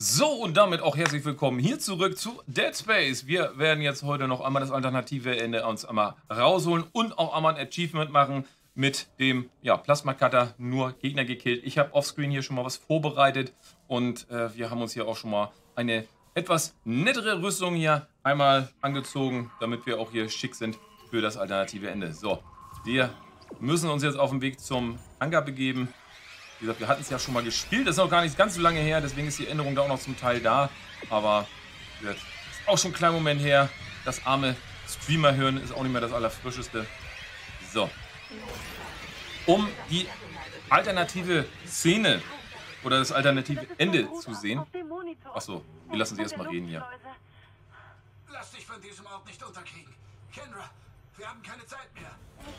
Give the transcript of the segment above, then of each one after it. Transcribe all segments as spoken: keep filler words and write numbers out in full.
So, und damit auch herzlich willkommen hier zurück zu Dead Space. Wir werden jetzt heute noch einmal das alternative Ende uns einmal rausholen und auch einmal ein Achievement machen mit dem ja, Plasma Cutter, nur Gegner gekillt. Ich habe offscreen hier schon mal was vorbereitet und äh, wir haben uns hier auch schon mal eine etwas nettere Rüstung hier einmal angezogen, damit wir auch hier schick sind für das alternative Ende. So, wir müssen uns jetzt auf den Weg zum Hangar begeben. Wie gesagt, wir hatten es ja schon mal gespielt, das ist noch gar nicht ganz so lange her, deswegen ist die Änderung da auch noch zum Teil da. Aber das ist auch schon ein kleiner Moment her. Das arme Streamer-Hirn ist auch nicht mehr das allerfrischeste. So. Um die alternative Szene oder das alternative Ende zu sehen. Achso, wir lassen sie erstmal reden hier. Lass dich von diesem Ort nicht unterkriegen. Kendra, wir haben keine Zeit mehr.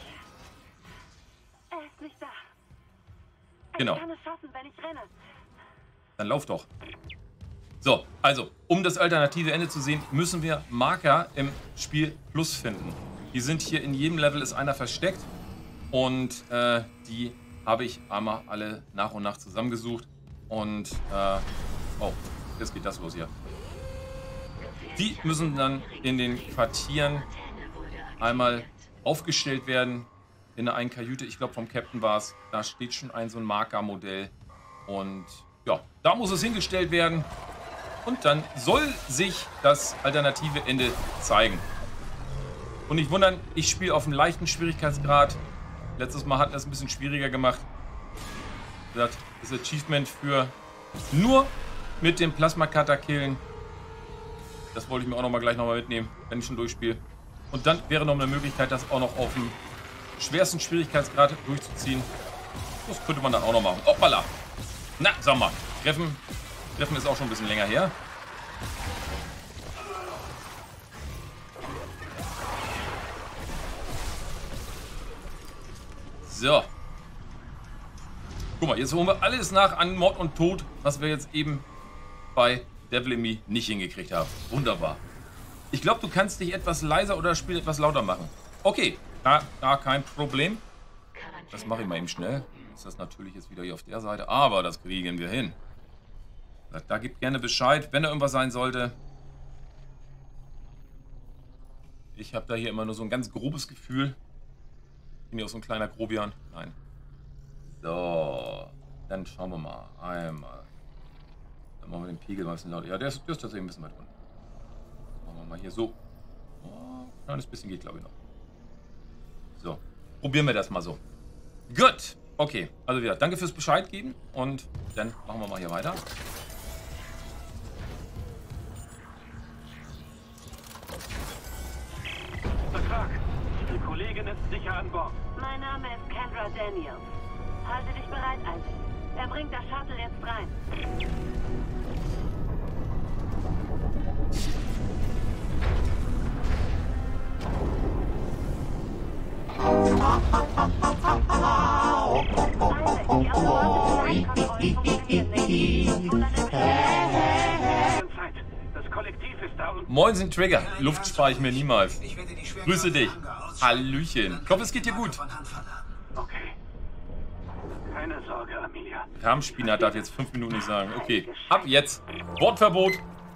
Er ist nicht da. Genau. Ich kann es schaffen, wenn ich renne. Dann lauf doch. So, also, um das alternative Ende zu sehen, müssen wir Marker im Spiel Plus finden. Die sind hier in jedem Level, ist einer versteckt. Und äh, die habe ich einmal alle nach und nach zusammengesucht. Und, äh, oh, jetzt geht das los hier. Die müssen dann in den Quartieren einmal aufgestellt werden. In der einen Kajüte, ich glaube vom Captain war es, da steht schon ein so ein Markermodell. Und ja, da muss es hingestellt werden. Und dann soll sich das alternative Ende zeigen. Und nicht wundern, ich spiele auf einem leichten Schwierigkeitsgrad. Letztes Mal hatten wir es ein bisschen schwieriger gemacht. Das Achievement für nur mit dem Plasma Cutter killen. Das wollte ich mir auch noch mal gleich noch mal mitnehmen, wenn ich schon durchspiele. Und dann wäre noch eine Möglichkeit, das auch noch auf dem schwersten Schwierigkeitsgrad durchzuziehen. Das könnte man dann auch noch machen. Hoppala! Na, sag mal. Treffen, Treffen ist auch schon ein bisschen länger her. So. Guck mal, jetzt holen wir alles nach an Mord und Tod, was wir jetzt eben bei Devil in Me nicht hingekriegt haben. Wunderbar. Ich glaube, du kannst dich etwas leiser oder das Spiel etwas lauter machen. Okay. Da, da kein Problem. Das mache ich mal eben schnell. Ist das natürlich jetzt wieder hier auf der Seite. Aber das kriegen wir hin. Da, da gibt gerne Bescheid, wenn da irgendwas sein sollte. Ich habe da hier immer nur so ein ganz grobes Gefühl. Bin ja auch so ein kleiner Grobian. Nein. So. Dann schauen wir mal. Einmal. Dann machen wir den Pegel mal ein bisschen lauter. Ja, der ist, der ist tatsächlich ein bisschen weit unten. Machen wir mal hier so. Oh, ein kleines bisschen geht, glaube ich, noch. So, probieren wir das mal so. Gut, okay. Also wieder, danke fürs Bescheid geben und dann machen wir mal hier weiter. Vertrag. Die Kollegin ist sicher an Bord. Mein Name ist Kendra Daniels. Halte dich bereit, Isaac. Er bringt das Shuttle jetzt rein. Moin sind Trigger. Luft spare ich mir niemals. Grüße dich. Hallöchen. Ich hoffe, es geht dir gut. Okay. Keine Sorge, Amelia. Rahmspinat darf jetzt fünf Minuten nicht sagen. Okay, ab jetzt. Wortverbot.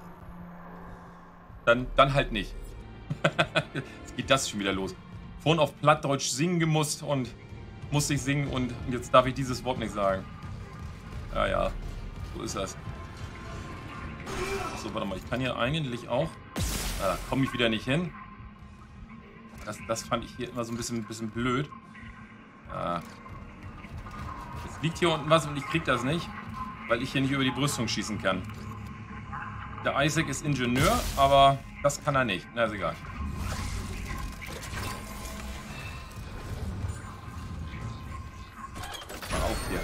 Dann, dann halt nicht. Jetzt geht das schon wieder los. Vorhin auf Plattdeutsch singen gemusst und musste ich singen und jetzt darf ich dieses Wort nicht sagen. Ja, ja, so ist das. So, warte mal, ich kann hier eigentlich auch... Ah, da komme ich wieder nicht hin. Das, das fand ich hier immer so ein bisschen, bisschen blöd. Ja. Jetzt liegt hier unten was und ich krieg das nicht, weil ich hier nicht über die Brüstung schießen kann. Der Isaac ist Ingenieur, aber das kann er nicht. Na, ist egal. Hier.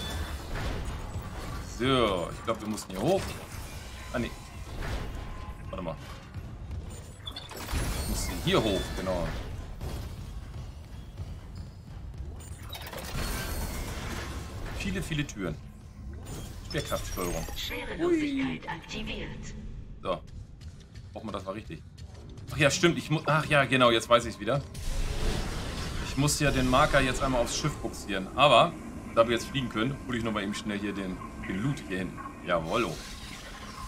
So, ich glaube, wir mussten hier hoch. Ah, nee. Warte mal. Wir mussten hier hoch, genau. Viele, viele Türen. Schwerkraftsteuerung. Schwerelosigkeit aktiviert. So. Hoffen wir, das war richtig. Ach ja, stimmt. Ich muss. Ach ja, genau, jetzt weiß ich es wieder. Ich muss ja den Marker jetzt einmal aufs Schiff buxieren. Aber, da wir jetzt fliegen können, hole ich nochmal eben schnell hier den, den Loot hier hin. Jawollo.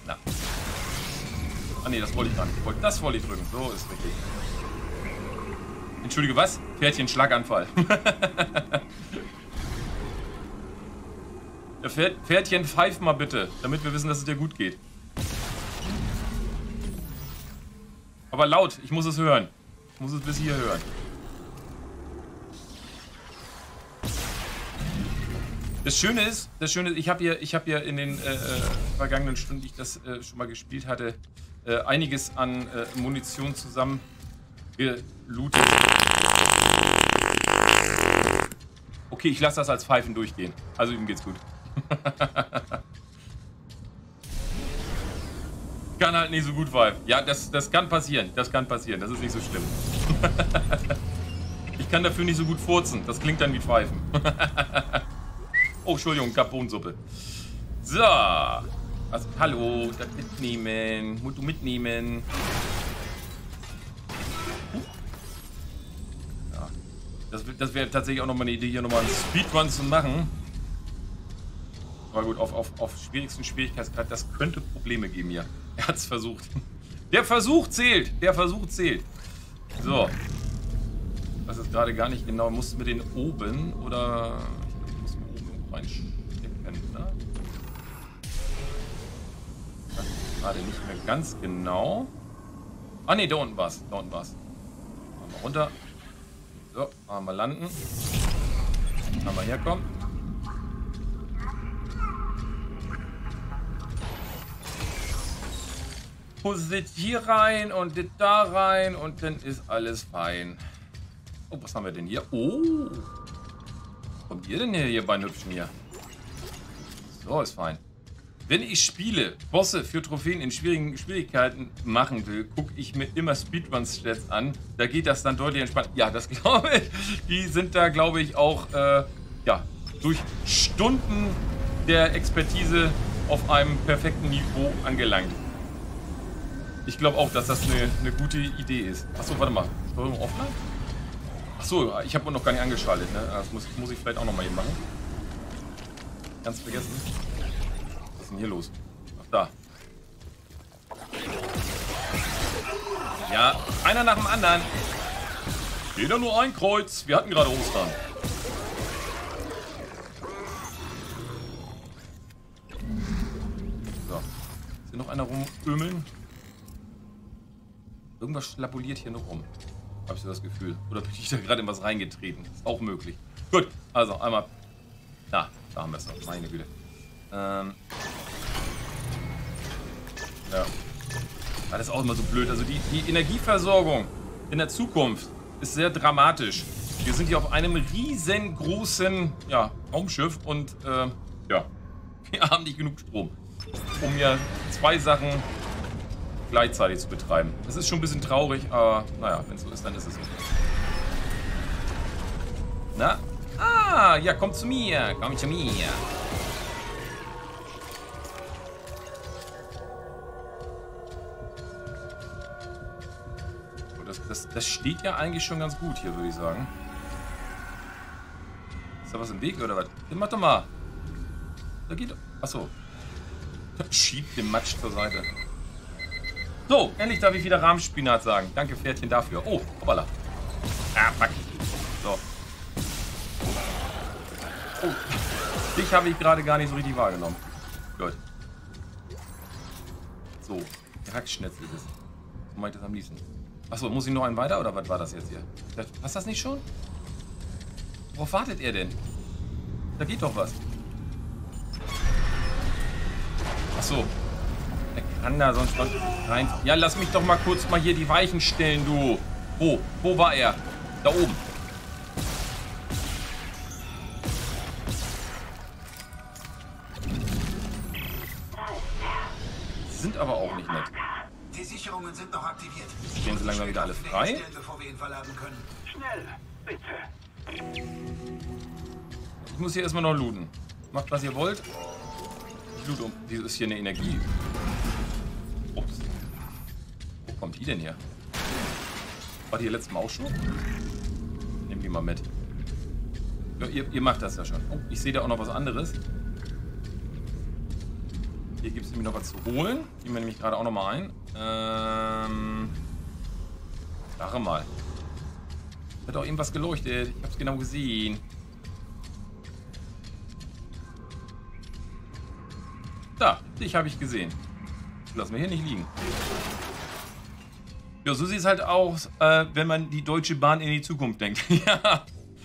Na. Ah ne, das wollte ich gar nicht. Das wollte ich drücken. So ist richtig. Entschuldige, was? Pferdchen, Schlaganfall. Der Pferd, Pferdchen, pfeif mal bitte, damit wir wissen, dass es dir gut geht. Aber laut, ich muss es hören. Ich muss es bis hier hören. Das Schöne ist, das Schöne ist, ich habe hier, ich habe hier in den äh, vergangenen Stunden, die ich das äh, schon mal gespielt hatte, äh, einiges an äh, Munition zusammen gelootet. Okay, ich lasse das als Pfeifen durchgehen. Also ihm geht's gut. Kann halt nicht so gut pfeifen. Ja, das, das kann passieren. Das kann passieren. Das ist nicht so schlimm. Ich kann dafür nicht so gut furzen. Das klingt dann wie Pfeifen. Oh, Entschuldigung, Carbonsuppe. So. Also, hallo, das mitnehmen. Musst du mitnehmen. Ja. Das, das wäre tatsächlich auch nochmal eine Idee, hier nochmal einen Speedrun zu machen. Aber gut, auf, auf, auf schwierigsten Schwierigkeitsgrad, das könnte Probleme geben hier. Er hat es versucht. Der Versuch zählt. Der Versuch zählt. So. Das ist gerade gar nicht genau. Mussten wir den oben oder... reinstecken, ne? Das ist gerade nicht mehr ganz genau. Ah ne, da unten war's. Da unten war's. Mal runter. So, mal landen. Mal herkommen. Pustet hier rein und das da rein und dann ist alles fein. Oh, was haben wir denn hier? Oh! Kommt ihr denn her, ihr beiden Hübschen hier? So, ist fein. Wenn ich Spiele, Bosse für Trophäen in schwierigen Schwierigkeiten machen will, gucke ich mir immer Speedrun-Stats an. Da geht das dann deutlich entspannt. Ja, das glaube ich. Die sind da, glaube ich, auch äh, ja, durch Stunden der Expertise auf einem perfekten Niveau angelangt. Ich glaube auch, dass das eine, eine gute Idee ist. Achso, warte mal. Steuerung offline? Achso, ich habe noch gar nicht angeschaltet. Ne? Das muss, muss ich vielleicht auch noch mal eben machen. Ganz vergessen. Was ist denn hier los? Ach, da. Ja, einer nach dem anderen. Jeder nur ein Kreuz. Wir hatten gerade Ostern. So. Ist hier noch einer rumömeln? Irgendwas schlabuliert hier noch rum. Habe ich so das Gefühl. Oder bin ich da gerade in was reingetreten? Ist auch möglich. Gut, also einmal. Na, da haben wir es noch. Meine Güte. Ähm. Ja. Das ist auch immer so blöd. Also die, die Energieversorgung in der Zukunft ist sehr dramatisch. Wir sind hier auf einem riesengroßen ja, Raumschiff und äh, ja, wir haben nicht genug Strom, um hier zwei Sachen gleichzeitig zu betreiben. Das ist schon ein bisschen traurig, aber naja, wenn es so ist, dann ist es so. Na? Ah, ja, komm zu mir. Komm zu mir. Das, das, das steht ja eigentlich schon ganz gut hier, würde ich sagen. Ist da was im Weg oder was? Mach doch mal. Da geht. Achso. Schiebt den Matsch zur Seite. So, endlich darf ich wieder Rahmspinat sagen. Danke, Pferdchen, dafür. Oh, hoppala. Ah, fuck. So. Oh. Dich habe ich gerade gar nicht so richtig wahrgenommen. Gut. So, Hackschnitzel ist. So meint das am liebsten. Achso, muss ich noch einen weiter oder was war das jetzt hier? Passt das nicht schon? Worauf wartet er denn? Da geht doch was. Achso. Er kann da sonst was rein. Ja, lass mich doch mal kurz mal hier die Weichen stellen, du. Wo? Wo war er? Da oben. Sind aber auch nicht nett. Die Sicherungen sind noch aktiviert. Stehen sie langsam wieder alle frei? Stellen, bevor wir ihn verladen können. Schnell, bitte. Ich muss hier erstmal noch looten. Macht, was ihr wollt. Ich loot um. Wieso ist hier eine Energie? Ups. Wo kommt die denn her? War die hier letztes Mal auch schon? Nehmen die mal mit. Ja, ihr, ihr macht das ja schon. Oh, ich sehe da auch noch was anderes. Hier gibt es nämlich noch was zu holen. Gehen wir nämlich gerade auch nochmal ein. Ähm. Sag mal. Hat auch irgendwas geleuchtet. Ich hab's genau gesehen. Da, dich habe ich gesehen. Lassen wir hier nicht liegen. Ja, so sieht es halt aus, äh, wenn man die Deutsche Bahn in die Zukunft denkt. Ja.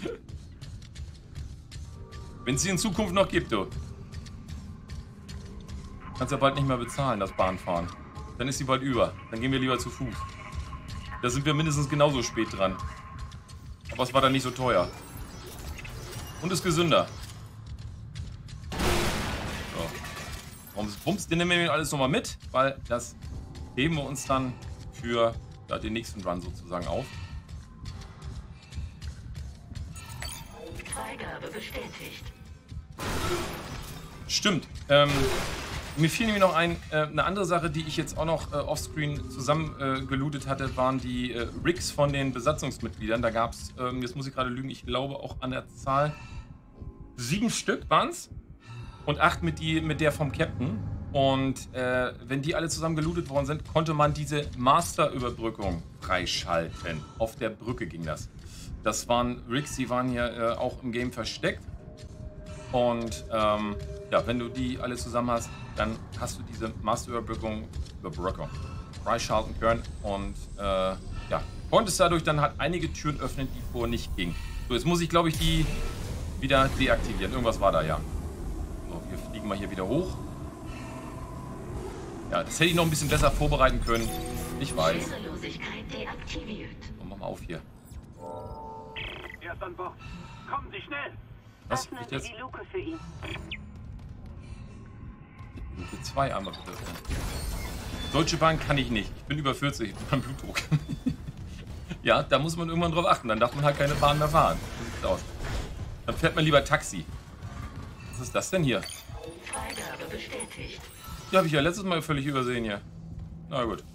Wenn es sie in Zukunft noch gibt, du. Kannst ja bald nicht mehr bezahlen, das Bahnfahren. Dann ist sie bald über. Dann gehen wir lieber zu Fuß. Da sind wir mindestens genauso spät dran. Aber es war dann nicht so teuer. Und ist gesünder. So. Bums, Bums, den nehmen wir alles nochmal mit, weil das heben wir uns dann für ja, den nächsten Run sozusagen auf. Freigabe bestätigt. Stimmt. Ähm, mir fiel nämlich noch ein, äh, eine andere Sache, die ich jetzt auch noch äh, offscreen zusammen äh, gelootet hatte, waren die äh, Rigs von den Besatzungsmitgliedern. Da gab es, ähm, jetzt muss ich gerade lügen, ich glaube auch an der Zahl sieben Stück waren es und acht mit, die, mit der vom Captain. Und äh, wenn die alle zusammen gelootet worden sind, konnte man diese Master-Überbrückung freischalten. Auf der Brücke ging das. Das waren Rigs, die waren hier äh, auch im Game versteckt. Und ähm, ja, wenn du die alle zusammen hast, dann hast du diese Master-Überbrückung Überbrückung freischalten können. Und äh, ja, konntest dadurch dann halt einige Türen öffnen, die vorher nicht gingen. So, jetzt muss ich, glaube ich, die wieder deaktivieren. Irgendwas war da, ja. So, wir fliegen mal hier wieder hoch. Ja, das hätte ich noch ein bisschen besser vorbereiten können. Ich weiß. Schwerelosigkeit deaktiviert. Komm, mach mal auf hier. Er ist an Bord. Kommen Sie schnell! Was? Öffnen Ich Sie jetzt? die Luke für ihn. Luke zwei einmal bitte. Deutsche Bahn kann ich nicht. Ich bin über vierzig, ich bin beim Blutdruck. Ja, da muss man irgendwann drauf achten. Dann darf man halt keine Bahn mehr fahren. So sieht's aus. Dann fährt man lieber Taxi. Was ist das denn hier? Freigabe bestätigt. Die habe ich ja letztes Mal völlig übersehen hier. Na gut.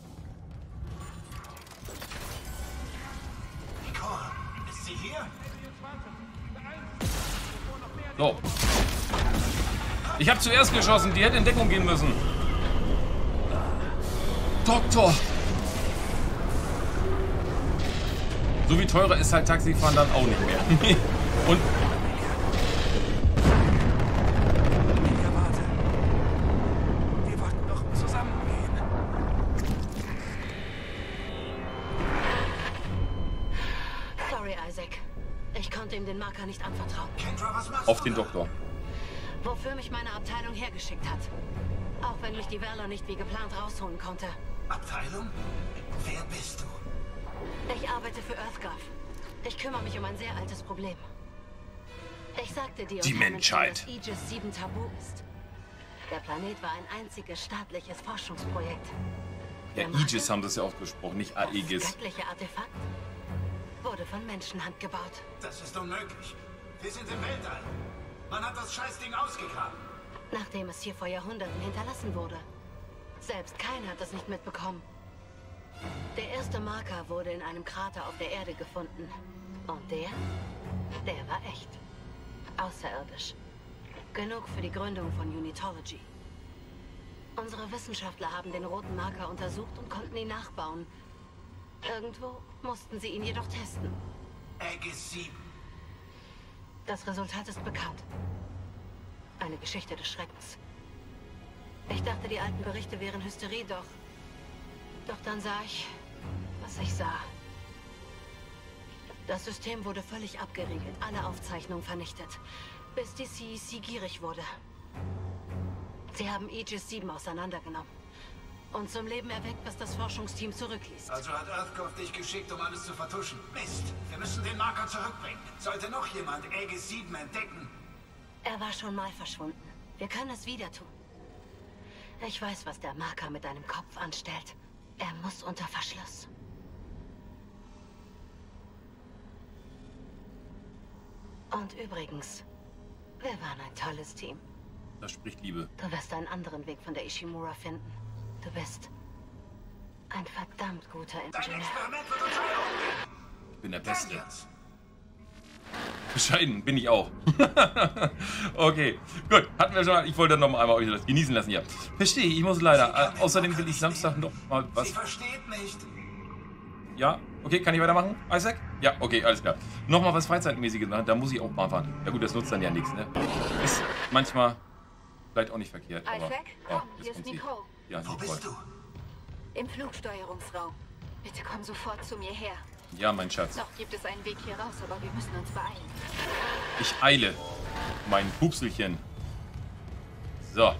Nicole, ist sie hier? So. Ich habe zuerst geschossen. Die hätte in Deckung gehen müssen. Doktor. So wie teurer ist halt Taxifahren dann auch nicht mehr. Und Ja, warte. Wir wollten doch zusammengehen. Sorry, Isaac. Ich konnte ihm den Marker nicht anvertrauen. Kendra, was machst auf du den da? Doktor. Wofür mich meine Abteilung hergeschickt hat. Auch wenn mich die Wähler nicht wie geplant rausholen konnte. Abteilung? Wer bist du? Ich arbeite für EarthGov. Ich kümmere mich um ein sehr altes Problem. Ich sagte dir Die und Menschheit. Hamilton, dass Aegis sieben tabu ist. Der Planet war ein einziges staatliches Forschungsprojekt. Ja, Der Marker, Aegis haben das ja ausgesprochen, nicht das Aegis. göttliche Artefakt, wurde von Menschenhand gebaut. Das ist unmöglich. Wir sind im Weltall. Man hat das Scheißding ausgegraben. Nachdem es hier vor Jahrhunderten hinterlassen wurde. Selbst Kain hat es nicht mitbekommen. Der erste Marker wurde in einem Krater auf der Erde gefunden. Und der? Der war echt. Außerirdisch. Genug für die Gründung von Unitology. Unsere Wissenschaftler haben den roten Marker untersucht und konnten ihn nachbauen. Irgendwo mussten sie ihn jedoch testen. Aegis sieben. Das Resultat ist bekannt. Eine Geschichte des Schreckens. Ich dachte, die alten Berichte wären Hysterie, doch... Doch dann sah ich, was ich sah. Das System wurde völlig abgeriegelt, alle Aufzeichnungen vernichtet, bis die C E C gierig wurde. Sie haben Aegis sieben auseinandergenommen und zum Leben erweckt, was das Forschungsteam zurückließ. Also hat EarthGov dich geschickt, um alles zu vertuschen. Mist, wir müssen den Marker zurückbringen. Sollte noch jemand Aegis sieben entdecken? Er war schon mal verschwunden. Wir können es wieder tun. Ich weiß, was der Marker mit deinem Kopf anstellt. Er muss unter Verschluss. Und übrigens, wir waren ein tolles Team. Das spricht Liebe. Du wirst einen anderen Weg von der Ishimura finden. Du bist ein verdammt guter Dein Ingenieur. Experiment wird uns alle umbringen. Ich bin der Dann Beste. jetzt. Bescheiden bin ich auch. Okay, gut. Hatten wir schon mal. Ich wollte noch mal einmal euch das genießen lassen hier. Verstehe, ich muss leider. Äh, außerdem will ich Samstag noch mal was. Sie versteht nicht. Ja, okay, kann ich weitermachen, Isaac? Ja, okay, alles klar. Nochmal was Freizeitmäßiges machen, da muss ich auch mal fahren. Ja gut, das nutzt dann ja nichts, ne? Ist manchmal vielleicht auch nicht verkehrt, aber... Isaac, Ja, komm, hier ist kommt sie. Nicole. Ja, Wo Nicole. bist du? Im Flugsteuerungsraum. Bitte komm sofort zu mir her. Ja, mein Schatz. Noch gibt es einen Weg hier raus, aber wir müssen uns beeilen. Ich eile. Mein Pupselchen. So.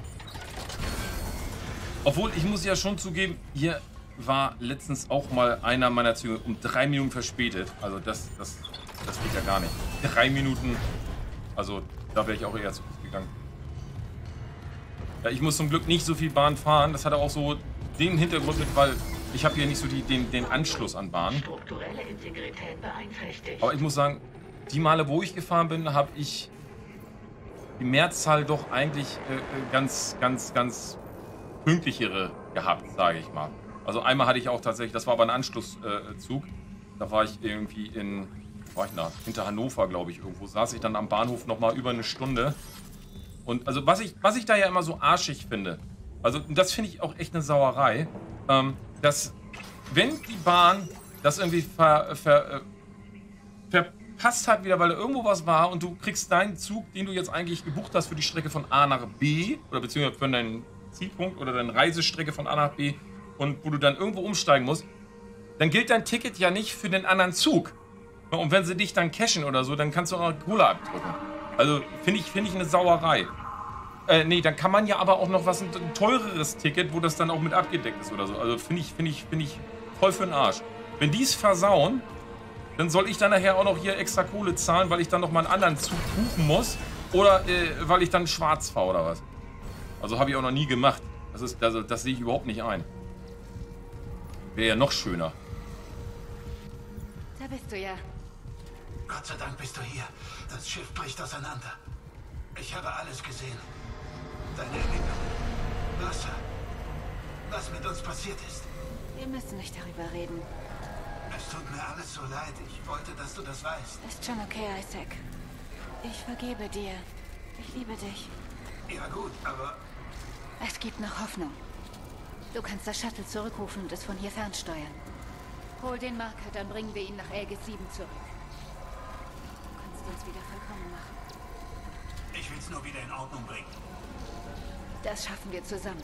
Obwohl, ich muss ja schon zugeben, hier war letztens auch mal einer meiner Züge um drei Minuten verspätet. Also das, das, das geht ja gar nicht. Drei Minuten, also da wäre ich auch eher zu Fuß gegangen. Ja, ich muss zum Glück nicht so viel Bahn fahren. Das hat auch so den Hintergrund mit, weil ich habe hier nicht so die, den, den Anschluss an Bahn. Strukturelle Integrität beeinträchtigt. Aber ich muss sagen, die Male, wo ich gefahren bin, habe ich die Mehrzahl doch eigentlich äh, ganz, ganz, ganz pünktlichere gehabt, sage ich mal. Also einmal hatte ich auch tatsächlich, das war aber ein Anschlusszug. Äh, da war ich irgendwie in, wo war ich da? Hinter Hannover, glaube ich, irgendwo. Saß ich dann am Bahnhof nochmal über eine Stunde. Und also was ich, was ich da ja immer so arschig finde, also das finde ich auch echt eine Sauerei, ähm, dass wenn die Bahn das irgendwie ver, ver, äh, verpasst hat wieder, weil da irgendwo was war und du kriegst deinen Zug, den du jetzt eigentlich gebucht hast für die Strecke von A nach B oder beziehungsweise für deinen Zielpunkt oder deine Reisestrecke von A nach B und wo du dann irgendwo umsteigen musst, dann gilt dein Ticket ja nicht für den anderen Zug. Und wenn sie dich dann cashen oder so, dann kannst du auch noch Cola abdrücken. Also finde ich, find ich eine Sauerei. Äh, nee, dann kann man ja aber auch noch was, ein, ein teureres Ticket, wo das dann auch mit abgedeckt ist oder so. Also finde ich, finde ich, finde ich voll für den Arsch. Wenn die es versauen, dann soll ich dann nachher auch noch hier extra Kohle zahlen, weil ich dann noch mal einen anderen Zug buchen muss oder äh, weil ich dann schwarz fahre oder was. Also habe ich auch noch nie gemacht. Das ist, also, das sehe ich überhaupt nicht ein. Wäre ja noch schöner. Da bist du ja. Gott sei Dank bist du hier. Das Schiff bricht auseinander. Ich habe alles gesehen. Deine Erinnerung. Wasser. Was mit uns passiert ist. Wir müssen nicht darüber reden. Es tut mir alles so leid. Ich wollte, dass du das weißt. Ist schon okay, Isaac. Ich vergebe dir. Ich liebe dich. Ja gut, aber Es gibt noch Hoffnung. Du kannst das Shuttle zurückrufen und es von hier fernsteuern. Hol den Marker, dann bringen wir ihn nach L G sieben zurück. Du kannst uns wieder vollkommen machen. ich will es nur wieder in Ordnung bringen. Das schaffen wir zusammen.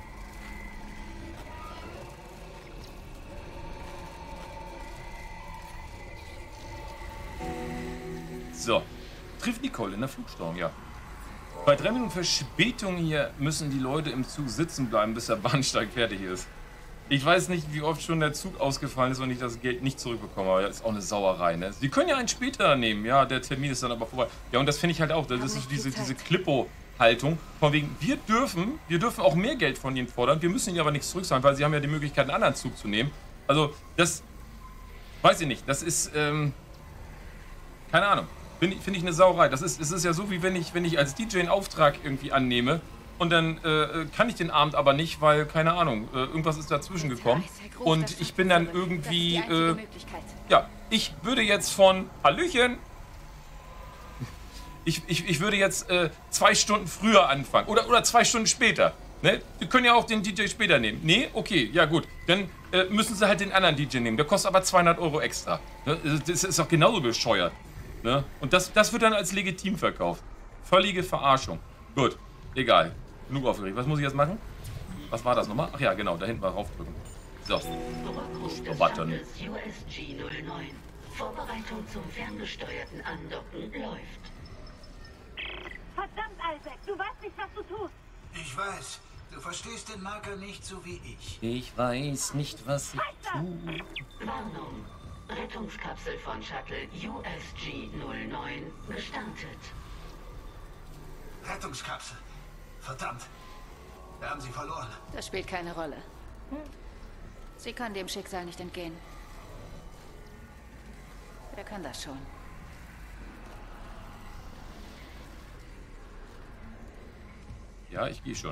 So, trifft Nicole in der Flugsteuerung, ja. Bei drei Minuten Verspätung hier müssen die Leute im Zug sitzen bleiben, bis der Bahnsteig fertig ist. Ich weiß nicht, wie oft schon der Zug ausgefallen ist und ich das Geld nicht zurückbekomme, aber das ist auch eine Sauerei, ne? Sie können ja einen später nehmen, ja, der Termin ist dann aber vorbei. Ja, und das finde ich halt auch, das ist so diese, diese Klippo-Haltung, von wegen, wir dürfen, wir dürfen auch mehr Geld von ihnen fordern, wir müssen ihnen aber nichts zurückzahlen, weil sie haben ja die Möglichkeit, einen anderen Zug zu nehmen. Also, das, weiß ich nicht, das ist, ähm, keine Ahnung. Finde find ich eine Sauerei. Das ist, es ist ja so, wie wenn ich, wenn ich als D J einen Auftrag irgendwie annehme und dann äh, kann ich den Abend aber nicht, weil, keine Ahnung, äh, irgendwas ist dazwischen gekommen. Und ich bin dann irgendwie, äh, ja, ich würde jetzt von, Hallöchen, ich, ich, ich würde jetzt äh, zwei Stunden früher anfangen oder, oder zwei Stunden später. Ne? Wir können ja auch den D J später nehmen. Nee? Okay, ja gut. Dann äh, müssen sie halt den anderen D J nehmen. Der kostet aber zweihundert Euro extra. Ne? Das ist doch genauso bescheuert. Ne? Und das, das wird dann als legitim verkauft. Völlige Verarschung. Gut, egal. Genug aufgeregt. Was muss ich jetzt machen? Was war das nochmal? Ach ja, genau, da hinten mal raufdrücken. So. Rückruf des Button. Shuttles U S G null neun. Vorbereitung zum ferngesteuerten Andocken läuft. Verdammt, Isaac, du weißt nicht, was du tust. Ich weiß, du verstehst den Marker nicht so wie ich. Ich weiß nicht, was ich tue. Warnung. Rettungskapsel von Shuttle U S G null neun gestartet. Rettungskapsel. Verdammt. Wir haben sie verloren. Das spielt keine Rolle. Sie kann dem Schicksal nicht entgehen. Wer kann das schon? Ja, ich gehe schon.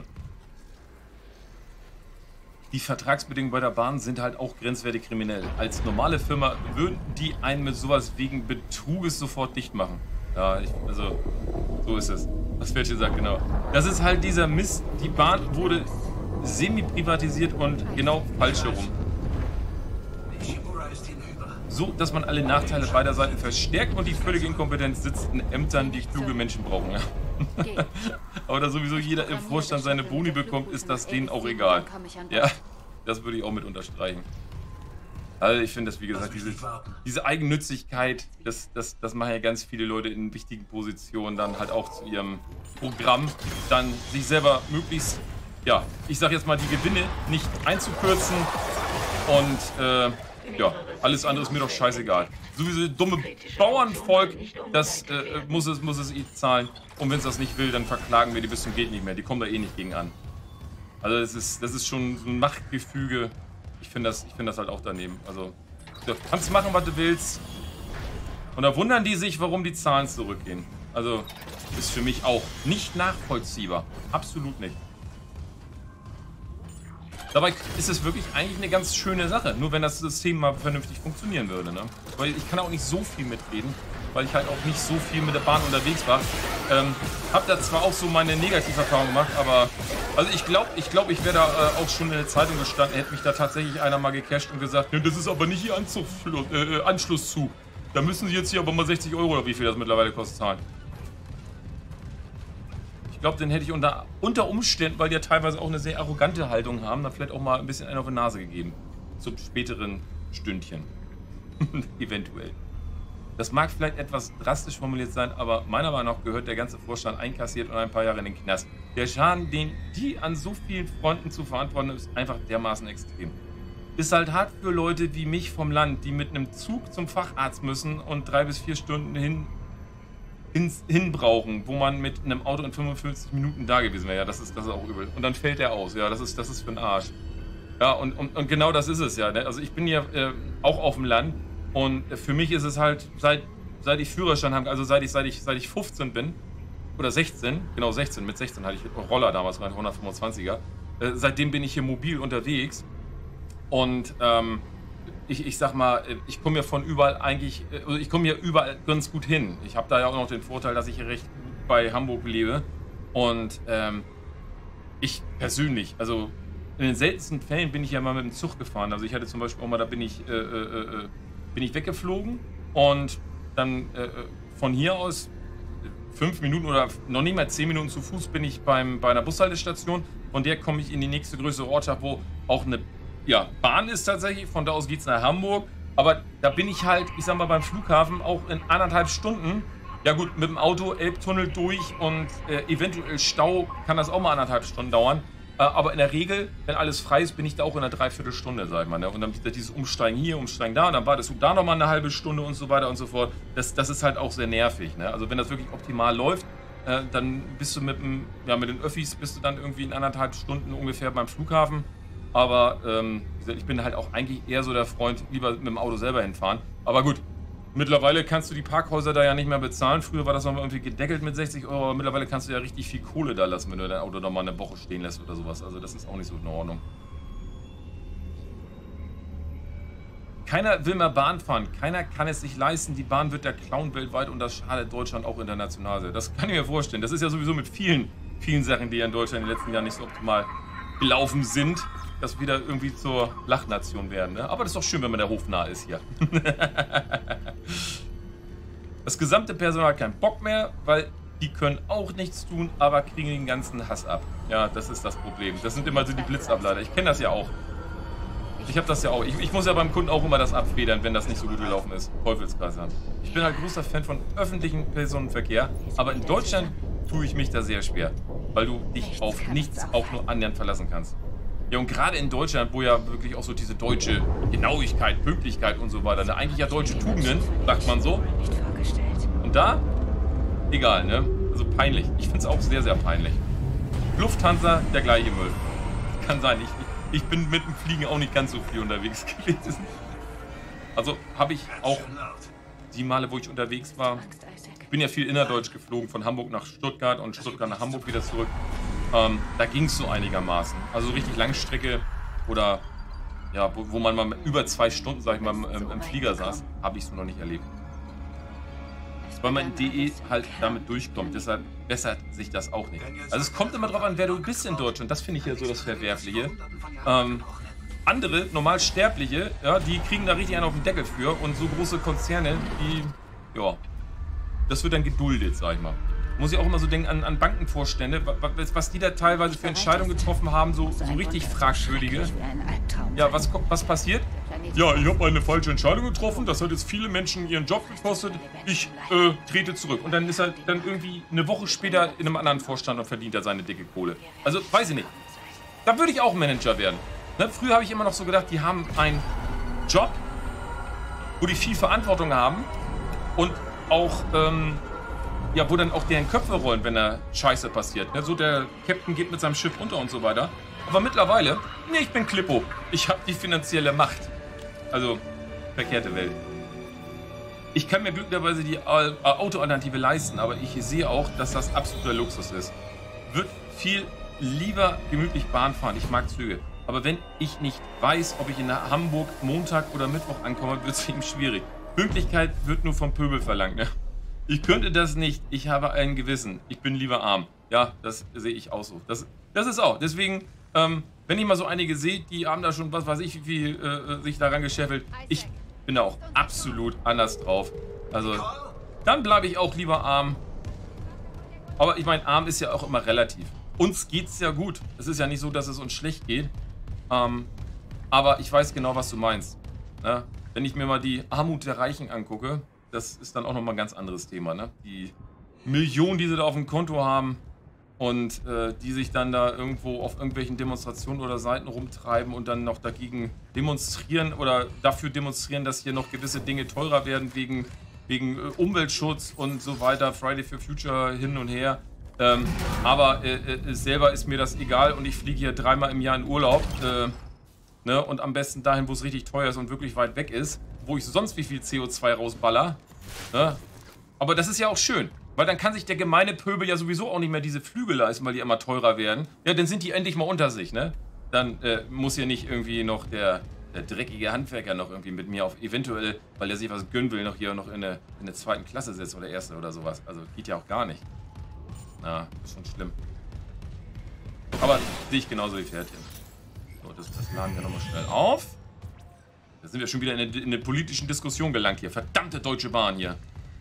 Die Vertragsbedingungen bei der Bahn sind halt auch grenzwertig kriminell. Als normale Firma würden die einen mit sowas wegen Betruges sofort dicht machen. Ja, ich, also, so ist es. Was Fältchen sagt, genau. Das ist halt dieser Mist. Die Bahn wurde semi-privatisiert und genau falsch herum. Nishimura ist hinüber. So, dass man alle Nachteile beider Seiten verstärkt und die völlige Inkompetenz sitzt in Ämtern, die kluge Menschen brauchen. Ja. Aber da sowieso jeder im Vorstand seine Boni bekommt, ist das denen auch egal. Ja, das würde ich auch mit unterstreichen. Also ich finde das, wie gesagt, diese, diese Eigennützigkeit, das, das, das machen ja ganz viele Leute in wichtigen Positionen dann halt auch zu ihrem Programm, dann sich selber möglichst, ja, ich sag jetzt mal, die Gewinne nicht einzukürzen und äh, ja, alles andere ist mir doch scheißegal. Sowieso dumme Bauernvolk, das äh, muss es, muss es eh zahlen. Und wenn es das nicht will, dann verklagen wir die bis zum geht nicht mehr. Die kommen da eh nicht gegen an. Also das ist, das ist schon so ein Machtgefüge. Ich finde das, ich finde das halt auch daneben. Also du kannst machen, was du willst. Und da wundern die sich, warum die Zahlen zurückgehen. Also ist für mich auch nicht nachvollziehbar. Absolut nicht. Dabei ist es wirklich eigentlich eine ganz schöne Sache. Nur wenn das System mal vernünftig funktionieren würde. Ne? Weil ich kann auch nicht so viel mitreden, weil ich halt auch nicht so viel mit der Bahn unterwegs war. Ähm, hab da zwar auch so meine Negativerfahrung gemacht, aber also ich glaube, ich, glaub, ich wäre da äh, auch schon in der Zeitung gestanden, hätte mich da tatsächlich einer mal gecasht und gesagt, ne, das ist aber nicht Ihr Anzugfl- äh, Anschlusszug. Da müssen Sie jetzt hier aber mal sechzig Euro oder wie viel das mittlerweile kostet zahlen. Ich glaube, den hätte ich unter, unter Umständen, weil die ja teilweise auch eine sehr arrogante Haltung haben, dann vielleicht auch mal ein bisschen einen auf die Nase gegeben. Zum späteren Stündchen. Eventuell. Das mag vielleicht etwas drastisch formuliert sein, aber meiner Meinung nach gehört der ganze Vorstand einkassiert und ein paar Jahre in den Knast. Der Schaden, den die an so vielen Fronten zu verantworten ist, einfach dermaßen extrem. Ist halt hart für Leute wie mich vom Land, die mit einem Zug zum Facharzt müssen und drei bis vier Stunden hin, hin, hin brauchen, wo man mit einem Auto in fünfundfünfzig Minuten da gewesen wäre. Ja, das ist, das ist auch übel. Und dann fällt er aus. Ja, das ist, das ist für den Arsch. Ja, und, und, und genau das ist es ja. Ne? Also ich bin ja äh, auch auf dem Land. Und für mich ist es halt, seit, seit ich Führerschein habe, also seit ich, seit, ich, seit ich fünfzehn bin, oder sechzehn, genau sechzehn, mit sechzehn hatte ich Roller damals, mein hundertfünfundzwanziger, äh, seitdem bin ich hier mobil unterwegs und ähm, ich, ich sag mal, ich komme ja von überall eigentlich, also ich komme ja überall ganz gut hin. Ich habe da ja auch noch den Vorteil, dass ich hier recht gut bei Hamburg lebe und ähm, ich persönlich, also in den seltensten Fällen bin ich ja mal mit dem Zug gefahren. Also ich hatte zum Beispiel auch mal, da bin ich, äh, äh, äh, bin ich weggeflogen und dann äh, von hier aus fünf Minuten oder noch nicht mal zehn Minuten zu Fuß bin ich beim, bei einer Bushaltestation. Von der komme ich in die nächste größere Ortschaft, wo auch eine ja, Bahn ist tatsächlich. Von da aus geht es nach Hamburg. Aber da bin ich halt, ich sag mal, beim Flughafen auch in anderthalb Stunden. Ja gut, mit dem Auto Elbtunnel durch und äh, eventuell Stau kann das auch mal anderthalb Stunden dauern. Äh, aber in der Regel, wenn alles frei ist, bin ich da auch in einer Dreiviertelstunde, sag ich mal. Ne? Und dann dieses Umsteigen hier, Umsteigen da, und dann wartest du da nochmal eine halbe Stunde und so weiter und so fort. Das, das ist halt auch sehr nervig. Ne? Also wenn das wirklich optimal läuft, äh, dann bist du mit, dem, ja, mit den Öffis bist du dann irgendwie in anderthalb Stunden ungefähr beim Flughafen. Aber ähm, ich bin halt auch eigentlich eher so der Freund, lieber mit dem Auto selber hinfahren. Aber gut, mittlerweile kannst du die Parkhäuser da ja nicht mehr bezahlen. Früher war das noch mal irgendwie gedeckelt mit sechzig Euro, aber mittlerweile kannst du ja richtig viel Kohle da lassen, wenn du dein Auto noch mal eine Woche stehen lässt oder sowas. Also das ist auch nicht so in Ordnung. Keiner will mehr Bahn fahren. Keiner kann es sich leisten. Die Bahn wird der Clown weltweit und das schadet Deutschland auch international sehr. Das kann ich mir vorstellen. Das ist ja sowieso mit vielen, vielen Sachen, die ja in Deutschland in den letzten Jahren nicht so optimal gelaufen sind, dass wir wieder irgendwie zur Lachnation werden. Ne? Aber das ist doch schön, wenn man der Hof nah ist hier. Das gesamte Personal hat keinen Bock mehr, weil die können auch nichts tun, aber kriegen den ganzen Hass ab. Ja, das ist das Problem. Das sind immer so die Blitzableiter. Ich kenne das ja auch. Ich habe das ja auch. Ich, ich muss ja beim Kunden auch immer das abfedern, wenn das nicht so gut gelaufen ist. Teufelskreis. Ich bin halt großer Fan von öffentlichem Personenverkehr, aber in Deutschland tue ich mich da sehr schwer, weil du dich auf nichts auch nur annähernd verlassen kannst. Ja, und gerade in Deutschland, wo ja wirklich auch so diese deutsche Genauigkeit, Pünktlichkeit und so weiter, ne? Eigentlich ja deutsche Tugenden, sagt man so. Und da, egal, ne? Also peinlich. Ich finde es auch sehr, sehr peinlich. Lufthansa, der gleiche Müll. Kann sein, ich, ich bin mit dem Fliegen auch nicht ganz so viel unterwegs gewesen. Also habe ich auch die Male, wo ich unterwegs war, ich bin ja viel innerdeutsch geflogen, von Hamburg nach Stuttgart und Stuttgart nach Hamburg wieder zurück. Ähm, da ging es so einigermaßen. Also richtig Langstrecke oder ja, wo, wo man mal über zwei Stunden, sag ich mal, im, im Flieger saß, habe ich so noch nicht erlebt. weil man in D E halt damit durchkommt. Deshalb bessert sich das auch nicht. Also es kommt immer drauf an, wer du bist in Deutschland. Das finde ich ja so das Verwerfliche. Ähm, andere, normal Sterbliche, ja, die kriegen da richtig einen auf den Deckel für. Und so große Konzerne, die, ja, das wird dann geduldet, sag ich mal. Muss ich auch immer so denken an, an Bankenvorstände, was die da teilweise für Entscheidungen getroffen haben, so, so richtig fragwürdige. Ja, was, was passiert? Ja, ich habe eine falsche Entscheidung getroffen, das hat jetzt viele Menschen ihren Job gekostet, ich äh, trete zurück. Und dann ist er dann irgendwie eine Woche später in einem anderen Vorstand und verdient er seine dicke Kohle. Also, weiß ich nicht. Da würde ich auch Manager werden. Ne? Früher habe ich immer noch so gedacht, die haben einen Job, wo die viel Verantwortung haben und auch, ähm, ja, wo dann auch deren Köpfe rollen, wenn da Scheiße passiert. Ne? So, der Captain geht mit seinem Schiff unter und so weiter. Aber mittlerweile, nee, ich bin Klippo. Ich habe die finanzielle Macht. Also, verkehrte Welt. Ich kann mir glücklicherweise die Autoalternative leisten, aber ich sehe auch, dass das absoluter Luxus ist. Wird viel lieber gemütlich Bahn fahren. Ich mag Züge. Aber wenn ich nicht weiß, ob ich in Hamburg Montag oder Mittwoch ankomme, wird es eben schwierig. Pünktlichkeit wird nur vom Pöbel verlangt, ne? Ich könnte das nicht. Ich habe ein Gewissen. Ich bin lieber arm. Ja, das sehe ich auch so. Das, das ist auch. Deswegen, ähm, wenn ich mal so einige sehe, die haben da schon, was weiß ich, wie viel äh, sich daran geschäffelt. Ich bin da auch absolut anders drauf. Also, dann bleibe ich auch lieber arm. Aber ich meine, arm ist ja auch immer relativ. Uns geht's ja gut. Es ist ja nicht so, dass es uns schlecht geht. Ähm, aber ich weiß genau, was du meinst. Ne? Wenn ich mir mal die Armut der Reichen angucke, das ist dann auch nochmal ein ganz anderes Thema, ne? Die Millionen, die sie da auf dem Konto haben und äh, die sich dann da irgendwo auf irgendwelchen Demonstrationen oder Seiten rumtreiben und dann noch dagegen demonstrieren oder dafür demonstrieren, dass hier noch gewisse Dinge teurer werden wegen, wegen äh, Umweltschutz und so weiter, Friday for Future hin und her. Ähm, aber äh, äh, selber ist mir das egal und ich fliege hier dreimal im Jahr in Urlaub. Äh, ne? Und am besten dahin, wo es richtig teuer ist und wirklich weit weg ist, wo ich sonst wie viel C O zwei rausballer. Ne? Aber das ist ja auch schön, weil dann kann sich der gemeine Pöbel ja sowieso auch nicht mehr diese Flüge leisten, weil die immer teurer werden. Ja, dann sind die endlich mal unter sich, ne? Dann äh, muss hier nicht irgendwie noch der, der dreckige Handwerker noch irgendwie mit mir auf eventuell, weil er sich was gönnen will, noch hier noch in eine, in eine zweiten Klasse sitzt oder erste oder sowas. Also geht ja auch gar nicht. Na, ist schon schlimm. Aber sehe ich genauso wie Pferdchen. So, das, das laden wir nochmal schnell auf. Da sind wir schon wieder in eine, in eine politischen Diskussion gelangt hier. Verdammte Deutsche Bahn hier.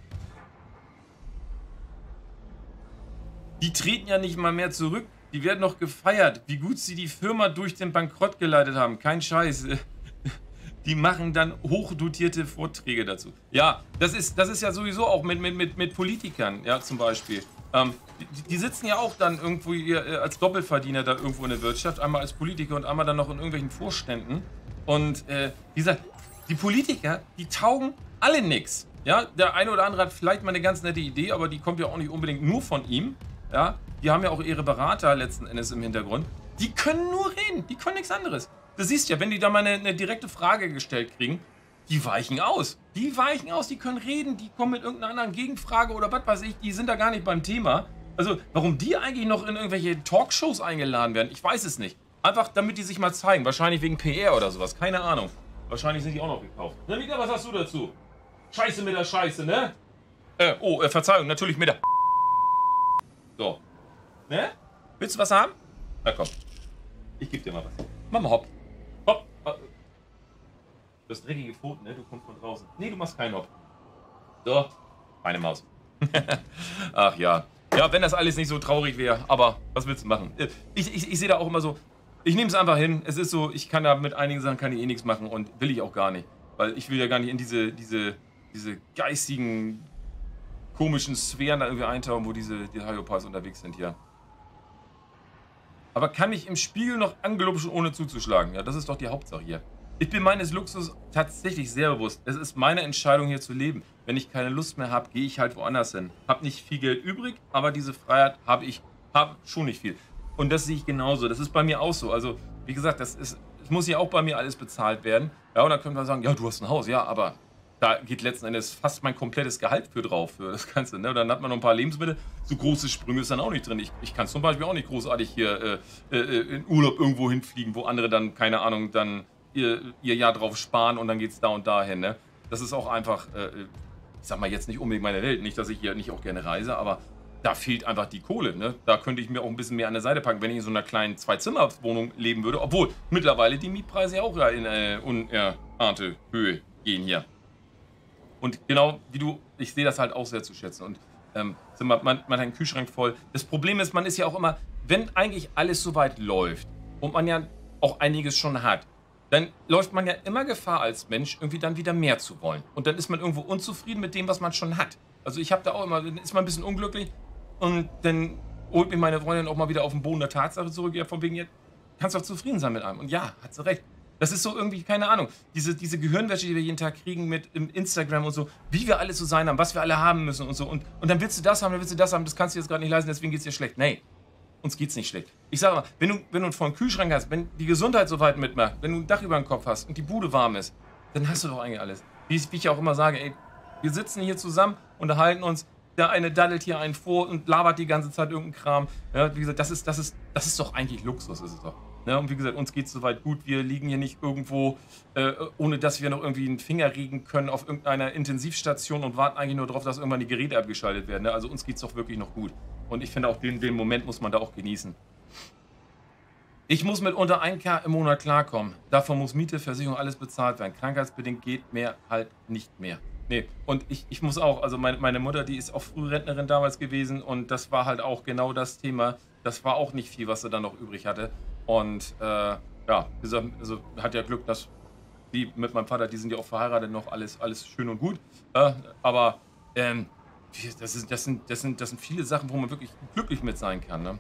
Die treten ja nicht mal mehr zurück. Die werden noch gefeiert, wie gut sie die Firma durch den Bankrott geleitet haben. Kein Scheiß. Die machen dann hochdotierte Vorträge dazu. Ja, das ist, das ist ja sowieso auch mit, mit, mit, mit Politikern, ja, zum Beispiel. Ähm, die, die sitzen ja auch dann irgendwo hier, als Doppelverdiener da irgendwo in der Wirtschaft. Einmal als Politiker und einmal dann noch in irgendwelchen Vorständen. Und äh, wie gesagt, die Politiker, die taugen alle nix. Ja, der eine oder andere hat vielleicht mal eine ganz nette Idee, aber die kommt ja auch nicht unbedingt nur von ihm. Ja, die haben ja auch ihre Berater letzten Endes im Hintergrund. Die können nur reden, die können nichts anderes. Du siehst ja, wenn die da mal eine, eine direkte Frage gestellt kriegen, die weichen aus. Die weichen aus, die können reden, die kommen mit irgendeiner anderen Gegenfrage oder was weiß ich, die sind da gar nicht beim Thema. Also, warum die eigentlich noch in irgendwelche Talkshows eingeladen werden, ich weiß es nicht. Einfach, damit die sich mal zeigen. Wahrscheinlich wegen P R oder sowas. Keine Ahnung. Wahrscheinlich sind die auch noch gekauft. Na, Mika, was hast du dazu? Scheiße mit der Scheiße, ne? Äh, oh, äh, Verzeihung, natürlich mit der... So. Ne? Willst du was haben? Na komm. Ich geb dir mal was. Mach mal hopp. Hopp. Du hast dreckige Pfoten, ne? Du kommst von draußen. Nee, du machst keinen Hopp. So. Meine Maus. Ach ja. Ja, wenn das alles nicht so traurig wäre. Aber was willst du machen? Ich, ich, ich sehe da auch immer so... Ich nehme es einfach hin. Es ist so, ich kann da mit einigen Sachen kann ich eh nichts machen und will ich auch gar nicht. Weil ich will ja gar nicht in diese, diese, diese geistigen, komischen Sphären da irgendwie eintauchen, wo diese die Hyopas unterwegs sind hier. Aber kann ich im Spiegel noch angelupschen, ohne zuzuschlagen? Ja, das ist doch die Hauptsache hier. Ich bin meines Luxus tatsächlich sehr bewusst. Es ist meine Entscheidung, hier zu leben. Wenn ich keine Lust mehr habe, gehe ich halt woanders hin. Hab nicht viel Geld übrig, aber diese Freiheit habe ich hab schon nicht viel. Und das sehe ich genauso. Das ist bei mir auch so. Also, wie gesagt, das ist, es muss ja auch bei mir alles bezahlt werden. Ja, und dann können wir sagen, ja, du hast ein Haus. Ja, aber da geht letzten Endes fast mein komplettes Gehalt für drauf, für das Ganze. Ne? Und dann hat man noch ein paar Lebensmittel. So große Sprünge ist dann auch nicht drin. Ich, ich kann zum Beispiel auch nicht großartig hier äh, äh, in Urlaub irgendwo hinfliegen, wo andere dann, keine Ahnung, dann ihr, ihr Jahr drauf sparen und dann geht es da und dahin. Ne? Das ist auch einfach äh, ich sag mal jetzt nicht unbedingt meine Welt, nicht, dass ich hier nicht auch gerne reise, aber da fehlt einfach die Kohle, ne? Da könnte ich mir auch ein bisschen mehr an der Seite packen, wenn ich in so einer kleinen Zwei-Zimmer-Wohnung leben würde, obwohl mittlerweile die Mietpreise ja auch in eine unerhalte Höhe gehen hier. Und genau wie du, ich sehe das halt auch sehr zu schätzen. Und ähm, man, man hat einen Kühlschrank voll. Das Problem ist, man ist ja auch immer, wenn eigentlich alles so weit läuft und man ja auch einiges schon hat, dann läuft man ja immer Gefahr als Mensch, irgendwie dann wieder mehr zu wollen. Und dann ist man irgendwo unzufrieden mit dem, was man schon hat. Also ich habe da auch immer, dann ist man ein bisschen unglücklich und dann holt mir meine Freundin auch mal wieder auf den Boden der Tatsache zurück, ja, von wegen, ja, kannst doch zufrieden sein mit einem. Und ja, hat sie recht. Das ist so irgendwie, keine Ahnung, diese, diese Gehirnwäsche, die wir jeden Tag kriegen mit im Instagram und so, wie wir alle so sein haben, was wir alle haben müssen und so. Und, und dann willst du das haben, dann willst du das haben, das kannst du jetzt gerade nicht leisten, deswegen geht's dir schlecht. Nee, uns geht's nicht schlecht. Ich sage mal, wenn du, wenn du einen vollen Kühlschrank hast, wenn die Gesundheit so weit mitmacht, wenn du ein Dach über dem Kopf hast und die Bude warm ist, dann hast du doch eigentlich alles. Wie, wie ich auch immer sage, ey, wir sitzen hier zusammen, unterhalten uns, der eine daddelt hier einen vor und labert die ganze Zeit irgendeinen Kram. Ja, wie gesagt, das ist, das ist, das ist doch eigentlich Luxus, ist es doch. Ja, und wie gesagt, uns geht es soweit gut. Wir liegen hier nicht irgendwo, äh, ohne dass wir noch irgendwie einen Finger regen können auf irgendeiner Intensivstation und warten eigentlich nur darauf, dass irgendwann die Geräte abgeschaltet werden. Ne? Also uns geht es doch wirklich noch gut. Und ich finde auch, den, den Moment muss man da auch genießen. Ich muss mit unter ein K im Monat klarkommen. Davon muss Miete, Versicherung, alles bezahlt werden. Krankheitsbedingt geht mehr halt nicht mehr. Nee, und ich, ich muss auch, also meine, meine Mutter, die ist auch Frührentnerin damals gewesen und das war halt auch genau das Thema. Das war auch nicht viel, was sie dann noch übrig hatte. Und äh, ja, wie gesagt, also hat ja Glück, dass die mit meinem Vater, die sind ja auch verheiratet noch, alles, alles schön und gut. Äh, aber ähm, das, ist, das, sind, das, sind, das sind viele Sachen, wo man wirklich glücklich mit sein kann. Ne?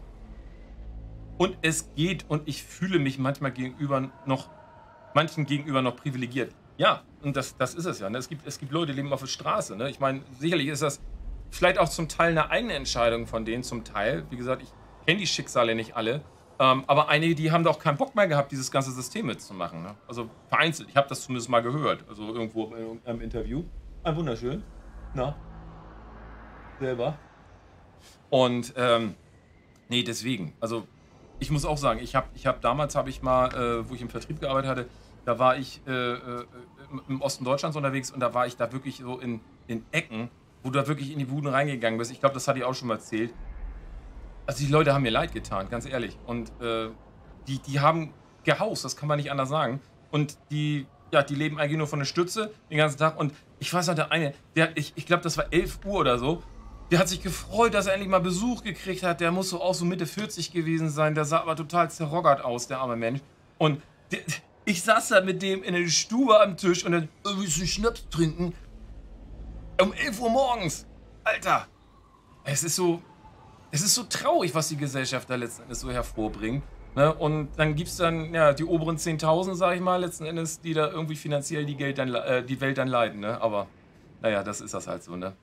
Und es geht und ich fühle mich manchmal gegenüber noch, manchen gegenüber noch privilegiert. Ja, und das, das ist es ja. Ne? Es gibt, es gibt Leute, die leben auf der Straße. Ne? Ich meine, sicherlich ist das vielleicht auch zum Teil eine eigene Entscheidung von denen, zum Teil. Wie gesagt, ich kenne die Schicksale nicht alle. Ähm, aber einige, die haben doch keinen Bock mehr gehabt, dieses ganze System mitzumachen. Ne? Also vereinzelt. Ich habe das zumindest mal gehört. Also irgendwo in irgendeinem Interview. Ah, wunderschön. Na? Selber. Und, ähm, nee, deswegen. Also, ich muss auch sagen, ich habe ich hab, damals habe ich mal, äh, wo ich im Vertrieb gearbeitet hatte, da war ich äh, äh, im Osten Deutschlands unterwegs und da war ich da wirklich so in, in Ecken, wo du da wirklich in die Buden reingegangen bist. Ich glaube, das hatte ich auch schon mal erzählt. Also die Leute haben mir leid getan, ganz ehrlich. Und äh, die, die haben gehaust, das kann man nicht anders sagen. Und die, ja, die leben eigentlich nur von der Stütze den ganzen Tag. Und ich weiß noch, der eine, der, ich, ich glaube, das war elf Uhr oder so, der hat sich gefreut, dass er endlich mal Besuch gekriegt hat. Der muss so auch so Mitte vierzig gewesen sein. Der sah aber total zerroggert aus, der arme Mensch. Und der, ich saß da mit dem in der Stube am Tisch und dann, oh, willst du Schnaps trinken? Um elf Uhr morgens. Alter. Es ist so, es ist so traurig, was die Gesellschaft da letzten Endes so hervorbringt. Ne? Und dann gibt es dann ja, die oberen zehntausend, sag ich mal, letzten Endes, die da irgendwie finanziell die, Geld dann, äh, die Welt dann leiten. Ne? Aber naja, das ist das halt so, ne?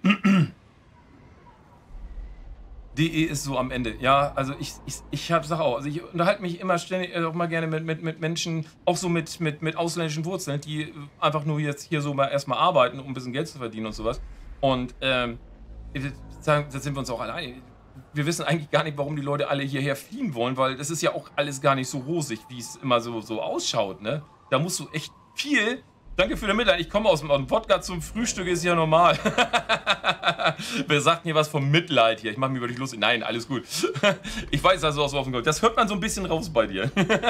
D E ist so am Ende. Ja, also ich, ich, ich hab, sag auch, also ich unterhalte mich immer ständig auch mal gerne mit, mit, mit Menschen, auch so mit, mit, mit ausländischen Wurzeln, die einfach nur jetzt hier so mal erstmal arbeiten, um ein bisschen Geld zu verdienen und sowas. Und ähm, da sind wir uns auch alleine. Wir wissen eigentlich gar nicht, warum die Leute alle hierher fliehen wollen, weil das ist ja auch alles gar nicht so rosig, wie es immer so, so ausschaut, ne? Da musst du echt viel... Danke für den Mitleid. Ich komme aus dem Podcast zum Frühstück, ist ja normal. Wer sagt mir was vom Mitleid hier? Ich mache mir wirklich lustig. Nein, alles gut. Ich weiß also aus dem Gold. Das hört man so ein bisschen raus bei dir.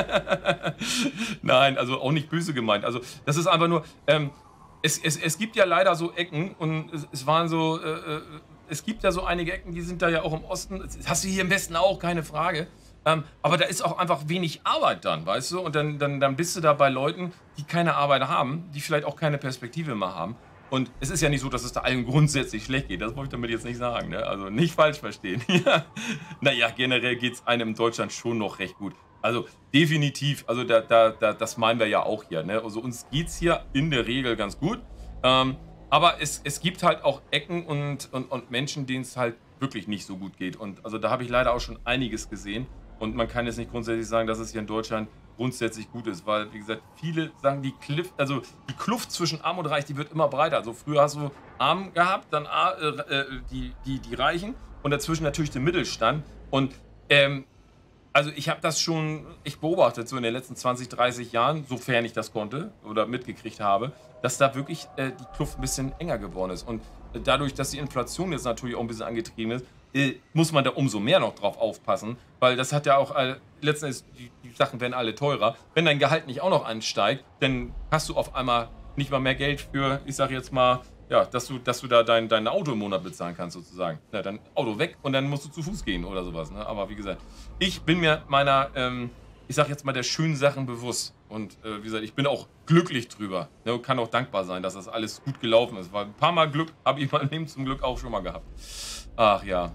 Nein, also auch nicht böse gemeint. Also das ist einfach nur, ähm, es, es, es gibt ja leider so Ecken und es, es waren so, äh, es gibt ja so einige Ecken, die sind da ja auch im Osten. Das hast du hier im Westen auch, keine Frage. Ähm, aber da ist auch einfach wenig Arbeit dann, weißt du? Und dann, dann, dann bist du da bei Leuten, die keine Arbeit haben, die vielleicht auch keine Perspektive mehr haben. Und es ist ja nicht so, dass es da allen grundsätzlich schlecht geht. Das wollte ich damit jetzt nicht sagen, ne? Also nicht falsch verstehen. Naja, generell geht es einem in Deutschland schon noch recht gut. Also definitiv, also da, da, da, das meinen wir ja auch hier, ne? Also uns geht es hier in der Regel ganz gut. Ähm, aber es, es gibt halt auch Ecken und, und, und Menschen, denen es halt wirklich nicht so gut geht. Und also da habe ich leider auch schon einiges gesehen. Und man kann jetzt nicht grundsätzlich sagen, dass es hier in Deutschland grundsätzlich gut ist, weil, wie gesagt, viele sagen, die Cliff, also die Kluft zwischen Arm und Reich, die wird immer breiter. Also früher hast du Arm gehabt, dann äh, die, die, die Reichen und dazwischen natürlich den Mittelstand. Und ähm, also ich habe das schon, ich beobachtet so in den letzten zwanzig, dreißig Jahren, sofern ich das konnte oder mitgekriegt habe, dass da wirklich äh, die Kluft ein bisschen enger geworden ist. Und äh, dadurch, dass die Inflation jetzt natürlich auch ein bisschen angetrieben ist, äh, muss man da umso mehr noch drauf aufpassen, weil das hat ja auch, äh, letztendlich, die, die Sachen werden alle teurer. Wenn dein Gehalt nicht auch noch ansteigt, dann hast du auf einmal nicht mal mehr Geld für, ich sage jetzt mal, ja, dass du, dass du da dein, dein Auto im Monat bezahlen kannst, sozusagen. Ja, dein Auto weg und dann musst du zu Fuß gehen oder sowas. Ne? Aber wie gesagt, ich bin mir meiner, ähm, ich sag jetzt mal, der schönen Sachen bewusst. Und äh, wie gesagt, ich bin auch glücklich drüber. Ne? Und kann auch dankbar sein, dass das alles gut gelaufen ist. Weil ein paar Mal Glück habe ich mein Leben zum Glück auch schon mal gehabt. Ach ja.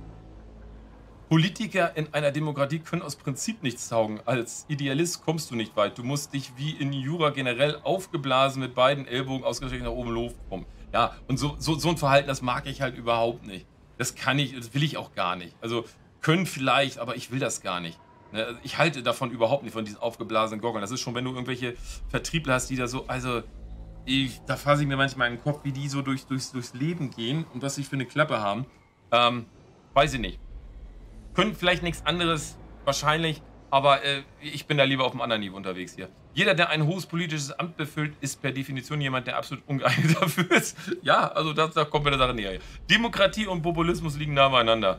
Politiker in einer Demokratie können aus Prinzip nichts taugen. Als Idealist kommst du nicht weit. Du musst dich wie in Jura generell aufgeblasen mit beiden Ellbogen ausgestreckt nach oben Luft kommen. Ja, und so, so, so ein Verhalten, das mag ich halt überhaupt nicht. Das kann ich, das will ich auch gar nicht. Also können vielleicht, aber ich will das gar nicht. Ne? Ich halte davon überhaupt nicht, von diesen aufgeblasenen Goggeln. Das ist schon, wenn du irgendwelche Vertriebler hast, die da so, also ich, da fasse ich mir manchmal in den Kopf, wie die so durch, durchs, durchs Leben gehen und was sie für eine Klappe haben. Ähm, weiß ich nicht. Können vielleicht nichts anderes, wahrscheinlich, aber äh, ich bin da lieber auf einem anderen Niveau unterwegs hier. Jeder, der ein hohes politisches Amt befüllt, ist per Definition jemand, der absolut ungeeignet dafür ist. Ja, also das, da kommt mir der Sache näher. Demokratie und Populismus liegen nah beieinander.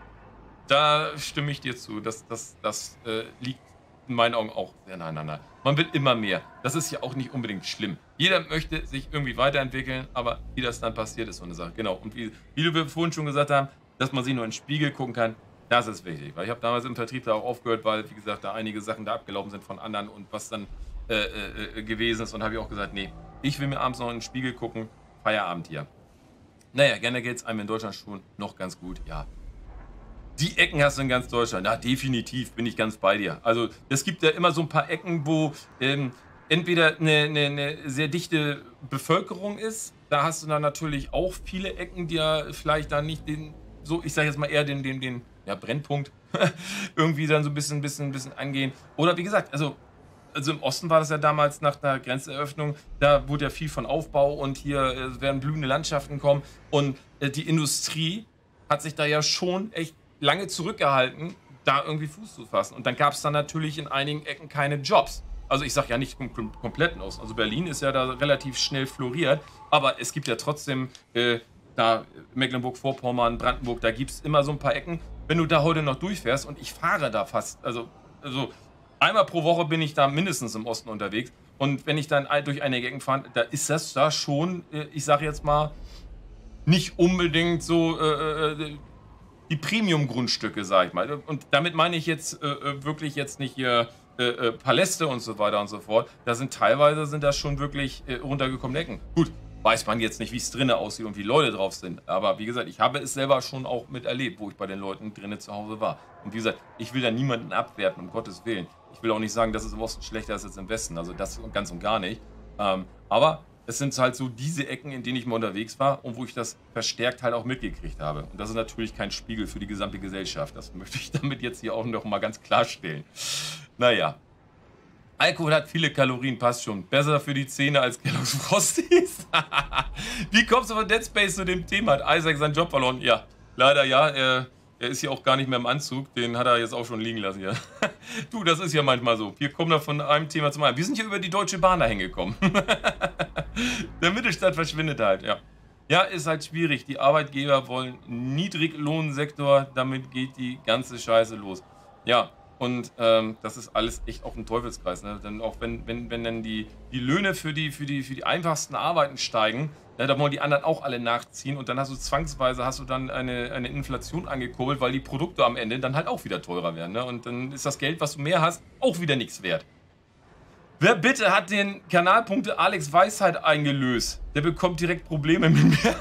Da stimme ich dir zu. Das, das, das äh, liegt in meinen Augen auch sehr nah beieinander. Man will immer mehr. Das ist ja auch nicht unbedingt schlimm. Jeder möchte sich irgendwie weiterentwickeln, aber wie das dann passiert, ist so eine Sache. Genau. Und wie, wie du vorhin schon gesagt hast, dass man sich nur in den Spiegel gucken kann, das ist wichtig, weil ich habe damals im Vertrieb da auch aufgehört, weil, wie gesagt, da einige Sachen da abgelaufen sind von anderen und was dann äh, äh, gewesen ist. Und habe ich auch gesagt, nee, ich will mir abends noch in den Spiegel gucken, Feierabend hier. Naja, gerne geht es einem in Deutschland schon noch ganz gut, ja. Die Ecken hast du in ganz Deutschland, ja, definitiv, bin ich ganz bei dir. Also es gibt ja immer so ein paar Ecken, wo ähm, entweder eine, eine, eine sehr dichte Bevölkerung ist, da hast du dann natürlich auch viele Ecken, die ja vielleicht dann nicht den, so, ich sage jetzt mal eher den, den, den, ja, Brennpunkt irgendwie dann so ein bisschen, bisschen, bisschen angehen. Oder wie gesagt, also, also im Osten war das ja damals nach der Grenzeröffnung, da wurde ja viel von Aufbau und hier äh, werden blühende Landschaften kommen und äh, die Industrie hat sich da ja schon echt lange zurückgehalten, da irgendwie Fuß zu fassen. Und dann gab es dann natürlich in einigen Ecken keine Jobs. Also ich sage ja nicht kom kom kompletten Osten. Also Berlin ist ja da relativ schnell floriert, aber es gibt ja trotzdem äh, da Mecklenburg-Vorpommern, Brandenburg, da gibt es immer so ein paar Ecken. Wenn du da heute noch durchfährst und ich fahre da fast, also, also einmal pro Woche bin ich da mindestens im Osten unterwegs und wenn ich dann durch einige Ecken fahre, da ist das da schon, ich sage jetzt mal, nicht unbedingt so äh, die Premium-Grundstücke, sag ich mal. Und damit meine ich jetzt äh, wirklich jetzt nicht hier äh, äh, Paläste und so weiter und so fort. Da sind teilweise sind das schon wirklich äh, runtergekommene Ecken. Gut. Weiß man jetzt nicht, wie es drinnen aussieht und wie Leute drauf sind. Aber wie gesagt, ich habe es selber schon auch miterlebt, wo ich bei den Leuten drinnen zu Hause war. Und wie gesagt, ich will da niemanden abwerten, um Gottes Willen. Ich will auch nicht sagen, dass es im Osten schlechter ist als im Westen. Also das ganz und gar nicht. Ähm, aber es sind halt so diese Ecken, in denen ich mal unterwegs war und wo ich das verstärkt halt auch mitgekriegt habe. Und das ist natürlich kein Spiegel für die gesamte Gesellschaft. Das möchte ich damit jetzt hier auch noch mal ganz klarstellen. Naja. Alkohol hat viele Kalorien, passt schon. Besser für die Zähne als Kellogg's Frosties. Wie kommst du von Dead Space zu dem Thema? Hat Isaac seinen Job verloren? Ja, leider ja. Er, er ist hier auch gar nicht mehr im Anzug. Den hat er jetzt auch schon liegen lassen. Ja. Du, das ist ja manchmal so. Wir kommen da von einem Thema zum anderen. Wir sind hier über die Deutsche Bahn dahin gekommen. Der Mittelstand verschwindet halt, ja. Ja, ist halt schwierig. Die Arbeitgeber wollen Niedriglohnsektor. Damit geht die ganze Scheiße los. Ja. Und ähm, das ist alles echt auch ein Teufelskreis. Ne? Denn auch wenn, wenn, wenn dann die, die Löhne für die, für, die, für die einfachsten Arbeiten steigen, ja, da wollen die anderen auch alle nachziehen. Und dann hast du zwangsweise hast du dann eine, eine Inflation angekurbelt, weil die Produkte am Ende dann halt auch wieder teurer werden. Ne? Und dann ist das Geld, was du mehr hast, auch wieder nichts wert. Wer bitte hat den Kanalpunkte Alex Weisheit eingelöst? Der bekommt direkt Probleme mit mir.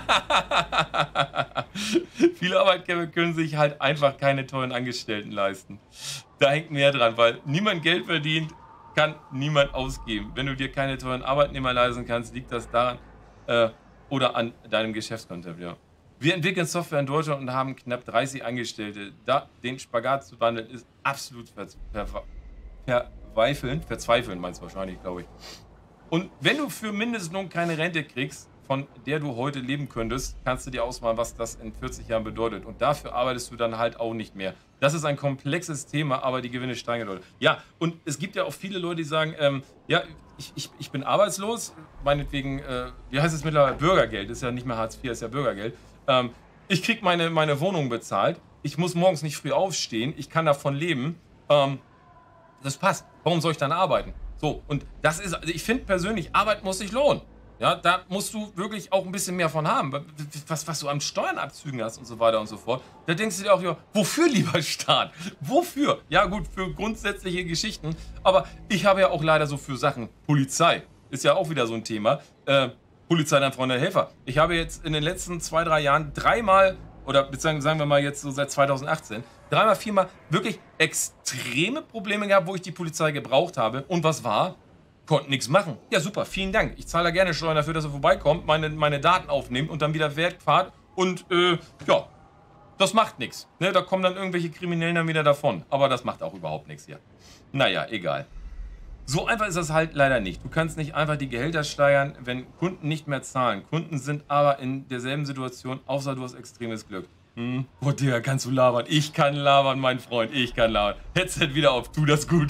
Viele Arbeitgeber können sich halt einfach keine tollen Angestellten leisten. Da hängt mehr dran, weil niemand Geld verdient, kann niemand ausgeben. Wenn du dir keine tollen Arbeitnehmer leisten kannst, liegt das daran äh, oder an deinem Geschäftskonzept. Ja. Wir entwickeln Software in Deutschland und haben knapp dreißig Angestellte. Da den Spagat zu wandeln, ist absolut ver ver ver Verzweifeln, verzweifeln meinst du wahrscheinlich, glaube ich. Und wenn du für Mindestlohn keine Rente kriegst, von der du heute leben könntest, kannst du dir ausmalen, was das in vierzig Jahren bedeutet. Und dafür arbeitest du dann halt auch nicht mehr. Das ist ein komplexes Thema, aber die Gewinne steigen, Leute. Ja, und es gibt ja auch viele Leute, die sagen, ähm, ja, ich, ich, ich bin arbeitslos, meinetwegen, äh, wie heißt es mittlerweile, Bürgergeld, ist ja nicht mehr Hartz vier, ist ja Bürgergeld. Ähm, ich krieg meine, meine Wohnung bezahlt, ich muss morgens nicht früh aufstehen, ich kann davon leben, ähm, das passt. Warum soll ich dann arbeiten? So, und das ist, also ich finde persönlich, Arbeit muss sich lohnen. Ja, da musst du wirklich auch ein bisschen mehr von haben. Was, was du an Steuernabzügen hast und so weiter und so fort. Da denkst du dir auch, ja, wofür, lieber Staat? Wofür? Ja gut, für grundsätzliche Geschichten. Aber ich habe ja auch leider so für Sachen, Polizei ist ja auch wieder so ein Thema. Äh, Polizei, dann Freunde, Helfer. Ich habe jetzt in den letzten zwei, drei Jahren dreimal, oder beziehungsweise sagen wir mal jetzt so seit zweitausendachtzehn, dreimal, viermal wirklich extreme Probleme gehabt, wo ich die Polizei gebraucht habe. Und was war? Konnten nichts machen. Ja, super, vielen Dank. Ich zahle da gerne Steuern dafür, dass er vorbeikommt, meine, meine Daten aufnimmt und dann wieder wegfahrt. Und, äh, ja, das macht nichts. Ne, da kommen dann irgendwelche Kriminellen dann wieder davon. Aber das macht auch überhaupt nichts hier. Naja, egal. So einfach ist das halt leider nicht. Du kannst nicht einfach die Gehälter steigern, wenn Kunden nicht mehr zahlen. Kunden sind aber in derselben Situation, außer du hast extremes Glück. Hm, oh Digga, kannst du labern? Ich kann labern, mein Freund, ich kann labern. Headset wieder auf, tu das gut.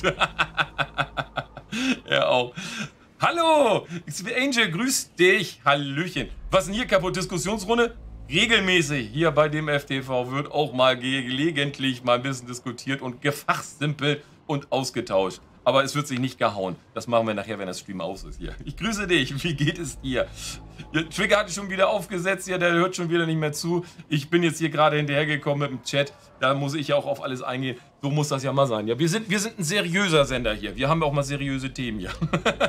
Ja, auch. Hallo, Angel, grüß dich. Hallöchen. Was ist denn hier kaputt? Diskussionsrunde? Regelmäßig hier bei dem F T V wird auch mal gelegentlich mal ein bisschen diskutiert und gefachsimpelt und ausgetauscht. Aber es wird sich nicht gehauen. Das machen wir nachher, wenn der Stream aus ist hier. Ich grüße dich. Wie geht es dir? Der Trigger hat schon wieder aufgesetzt. Ja, der hört schon wieder nicht mehr zu. Ich bin jetzt hier gerade hinterhergekommen mit dem Chat. Da muss ich ja auch auf alles eingehen. So muss das ja mal sein. Ja, wir sind, wir sind ein seriöser Sender hier. Wir haben auch mal seriöse Themen hier.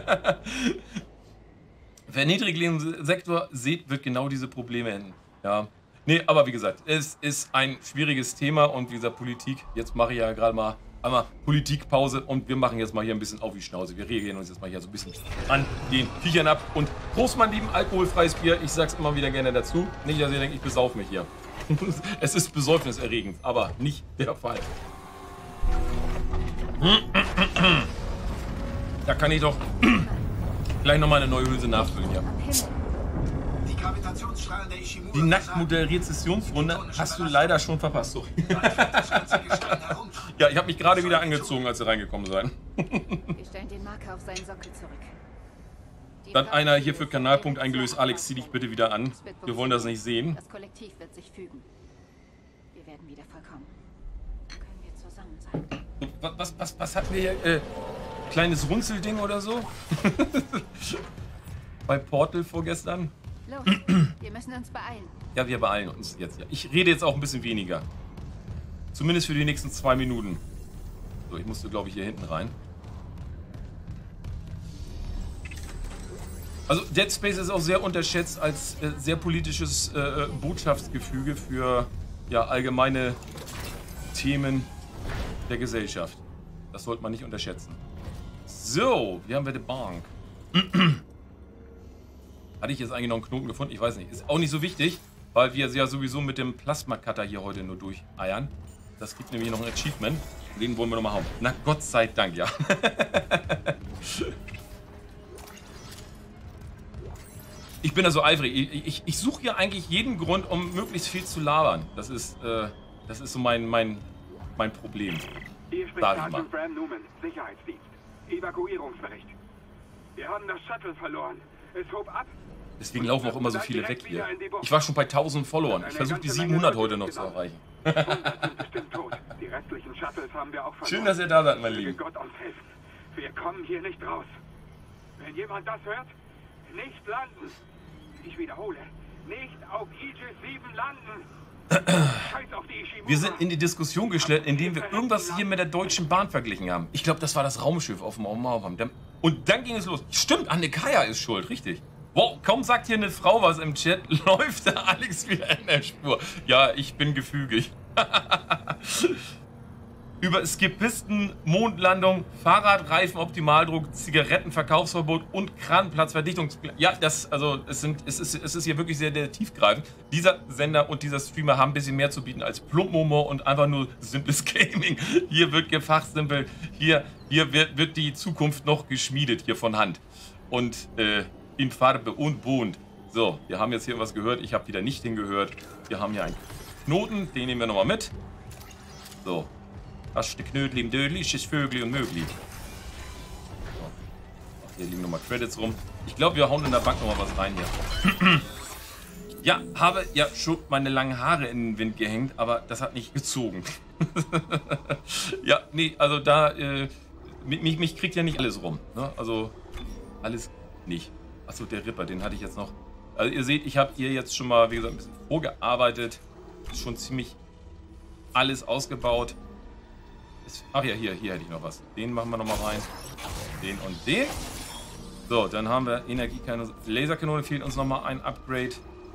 Wer niedriggelegenen Sektor sieht, wird genau diese Probleme enden. Ja. Nee, aber wie gesagt, es ist ein schwieriges Thema. Und wie gesagt, Politik. Jetzt mache ich ja gerade mal einmal Politikpause und wir machen jetzt mal hier ein bisschen auf die Schnauze. Wir reagieren uns jetzt mal hier so ein bisschen an den Viechern ab. Und Prost, mein Lieben, alkoholfreies Bier. Ich sag's immer wieder gerne dazu. Nicht, dass ihr denkt, ich besauf mich hier. Es ist besäufniserregend, aber nicht der Fall. Da kann ich doch gleich nochmal eine neue Hülse nachfüllen, ja. Die Gravitationsstrahlen der Ishimura. Die Nacktmodell-Rezessionsrunde hast du leider schon verpasst. Sorry. Ja, ich habe mich gerade wieder angezogen, als ihr reingekommen seid. Wir stellen den Marker auf seinen Sockel zurück. Dann einer hier für Kanalpunkt eingelöst. Alex, zieh dich bitte wieder an. Wir wollen das nicht sehen. Das Kollektiv wird sich fügen. Wir werden wieder vollkommen. Können wir zusammen sein. Was, was, was, was hatten wir hier? Äh, kleines Runzelding oder so? Bei Portal vorgestern? Los, wir müssen uns beeilen. Ja, wir beeilen uns jetzt. Ja. Ich rede jetzt auch ein bisschen weniger. Zumindest für die nächsten zwei Minuten. So, ich musste, glaube ich, hier hinten rein. Also Dead Space ist auch sehr unterschätzt als äh, sehr politisches äh, Botschaftsgefüge für ja, allgemeine Themen der Gesellschaft. Das sollte man nicht unterschätzen. So, wie haben wir die Bank? Hatte ich jetzt eigentlich noch einen Knoten gefunden? Ich weiß nicht. Ist auch nicht so wichtig, weil wir ja sowieso mit dem Plasma-Cutter hier heute nur durcheiern. Das gibt nämlich noch ein Achievement. Den wollen wir nochmal haben. Na Gott sei Dank, ja. Ich bin da so eifrig. Ich, ich, ich suche hier eigentlich jeden Grund, um möglichst viel zu labern. Das ist, äh, das ist so mein, mein, mein Problem. Hier spricht Sergeant Bram Newman, Sicherheitsdienst. Evakuierungsbericht. Wir haben das Shuttle verloren. Es hob ab. Deswegen laufen auch immer so viele weg hier. Ich war schon bei tausend Followern. Ich versuche die siebenhundert heute noch zu erreichen. hundert sind bestimmt tot. Die restlichen Shuttles haben wir auch verloren. Schön, dass ihr da seid, mein Lieben. Gott uns helfen. Wir kommen hier nicht raus. Wenn jemand das hört, nicht landen. Ich wiederhole, nicht auf Aegis sieben landen. Scheiß auf die Ishimura. Wir sind in die Diskussion gestellt, indem wir irgendwas hier mit der Deutschen Bahn verglichen haben. Ich glaube, das war das Raumschiff auf dem Mauerbaum. Und dann ging es los. Stimmt, Anne-Kaya ist schuld, richtig. Wow, kaum sagt hier eine Frau was im Chat, läuft der Alex wieder in der Spur. Ja, ich bin gefügig. Über Skipisten, Mondlandung, Fahrradreifen, Optimaldruck, Zigarettenverkaufsverbot und Kranplatzverdichtung. Ja, das, also, es, sind, es, ist, es ist hier wirklich sehr, sehr tiefgreifend. Dieser Sender und dieser Streamer haben ein bisschen mehr zu bieten als Plump-Humor und einfach nur simples Gaming. Hier wird gefachsimpelt, hier, hier wird, wird die Zukunft noch geschmiedet, hier von Hand. Und, äh, in Farbe und bunt. So, wir haben jetzt hier was gehört. Ich habe wieder nicht hingehört. Wir haben hier einen Knoten. Den nehmen wir nochmal mit. So. Das ist der Knödli im Dödli, ist Vögli und Mögli. So. Ach, hier liegen nochmal Credits rum. Ich glaube, wir hauen in der Bank nochmal was rein hier. Ja, habe ja schon meine langen Haare in den Wind gehängt, aber das hat nicht gezogen. Ja, nee, also da, äh, mich, mich kriegt ja nicht alles rum. Ne? Also, alles nicht. Achso, der Ripper, den hatte ich jetzt noch. Also ihr seht, ich habe hier jetzt schon mal, wie gesagt, ein bisschen vorgearbeitet. Ist schon ziemlich alles ausgebaut. Ist, ach ja, hier, hier hätte ich noch was. Den machen wir nochmal rein. Den und den. So, dann haben wir Energiekanone. Laserkanone, fehlt uns nochmal ein Upgrade.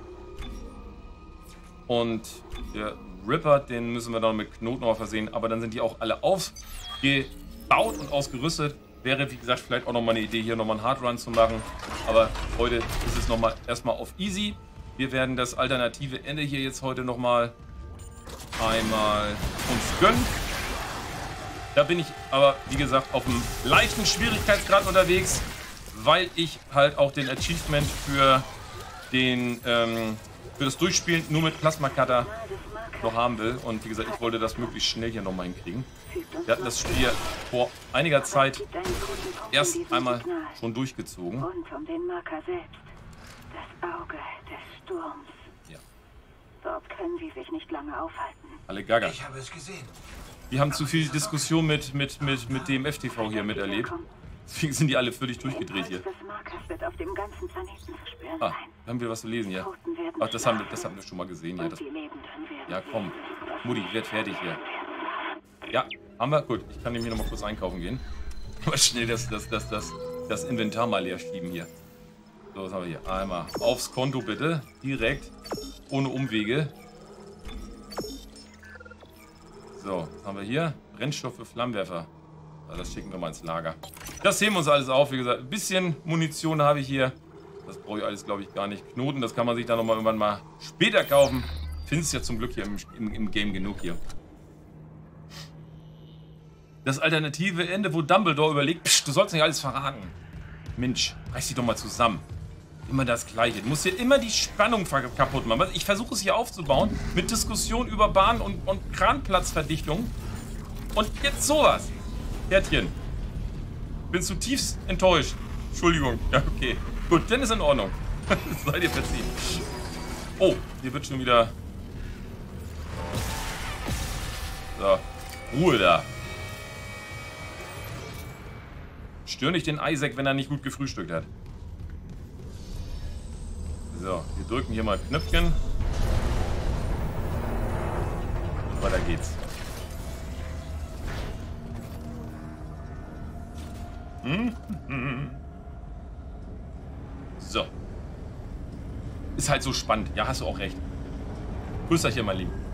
Und der Ripper, den müssen wir dann mit Knoten noch versehen. Aber dann sind die auch alle aufgebaut und ausgerüstet. Wäre, wie gesagt, vielleicht auch nochmal eine Idee, hier nochmal einen Hardrun zu machen. Aber heute ist es nochmal erstmal auf easy. Wir werden das alternative Ende hier jetzt heute nochmal einmal uns gönnen. Da bin ich aber, wie gesagt, auf einem leichten Schwierigkeitsgrad unterwegs, weil ich halt auch den Achievement für den ähm, für das Durchspielen nur mit Plasma Cutter noch haben will. Und wie gesagt, ich wollte das möglichst schnell hier nochmal hinkriegen. Wir hatten das Spiel vor einiger Zeit erst einmal schon durchgezogen. Und um den Marker selbst. Das Auge des Sturms. Ja. Dort können sie sich nicht lange aufhalten. Alle Gaga. Ich habe es gesehen. Die haben zu viel Diskussion mit, mit, mit, mit D M F T V hier miterlebt. Deswegen sind die alle völlig durchgedreht hier. Das Markers wird auf dem ganzen Planeten zu spüren Ah, sein. haben wir was zu lesen hier? Ach, das haben wir, das haben wir schon mal gesehen hier. Das, ja, komm. Mutti, werd fertig hier. Ja, haben wir? Gut, ich kann nämlich noch mal kurz einkaufen gehen. Mal schnell das, das, das, das, das Inventar mal leer schieben hier. So, was haben wir hier? Einmal aufs Konto bitte. Direkt. Ohne Umwege. So, was haben wir hier? Brennstoff für Flammenwerfer. Das schicken wir mal ins Lager. Das heben wir uns alles auf. Wie gesagt, ein bisschen Munition habe ich hier. Das brauche ich alles, glaube ich, gar nicht. Knoten, das kann man sich dann nochmal irgendwann mal später kaufen. Findest ja zum Glück hier im, im, im Game genug hier. Das alternative Ende, wo Dumbledore überlegt, psch, du sollst nicht alles verraten. Mensch, reiß dich doch mal zusammen. Immer das Gleiche. Du musst hier immer die Spannung kaputt machen. Ich versuche es hier aufzubauen mit Diskussion über Bahn- und, und Kranplatzverdichtung. Und jetzt sowas. Kärtchen. Bin zutiefst enttäuscht. Entschuldigung. Ja, okay. Gut, dann ist in Ordnung. Seid ihr verziehen. Oh, hier wird schon wieder... So. Ruhe da. Stör nicht den Isaac, wenn er nicht gut gefrühstückt hat. So, wir drücken hier mal Knöpfchen. Und weiter geht's. Hm? So. Ist halt so spannend. Ja, hast du auch recht. Grüß euch hier, mein Lieben.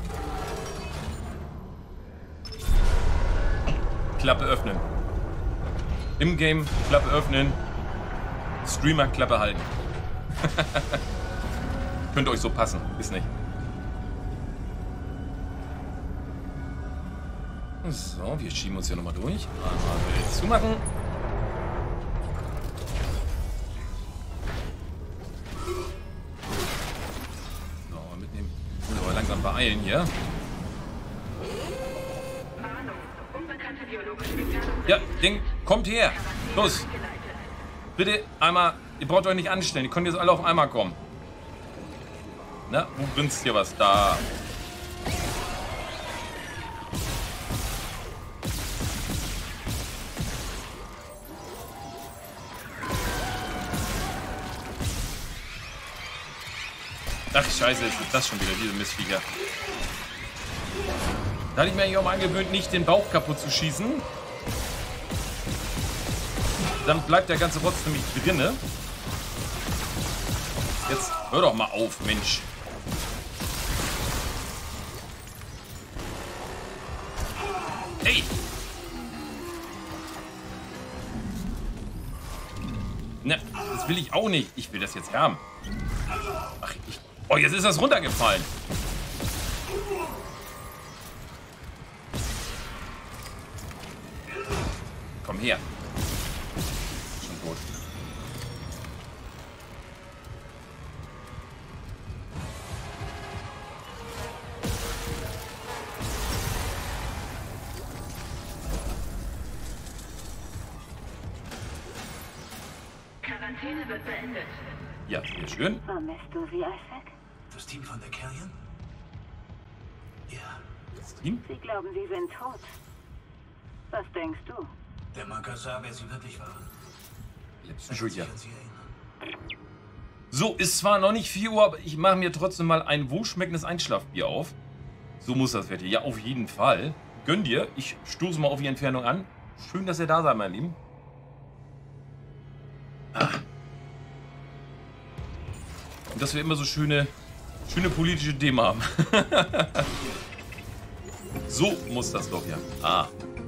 Klappe öffnen. Im Game Klappe öffnen. Streamer Klappe halten. Könnte euch so passen. Ist nicht. So, wir schieben uns hier nochmal durch. Einmal Welt zumachen. So, mitnehmen. Müssen wir aber langsam beeilen hier. Ja, Ding, kommt her. Los. Bitte einmal, ihr braucht euch nicht anstellen. Ihr könnt jetzt alle auf einmal kommen. Na, wo grinst hier was? Da. Ach, scheiße, ist das schon wieder, diese Missviecher. Da hatte ich mir eigentlich auch mal angewöhnt, nicht den Bauch kaputt zu schießen. Dann bleibt der ganze Rotz nämlich drinne. Jetzt hör doch mal auf, Mensch. Hey! Ne, das will ich auch nicht. Ich will das jetzt haben. Ach, ich... Oh, jetzt ist das runtergefallen. Komm her. Schon tot. Quarantäne wird beendet. Ja, sehr schön. Vermisst du sie, Isaac? Das Team von der Carrion? Ja. Das Team? Sie glauben, sie sind tot. Was denkst du? Der Marker sah, wer sie wirklich waren. Entschuldigung. Kann sich an sie erinnern. So, ist zwar noch nicht vier Uhr, aber ich mache mir trotzdem mal ein wohlschmeckendes Einschlafbier auf. So muss das werden. Ja, auf jeden Fall. Gönn dir. Ich stoße mal auf die Entfernung an. Schön, dass ihr da seid, mein Lieben. Ah. Und dass wir immer so schöne, schöne politische Themen haben. So muss das doch, ja. Ah.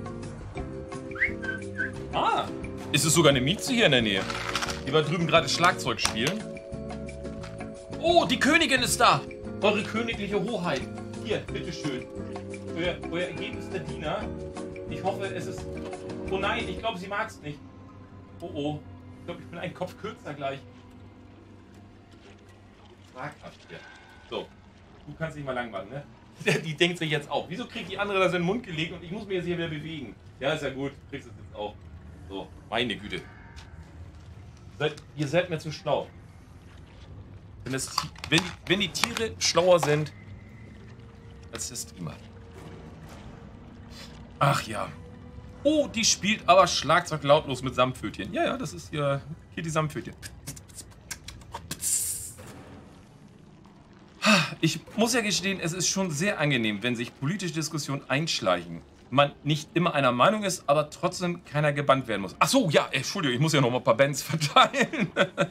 Ah. Ist es sogar eine Mieze hier in der Nähe? Die war drüben gerade Schlagzeug spielen. Oh, die Königin ist da. Eure königliche Hoheit. Hier, bitteschön. Euer, euer ergebenster Diener. Ich hoffe, es ist... Oh nein, ich glaube, sie mag es nicht. Oh oh. Ich glaube, ich bin einen Kopf kürzer gleich. Fraghaft hier. So. Du kannst dich mal langweilen, ne? Die denkt sich jetzt auch. Wieso kriegt die andere das in den Mund gelegt und ich muss mich jetzt hier wieder bewegen? Ja, ist ja gut. Du kriegst es jetzt auch. So, meine Güte. Seid, ihr seid mir zu schlau. Wenn, das, wenn, wenn die Tiere schlauer sind als der Streamer. Ach ja. Oh, die spielt aber Schlagzeug lautlos mit Samtpfötchen. Ja, ja, das ist hier, hier die Samtpfötchen. Ich muss ja gestehen, es ist schon sehr angenehm, wenn sich politische Diskussionen einschleichen. Man nicht immer einer Meinung ist, aber trotzdem keiner gebannt werden muss. Ach so, ja, Entschuldigung, ich muss ja noch mal ein paar Bands verteilen.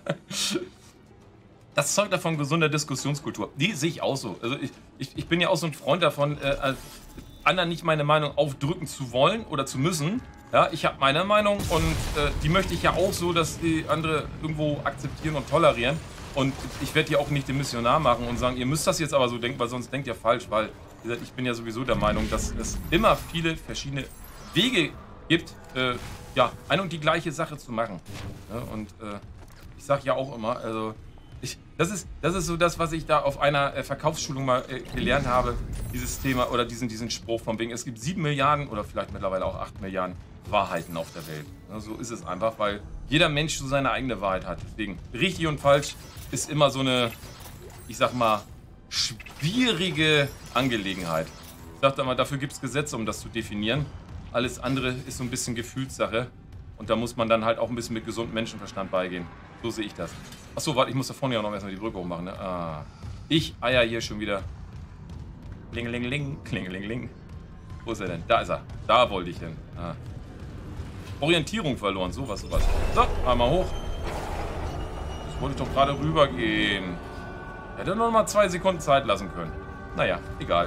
Das zeugt davon gesunder Diskussionskultur. Die sehe ich auch so. Also ich, ich, ich bin ja auch so ein Freund davon, äh, anderen nicht meine Meinung aufdrücken zu wollen oder zu müssen. Ja, ich habe meine Meinung und äh, die möchte ich ja auch so, dass die andere irgendwo akzeptieren und tolerieren. Und ich werde ja auch nicht den Missionar machen und sagen, ihr müsst das jetzt aber so denken, weil sonst denkt ihr falsch, weil wie gesagt, ich bin ja sowieso der Meinung, dass es immer viele verschiedene Wege gibt, äh, ja, eine und die gleiche Sache zu machen. Ja, und äh, ich sage ja auch immer, also ich, das ist das ist so das, was ich da auf einer äh, Verkaufsschulung mal äh, gelernt habe, dieses Thema oder diesen diesen Spruch von wegen, es gibt sieben Milliarden oder vielleicht mittlerweile auch acht Milliarden Wahrheiten auf der Welt. Ja, so ist es einfach, weil jeder Mensch so seine eigene Wahrheit hat. Deswegen richtig und falsch ist immer so eine, ich sag mal, schwierige Angelegenheit. Ich dachte mal, dafür gibt es Gesetze, um das zu definieren. Alles andere ist so ein bisschen Gefühlssache. Und da muss man dann halt auch ein bisschen mit gesundem Menschenverstand beigehen. So sehe ich das. Achso, warte, ich muss da vorne ja noch erstmal die Brücke hochmachen. Ne? Ah, ich eier hier schon wieder. Klingelingeling, klingelingeling. Wo ist er denn? Da ist er. Da wollte ich hin. Ah. Orientierung verloren, sowas, sowas. So, einmal hoch. Das wollte ich doch gerade rübergehen. Hätte noch mal zwei Sekunden Zeit lassen können. Naja, egal.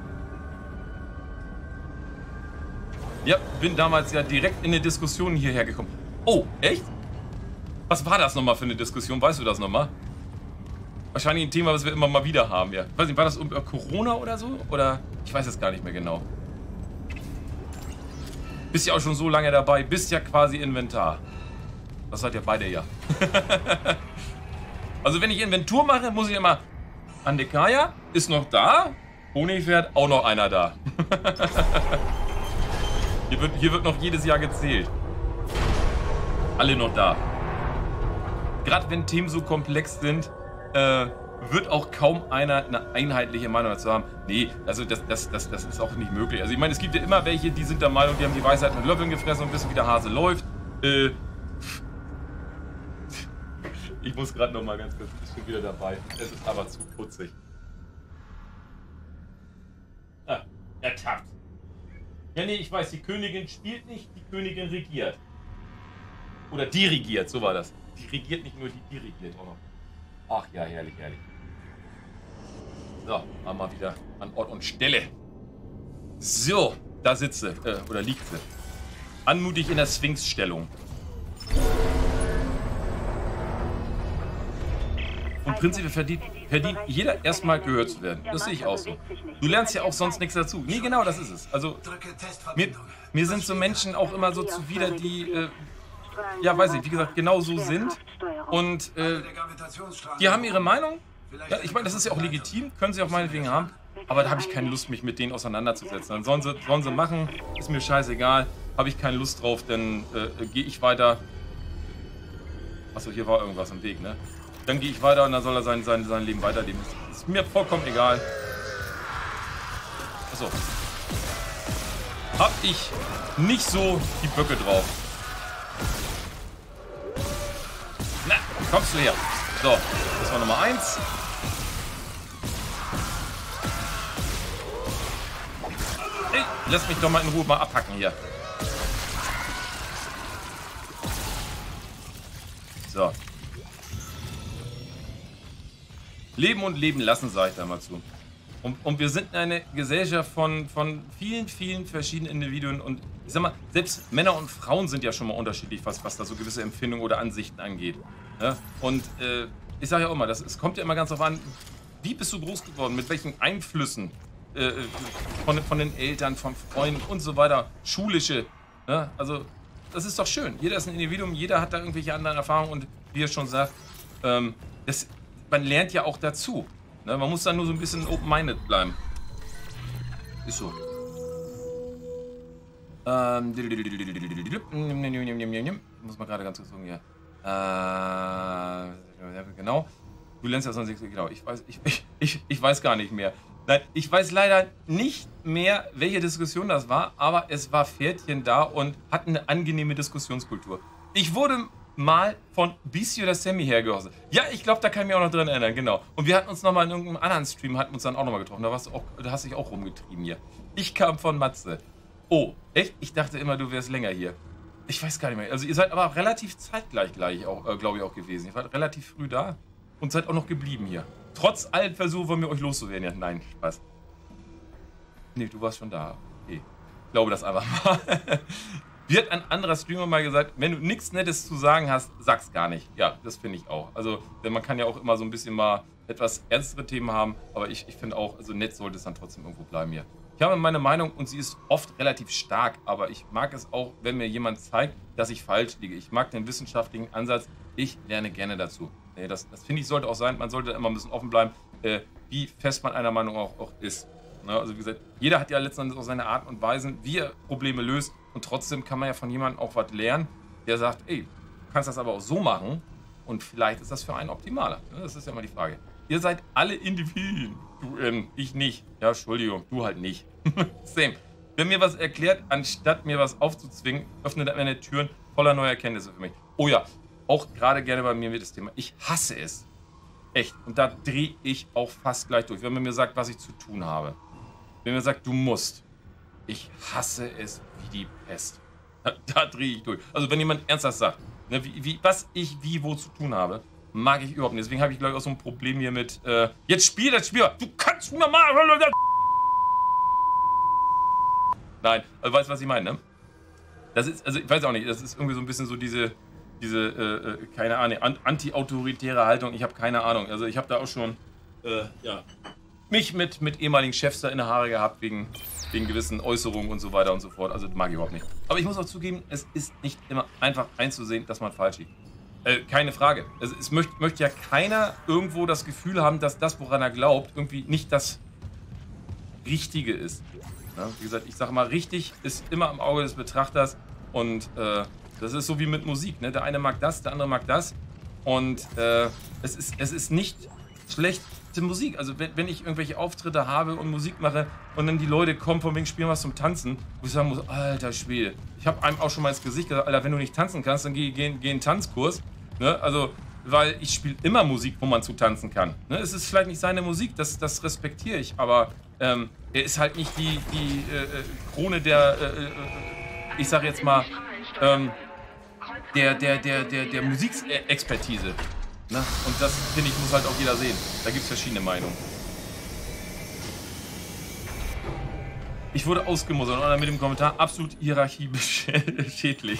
Ja, bin damals ja direkt in eine Diskussion hierher gekommen. Oh, echt? Was war das nochmal für eine Diskussion? Weißt du das nochmal? Wahrscheinlich ein Thema, was wir immer mal wieder haben, ja. Weiß nicht, war das über Corona oder so? Oder? Ich weiß es gar nicht mehr genau. Bist ja auch schon so lange dabei, bist ja quasi Inventar. Das seid ihr beide ja. Also wenn ich Inventur mache, muss ich immer... Andekaya ist noch da. Honigpferd, auch noch einer da. hier, wird, hier wird noch jedes Jahr gezählt. Alle noch da. Gerade wenn Themen so komplex sind, äh, wird auch kaum einer eine einheitliche Meinung dazu haben. Nee, also das, das, das, das ist auch nicht möglich. Also ich meine, es gibt ja immer welche, die sind der Meinung, die haben die Weisheit mit Löffeln gefressen und wissen, wie der Hase läuft. Äh, ich muss gerade noch mal ganz kurz, ich bin wieder dabei. Es ist aber zu putzig. Ah, ertappt. Ja, nee, ich weiß, die Königin spielt nicht, die Königin regiert. Oder dirigiert, so war das. Die regiert nicht nur, die dirigiert auch noch. Ach ja, herrlich, herrlich. So, machen wir wieder an Ort und Stelle. So, da sitze, äh, oder liegt sie. Anmutig in der Sphinx-Stellung. Und prinzipiell verdient, verdient jeder erstmal gehört zu werden. Das sehe ich auch so. Du lernst ja auch sonst nichts dazu. Nee, genau, das ist es. Also, mir, mir sind so Menschen auch immer so zuwider, die, äh, ja, weiß ich, wie gesagt, genau so sind. Und, äh, die haben ihre Meinung. Ja, ich meine, das ist ja auch legitim, können sie auch meinetwegen haben. Aber da habe ich keine Lust, mich mit denen auseinanderzusetzen. Dann sollen sie, sollen sie machen, ist mir scheißegal. Habe ich keine Lust drauf, dann äh, gehe ich weiter. Achso, hier war irgendwas im Weg, ne? Dann gehe ich weiter und dann soll er sein, sein, sein Leben weiterleben. Das ist mir vollkommen egal. Achso. Hab ich nicht so die Böcke drauf. Na, kommst du her. So, das war Nummer eins. Hey, lass mich doch mal in Ruhe mal abhacken hier. So. Leben und leben lassen, sage ich da mal zu. Und, und wir sind eine Gesellschaft von, von vielen, vielen verschiedenen Individuen. Und ich sag mal, selbst Männer und Frauen sind ja schon mal unterschiedlich, was, was da so gewisse Empfindungen oder Ansichten angeht. Ja? Und äh, ich sage ja auch immer, das, es kommt ja immer ganz darauf an, wie bist du groß geworden, mit welchen Einflüssen äh, von, von den Eltern, von Freunden und so weiter, schulische. Ja? Also, das ist doch schön. Jeder ist ein Individuum, jeder hat da irgendwelche anderen Erfahrungen. Und wie er schon sagt, ähm, das, man lernt ja auch dazu. Ne, man muss dann nur so ein bisschen open-minded bleiben. Ist so. Ähm. Muss man gerade ganz kurz sagen hier. Äh. Genau. Du lernst ja sonst genau. Ich weiß, ich, ich, ich, ich weiß gar nicht mehr. Nein, ich weiß leider nicht mehr, welche Diskussion das war, aber es war Pferdchen da und hat eine angenehme Diskussionskultur. Ich wurde mal von Beastie oder Sammy hergehossen. Ja, ich glaube, da kann ich mich auch noch dran erinnern, genau. Und wir hatten uns nochmal in irgendeinem anderen Stream, hatten uns dann auch nochmal getroffen. Da, warst du auch, da hast du dich auch rumgetrieben hier. Ich kam von Matze. Oh, echt? Ich dachte immer, du wärst länger hier. Ich weiß gar nicht mehr. Also ihr seid aber relativ zeitgleich, gleich auch, äh, glaube ich, auch gewesen. Ihr wart relativ früh da und seid auch noch geblieben hier. Trotz allen Versuchen von mir, euch loszuwerden. Ja, nein, Spaß. Nee, du warst schon da. Okay. Ich glaube das einfach mal. Wird ein anderer Streamer mal gesagt, wenn du nichts Nettes zu sagen hast, sag's gar nicht. Ja, das finde ich auch. Also, denn man kann ja auch immer so ein bisschen mal etwas ernstere Themen haben, aber ich, ich finde auch, also nett sollte es dann trotzdem irgendwo bleiben hier. Ich habe meine Meinung und sie ist oft relativ stark, aber ich mag es auch, wenn mir jemand zeigt, dass ich falsch liege. Ich mag den wissenschaftlichen Ansatz, ich lerne gerne dazu. Nee, das das finde ich sollte auch sein, man sollte immer ein bisschen offen bleiben, äh, wie fest man einer Meinung auch, auch ist. Ne? Also wie gesagt, jeder hat ja letztendlich auch seine Art und Weisen, wie er Probleme löst. Und trotzdem kann man ja von jemandem auch was lernen, der sagt, ey, du kannst das aber auch so machen und vielleicht ist das für einen optimaler. Das ist ja immer die Frage. Ihr seid alle Individuen. Du, ähm, ich nicht. Ja, Entschuldigung, du halt nicht. Same. Wer mir was erklärt, anstatt mir was aufzuzwingen, öffnet er meine Türen voller neuer Erkenntnisse für mich. Oh ja, auch gerade gerne bei mir wird das Thema. Ich hasse es. Echt. Und da drehe ich auch fast gleich durch. Wenn man mir sagt, was ich zu tun habe. Wenn man sagt, du musst. Ich hasse es wie die Pest. Da, da drehe ich durch. Also wenn jemand ernsthaft sagt, ne, wie, wie, was ich wie wo zu tun habe, mag ich überhaupt nicht. Deswegen habe ich, glaube ich, auch so ein Problem hier mit, äh, jetzt spiel das Spiel. Du kannst mir mal... Nein, also weißt du, was ich meine, ne? Das ist, also ich weiß auch nicht, das ist irgendwie so ein bisschen so diese, diese, äh, keine Ahnung, anti-autoritäre Haltung. Ich habe keine Ahnung. Also ich habe da auch schon, äh, ja... mich mit, mit ehemaligen Chefs da in der Haare gehabt, wegen, wegen gewissen Äußerungen und so weiter und so fort. Also mag ich überhaupt nicht. Aber ich muss auch zugeben, es ist nicht immer einfach einzusehen, dass man falsch liegt. Äh, keine Frage. Es, es möchte, möchte ja keiner irgendwo das Gefühl haben, dass das, woran er glaubt, irgendwie nicht das Richtige ist. Ja, wie gesagt, ich sage mal, richtig ist immer im Auge des Betrachters. Und äh, das ist so wie mit Musik. Ne? Der eine mag das, der andere mag das. Und äh, es, ist, es ist nicht schlecht, Musik. Also wenn, wenn ich irgendwelche Auftritte habe und Musik mache und dann die Leute kommen von wegen spielen was zum Tanzen, wo ich sagen muss, alter Schwede. Ich habe einem auch schon mal ins Gesicht gesagt, Alter, wenn du nicht tanzen kannst, dann geh, geh, geh in einen Tanzkurs. Ne? Also, weil ich spiele immer Musik, wo man zu tanzen kann. Ne? Es ist vielleicht nicht seine Musik, das, das respektiere ich, aber ähm, er ist halt nicht die, die äh, Krone der, äh, äh, ich sag jetzt mal, ähm, der, der, der, der, der Musikexpertise. Na, und das, finde ich, muss halt auch jeder sehen. Da gibt es verschiedene Meinungen. Ich wurde ausgemustert und mit dem Kommentar absolut hierarchieschädlich.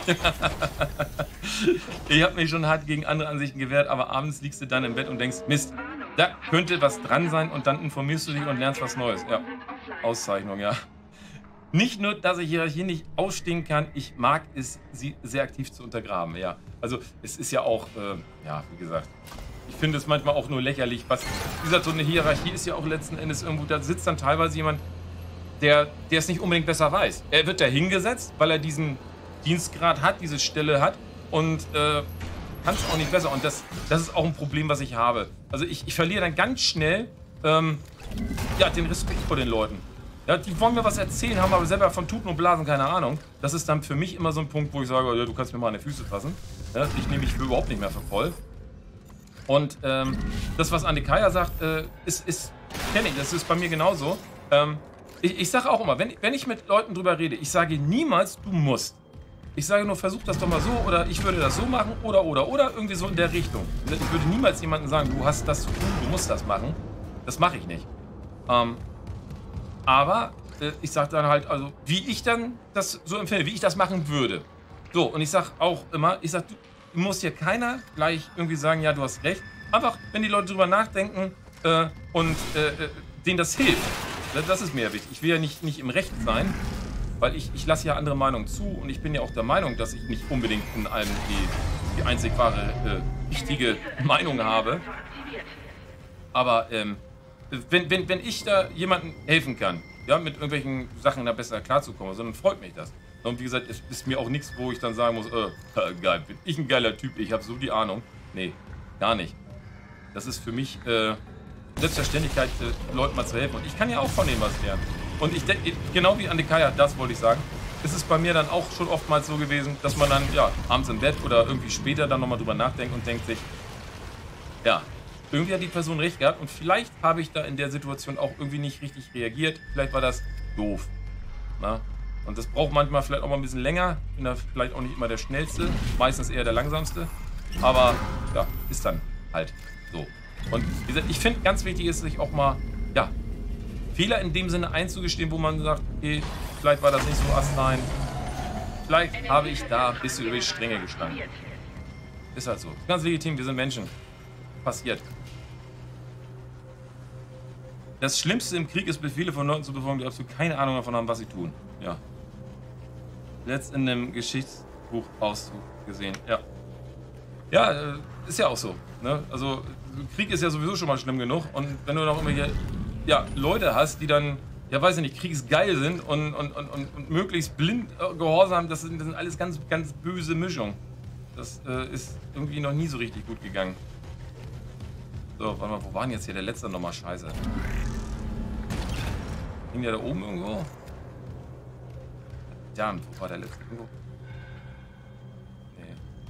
Ich habe mich schon hart gegen andere Ansichten gewehrt, aber abends liegst du dann im Bett und denkst, Mist, da könnte was dran sein und dann informierst du dich und lernst was Neues. Ja, Auszeichnung, ja. Nicht nur, dass ich Hierarchie nicht ausstehen kann, ich mag es, sie sehr aktiv zu untergraben, ja. Also, es ist ja auch, äh, ja, wie gesagt, ich finde es manchmal auch nur lächerlich, was, wie gesagt, so eine Hierarchie ist ja auch letzten Endes irgendwo, da sitzt dann teilweise jemand, der, der es nicht unbedingt besser weiß. Er wird da hingesetzt, weil er diesen Dienstgrad hat, diese Stelle hat und, äh, kann es auch nicht besser. Und das, das ist auch ein Problem, was ich habe. Also ich, ich verliere dann ganz schnell ähm, ja, den Respekt vor den Leuten. Ja, die wollen mir was erzählen, haben aber selber von Tuten und Blasen keine Ahnung. Das ist dann für mich immer so ein Punkt, wo ich sage, ja, du kannst mir mal an die Füße fassen. Ja, ich nehme mich für überhaupt nicht mehr für voll. Und ähm, das, was Andekaya sagt, äh, ist, ist kenne ich, das ist bei mir genauso. Ähm, ich ich sage auch immer, wenn, wenn ich mit Leuten drüber rede, ich sage niemals, du musst. Ich sage nur, versuch das doch mal so oder ich würde das so machen oder, oder, oder irgendwie so in der Richtung. Ich würde niemals jemandem sagen, du hast das zu tun, du musst das machen. Das mache ich nicht. Ähm, aber äh, ich sage dann halt, also wie ich dann das so empfinde, wie ich das machen würde. So, und ich sage auch immer, ich sage, du musst hier keiner gleich irgendwie sagen, ja, du hast recht. Einfach, wenn die Leute drüber nachdenken äh, und äh, denen das hilft. Das ist mir ja wichtig. Ich will ja nicht, nicht im Recht sein, weil ich, ich lasse ja andere Meinungen zu und ich bin ja auch der Meinung, dass ich nicht unbedingt in allem die, die einzig wahre, äh, richtige Meinung habe. Aber ähm, wenn, wenn, wenn ich da jemandem helfen kann, ja, mit irgendwelchen Sachen da besser klarzukommen, dann freut mich das. Und wie gesagt, es ist mir auch nichts, wo ich dann sagen muss, äh, geil, bin ich ein geiler Typ, ich habe so die Ahnung. Nee, gar nicht. Das ist für mich äh, Selbstverständlichkeit, äh, Leuten mal zu helfen. Und ich kann ja auch von denen was lernen. Und ich denke, genau wie Andekaya, das wollte ich sagen, ist es bei mir dann auch schon oftmals so gewesen, dass man dann, ja, abends im Bett oder irgendwie später dann nochmal drüber nachdenkt und denkt sich, ja, irgendwie hat die Person recht gehabt und vielleicht habe ich da in der Situation auch irgendwie nicht richtig reagiert. Vielleicht war das doof. Na? Und das braucht manchmal vielleicht auch mal ein bisschen länger. Bin da vielleicht auch nicht immer der Schnellste, meistens eher der Langsamste. Aber ja, ist dann halt so. Und wie gesagt, ich finde, ganz wichtig ist, sich auch mal, ja, Fehler in dem Sinne einzugestehen, wo man sagt, okay, vielleicht war das nicht so astrein. Vielleicht habe ich da ein bisschen über die Stränge geschlagen. Ist halt so. Ganz legitim, wir sind Menschen. Passiert. Das Schlimmste im Krieg ist, Befehle von Leuten zu befolgen, die absolut keine Ahnung davon haben, was sie tun. Ja. Letzt in einem Geschichtsbuch Auszug gesehen. Ja. Ja, ist ja auch so. Ne? Also, Krieg ist ja sowieso schon mal schlimm genug. Und wenn du noch irgendwelche ja, Leute hast, die dann, ja, weiß ich nicht, kriegsgeil sind und, und, und, und, und möglichst blind äh, gehorsam, das sind, das sind alles ganz, ganz böse Mischungen. Das äh, ist irgendwie noch nie so richtig gut gegangen. So, warte mal, wo war denn jetzt hier der letzte nochmal? Scheiße. Hing der da oben irgendwo? Ja, wo war der letzte? Irgendwo? Nee.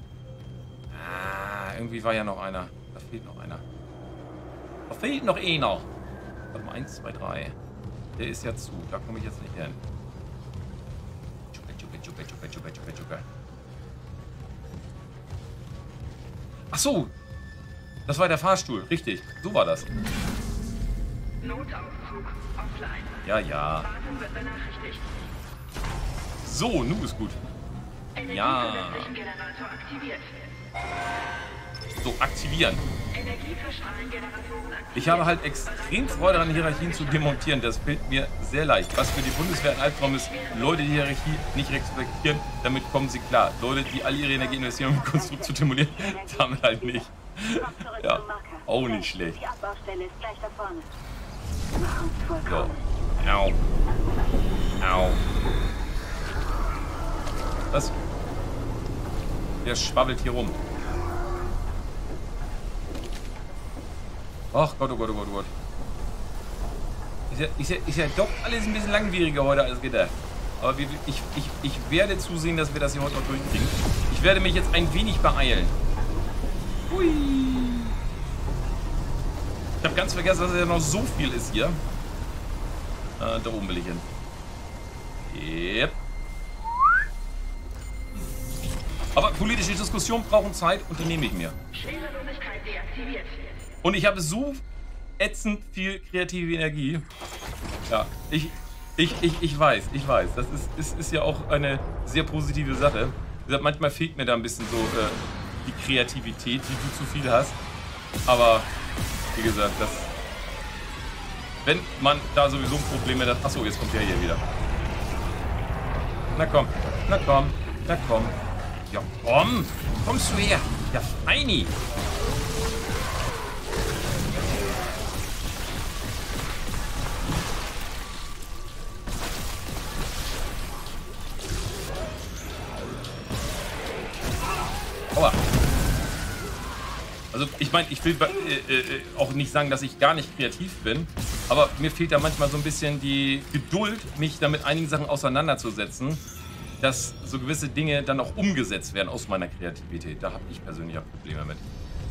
Ah, irgendwie war ja noch einer. Da fehlt noch einer. Da fehlt noch einer. Warte mal, eins, zwei, drei. Der ist ja zu. Da komme ich jetzt nicht hin. Tschuka, tschuka, tschuka, tschuka, tschuka, tschuka, tschuka. Ach so. Das war der Fahrstuhl, richtig. So war das. Notaufzug offline. Ja, ja. Wartung wird benachrichtigt. So, nu ist gut. Ja. Generator aktiviert. So, aktivieren. Energie für Strahlengeneratoren aktiviert. Ich habe halt extrem Freude daran, Hierarchien zu demontieren. Das fällt mir sehr leicht. Was für die Bundeswehr ein Albtraum ist, Leute, die Hierarchie nicht respektieren, damit kommen sie klar. Leute, die all ihre Energie investieren, um ein Konstrukt zu demolieren, damit halt nicht. Ja, auch nicht schlecht. Die Abbaustelle ist gleich da vorne. So. Au. Au. Was? Der schwabbelt hier rum. Ach Gott, oh Gott, oh Gott, oh Gott. Ist ja, ist, ja, ist ja doch alles ein bisschen langwieriger heute als gedacht. Aber wir, ich, ich, ich werde zusehen, dass wir das hier heute noch durchkriegen. Ich werde mich jetzt ein wenig beeilen. Hui. Ich habe ganz vergessen, dass es ja noch so viel ist hier. Äh, da oben will ich hin. Yep. Aber politische Diskussionen brauchen Zeit und die nehme ich mir. Schwerelosigkeit deaktiviert. Und ich habe so ätzend viel kreative Energie. Ja, ich, ich, ich, ich weiß, ich weiß. Das ist, ist, ist ja auch eine sehr positive Sache. Wie gesagt, manchmal fehlt mir da ein bisschen so äh, die Kreativität, die du zu viel hast. Aber wie gesagt, das, wenn man da sowieso Probleme hat. Achso, jetzt kommt der hier wieder. Na komm, na komm, na komm. Ja, komm, kommst du her? Ja, feini. Aua. Also ich meine, ich will äh, äh, auch nicht sagen, dass ich gar nicht kreativ bin, aber mir fehlt da manchmal so ein bisschen die Geduld, mich da mit einigen Sachen auseinanderzusetzen, dass so gewisse Dinge dann auch umgesetzt werden aus meiner Kreativität. Da habe ich persönlich auch Probleme mit.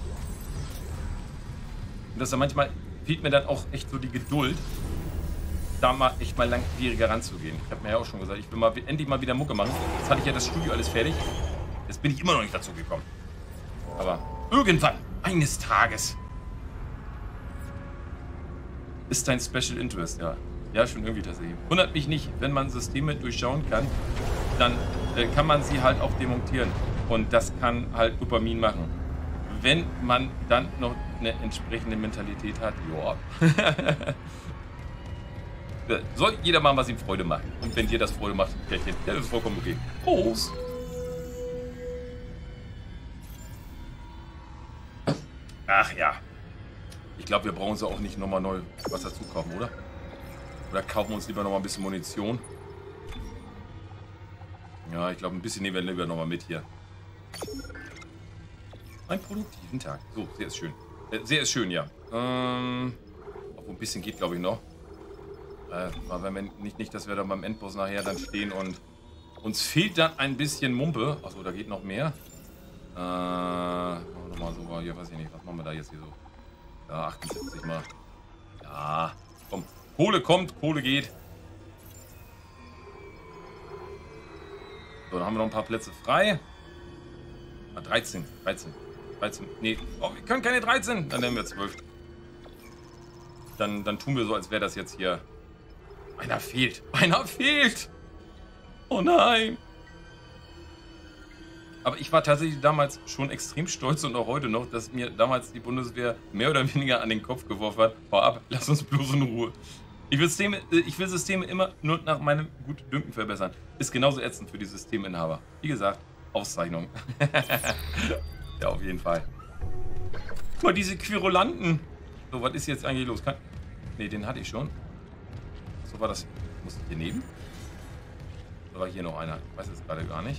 Und dass da manchmal fehlt mir dann auch echt so die Geduld, da mal echt mal langwieriger ranzugehen. Ich habe mir ja auch schon gesagt, ich will mal endlich mal wieder Mucke machen. Jetzt hatte ich ja das Studio alles fertig. Jetzt bin ich immer noch nicht dazu gekommen. Aber irgendwann, eines Tages, ist dein Special Interest, ja. Ja, schon irgendwie tatsächlich. Wundert mich nicht, wenn man Systeme durchschauen kann, dann äh, kann man sie halt auch demontieren. Und das kann halt Dopamin machen. Wenn man dann noch eine entsprechende Mentalität hat, joa. Soll jeder machen, was ihm Freude macht. Und wenn dir das Freude macht, ja, das ist vollkommen okay. Prost! Ach ja. Ich glaube, wir brauchen so auch nicht nochmal neu was dazu kaufen, oder? Oder kaufen wir uns lieber nochmal ein bisschen Munition? Ja, ich glaube, ein bisschen nehmen wir lieber nochmal mit hier. Einen produktiven Tag. So, sehr ist schön. Äh, sehr ist schön, ja. Ähm, obwohl ein bisschen geht, glaube ich, noch. Äh, wenn wir nicht, nicht, dass wir dann beim Endboss nachher dann stehen und uns fehlt dann ein bisschen Mumpe. Achso, da geht noch mehr. Äh, machen wir nochmal so, hier weiß ich nicht, was machen wir da jetzt hier so? Ja, achtundsiebzig mal. Ja, komm. Kohle kommt, Kohle geht. So, dann haben wir noch ein paar Plätze frei. Ah, dreizehn, dreizehn, dreizehn. Nee, oh, wir können keine dreizehn. Dann nehmen wir zwölf. Dann, dann tun wir so, als wäre das jetzt hier... Einer fehlt. Einer fehlt. Oh nein. Aber ich war tatsächlich damals schon extrem stolz und auch heute noch, dass mir damals die Bundeswehr mehr oder weniger an den Kopf geworfen hat. Hau ab, lass uns bloß in Ruhe. Ich will Systeme, ich will Systeme immer nur nach meinem Gutdünken verbessern. Ist genauso ätzend für die Systeminhaber. Wie gesagt, Auszeichnung. Ja, auf jeden Fall. Guck mal, diese Querulanten. So, was ist jetzt eigentlich los? Kann... Ne, den hatte ich schon. So war das. Muss ich hier neben? Oder war hier noch einer? Ich weiß es gerade gar nicht.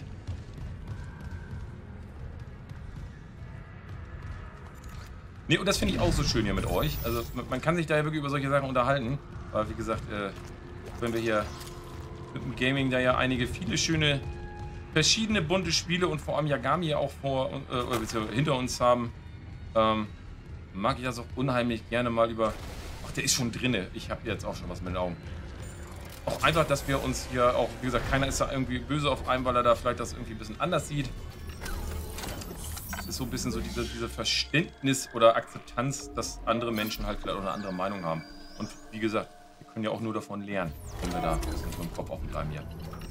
Ne, und das finde ich auch so schön hier mit euch. Also man kann sich da ja wirklich über solche Sachen unterhalten. Aber wie gesagt, äh, wenn wir hier mit dem Gaming da ja einige, viele schöne, verschiedene bunte Spiele und vor allem Yagami auch vor äh, oder hinter uns haben, ähm, mag ich das auch unheimlich gerne mal über... Ach, der ist schon drinne. Ich habe jetzt auch schon was mit den Augen. Auch einfach, dass wir uns hier auch, wie gesagt, keiner ist da irgendwie böse auf einen, weil er da vielleicht das irgendwie ein bisschen anders sieht. Es ist so ein bisschen so diese, diese Verständnis oder Akzeptanz, dass andere Menschen halt vielleicht auch eine andere Meinung haben. Und wie gesagt, wir können ja auch nur davon lernen, wenn wir da ein bisschen so im Kopf offen bleiben hier.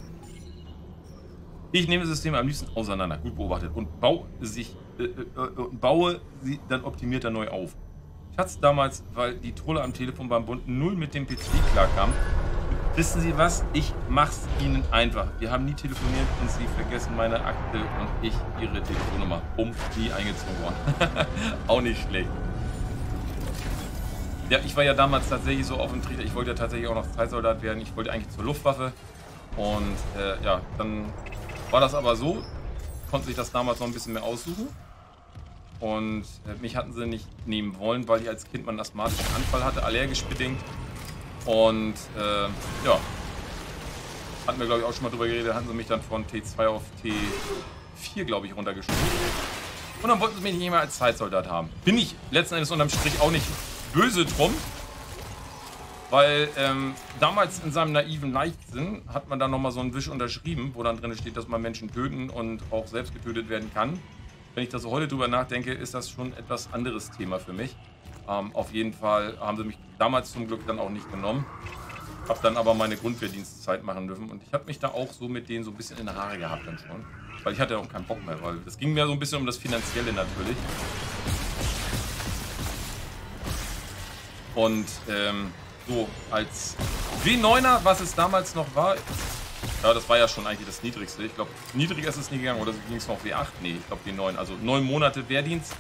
Ich nehme Systeme am liebsten auseinander, gut beobachtet, und baue, sich, äh, äh, baue sie dann optimierter neu auf. Ich hatte es damals, weil die Trolle am Telefon beim Bund null mit dem P C klarkam. Wissen Sie was? Ich mach's Ihnen einfach. Wir haben nie telefoniert und Sie vergessen meine Akte und ich Ihre Telefonnummer. Um, nie eingezogen worden. Auch nicht schlecht. Ja, ich war ja damals tatsächlich so auf dem Trichter. Ich wollte ja tatsächlich auch noch Zeitsoldat werden. Ich wollte eigentlich zur Luftwaffe. Und äh, ja, dann war das aber so. Konnte sich das damals noch ein bisschen mehr aussuchen. Und äh, mich hatten sie nicht nehmen wollen, weil ich als Kind mal einen asthmatischen Anfall hatte, allergisch bedingt. Und äh, ja, hatten wir glaube ich auch schon mal drüber geredet, hatten sie mich dann von T zwei auf T vier, glaube ich, runtergeschoben. Und dann wollten sie mich nicht mehr als Zeitsoldat haben. Bin ich letzten Endes unterm Strich auch nicht böse drum, weil ähm, damals in seinem naiven Leichtsinn hat man dann nochmal so einen Wisch unterschrieben, wo dann drin steht, dass man Menschen töten und auch selbst getötet werden kann. Wenn ich da so heute drüber nachdenke, ist das schon etwas anderes Thema für mich. Ähm, auf jeden Fall haben sie mich damals zum Glück dann auch nicht genommen. Hab dann aber meine Grundwehrdienstzeit machen dürfen und ich habe mich da auch so mit denen so ein bisschen in die Haare gehabt dann schon. Weil ich hatte auch keinen Bock mehr, weil es ging mir so ein bisschen um das Finanzielle natürlich. Und ähm, so als W neuner, was es damals noch war, ja, das war ja schon eigentlich das Niedrigste. Ich glaube, niedriger ist es nie gegangen, oder ging es noch W acht? Nee, ich glaube W neun, also neun Monate Wehrdienst.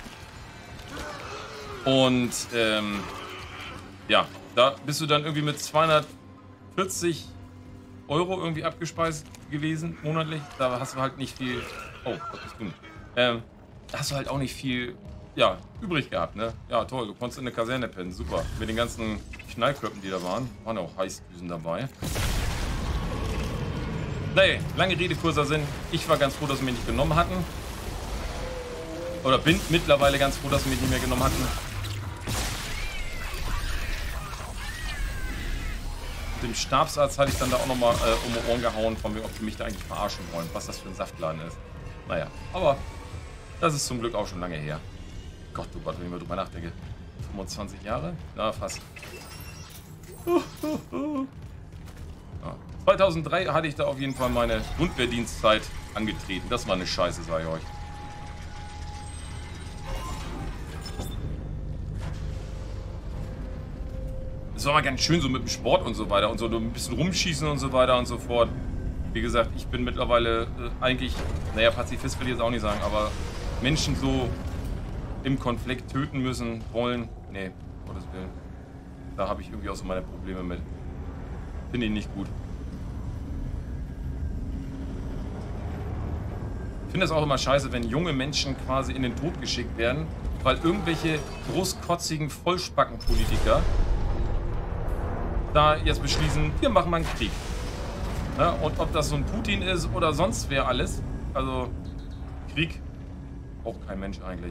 Und ähm, ja, da bist du dann irgendwie mit zweihundertvierzig Euro irgendwie abgespeist gewesen, monatlich. Da hast du halt nicht viel... Oh, was bist du? Ähm, da hast du halt auch nicht viel ja, übrig gehabt, ne? Ja, toll, du konntest in der Kaserne pennen. Super. Mit den ganzen Knallköpfen, die da waren. Waren auch Heißdüsen dabei. Nee, lange Rede, kurzer Sinn. Ich war ganz froh, dass sie mich nicht genommen hatten. Oder bin mittlerweile ganz froh, dass sie mich nicht mehr genommen hatten. Dem Stabsarzt hatte ich dann da auch nochmal äh, um die Ohren gehauen, von mir, ob die mich da eigentlich verarschen wollen, was das für ein Saftladen ist. Naja, aber das ist zum Glück auch schon lange her. Gott, oh Gott, wenn ich mal drüber nachdenke. fünfundzwanzig Jahre? Na, fast. Ja. zweitausenddrei hatte ich da auf jeden Fall meine Grundwehrdienstzeit angetreten. Das war eine Scheiße, sage ich euch. Es war mal ganz schön so mit dem Sport und so weiter und so ein bisschen rumschießen und so weiter und so fort. Wie gesagt, ich bin mittlerweile äh, eigentlich, naja, Pazifist will ich jetzt auch nicht sagen, aber Menschen so im Konflikt töten müssen, wollen, nee, Gottes Willen. Da habe ich irgendwie auch so meine Probleme mit. Finde ich nicht gut. Ich finde es auch immer scheiße, wenn junge Menschen quasi in den Tod geschickt werden, weil irgendwelche großkotzigen Vollspackenpolitiker da jetzt beschließen, wir machen mal einen Krieg. Ja, und ob das so ein Putin ist oder sonst wer alles, also Krieg braucht kein Mensch eigentlich.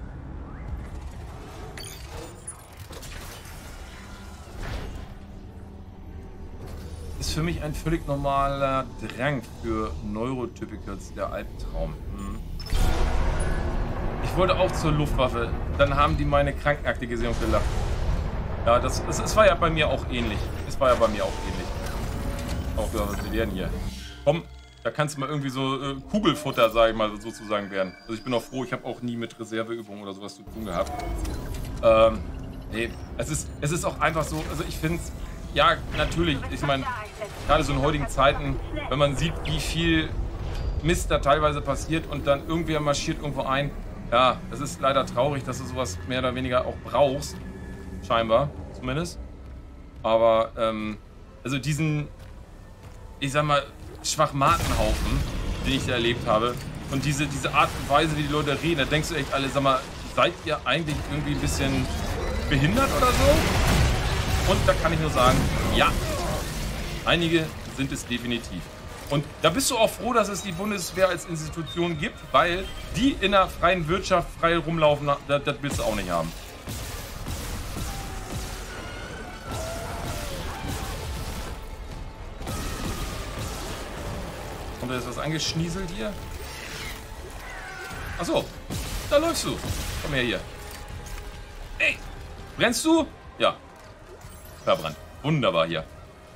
Ist für mich ein völlig normaler Drang für Neurotypicals, der Albtraum. Hm. Ich wollte auch zur Luftwaffe, dann haben die meine Krankenakte gesehen und gelacht. Ja, das, das, das war ja bei mir auch ähnlich. Es war ja bei mir auch ähnlich. Auch ja, was wir werden hier. Komm, da kannst du mal irgendwie so äh, Kugelfutter, sage ich mal, sozusagen werden. Also ich bin auch froh, ich habe auch nie mit Reserveübungen oder sowas zu tun gehabt. Ähm, nee, es ist, es ist auch einfach so, also ich finde es, ja, natürlich, ich meine, gerade so in heutigen Zeiten, wenn man sieht, wie viel Mist da teilweise passiert und dann irgendwer marschiert irgendwo ein, ja, es ist leider traurig, dass du sowas mehr oder weniger auch brauchst. Scheinbar, zumindest. Aber, ähm, also diesen, ich sag mal, Schwachmatenhaufen, den ich da erlebt habe, und diese, diese Art und Weise, wie die Leute reden, da denkst du echt alle, sag mal, seid ihr eigentlich irgendwie ein bisschen behindert oder so? Und da kann ich nur sagen, ja, einige sind es definitiv. Und da bist du auch froh, dass es die Bundeswehr als Institution gibt, weil die in der freien Wirtschaft frei rumlaufen, das, das willst du auch nicht haben. Kommt da jetzt was angeschnieselt hier? Achso, da läufst du. Komm her hier. Ey, brennst du? Ja. Verbrannt. Wunderbar hier.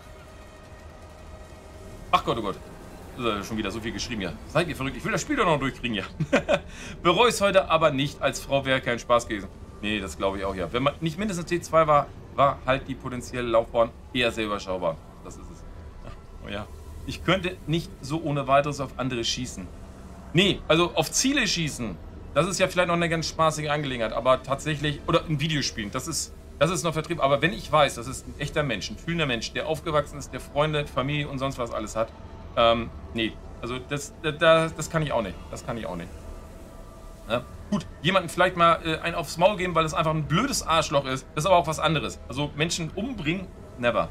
Ach Gott, oh Gott. Das ist ja schon wieder so viel geschrieben hier. Seid ihr verrückt? Ich will das Spiel doch noch durchkriegen hier. Bereue es heute aber nicht. Als Frau wäre kein Spaß gewesen. Nee, das glaube ich auch, ja. Wenn man nicht mindestens T zwei war, war halt die potenzielle Laufbahn eher sehr überschaubar. Das ist es. Oh ja. Ich könnte nicht so ohne weiteres auf andere schießen. Nee, also auf Ziele schießen. Das ist ja vielleicht noch eine ganz spaßige Angelegenheit. Aber tatsächlich, oder in Videospielen, das ist, das ist noch vertrieben. Aber wenn ich weiß, das ist ein echter Mensch, ein fühlender Mensch, der aufgewachsen ist, der Freunde, Familie und sonst was alles hat. Ähm, nee, also das, das, das kann ich auch nicht. Das kann ich auch nicht. Ja? Gut, jemanden vielleicht mal äh, einen aufs Maul geben, weil es einfach ein blödes Arschloch ist. Das ist aber auch was anderes. Also Menschen umbringen, never.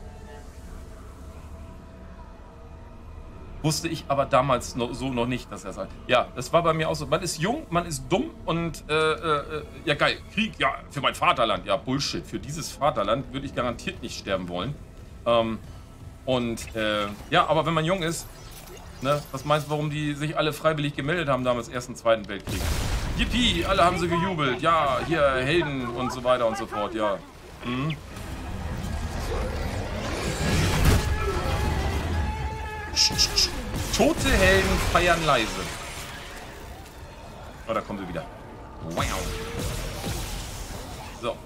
Wusste ich aber damals noch, so noch nicht, dass er sagt. Ja, das war bei mir auch so. Man ist jung, man ist dumm und äh, äh, ja geil, Krieg, ja, für mein Vaterland. Ja, Bullshit. Für dieses Vaterland würde ich garantiert nicht sterben wollen. Ähm, und äh, ja, aber wenn man jung ist, ne, was meinst du, warum die sich alle freiwillig gemeldet haben damals im Ersten, Zweiten Weltkrieg? Yippie, alle haben sie gejubelt. Ja, hier Helden und so weiter und so fort, ja. Mhm. Tote Helden feiern leise. Oh, da kommen sie wieder. Wow. So.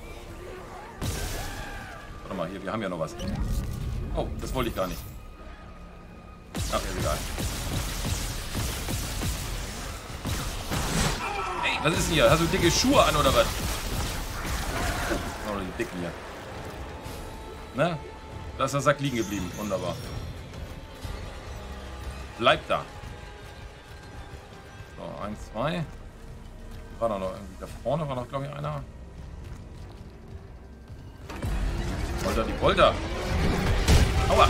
Warte mal, hier, wir haben ja noch was. Oh, das wollte ich gar nicht. Ach, ist egal. Ey, was ist denn hier? Hast du dicke Schuhe an oder was? Oh, die dicken hier. Na? Da ist der Sack liegen geblieben. Wunderbar. Bleibt da. So, eins, zwei. War da noch irgendwie? Da vorne war noch, glaube ich, einer. Polter, die Polter. Aua.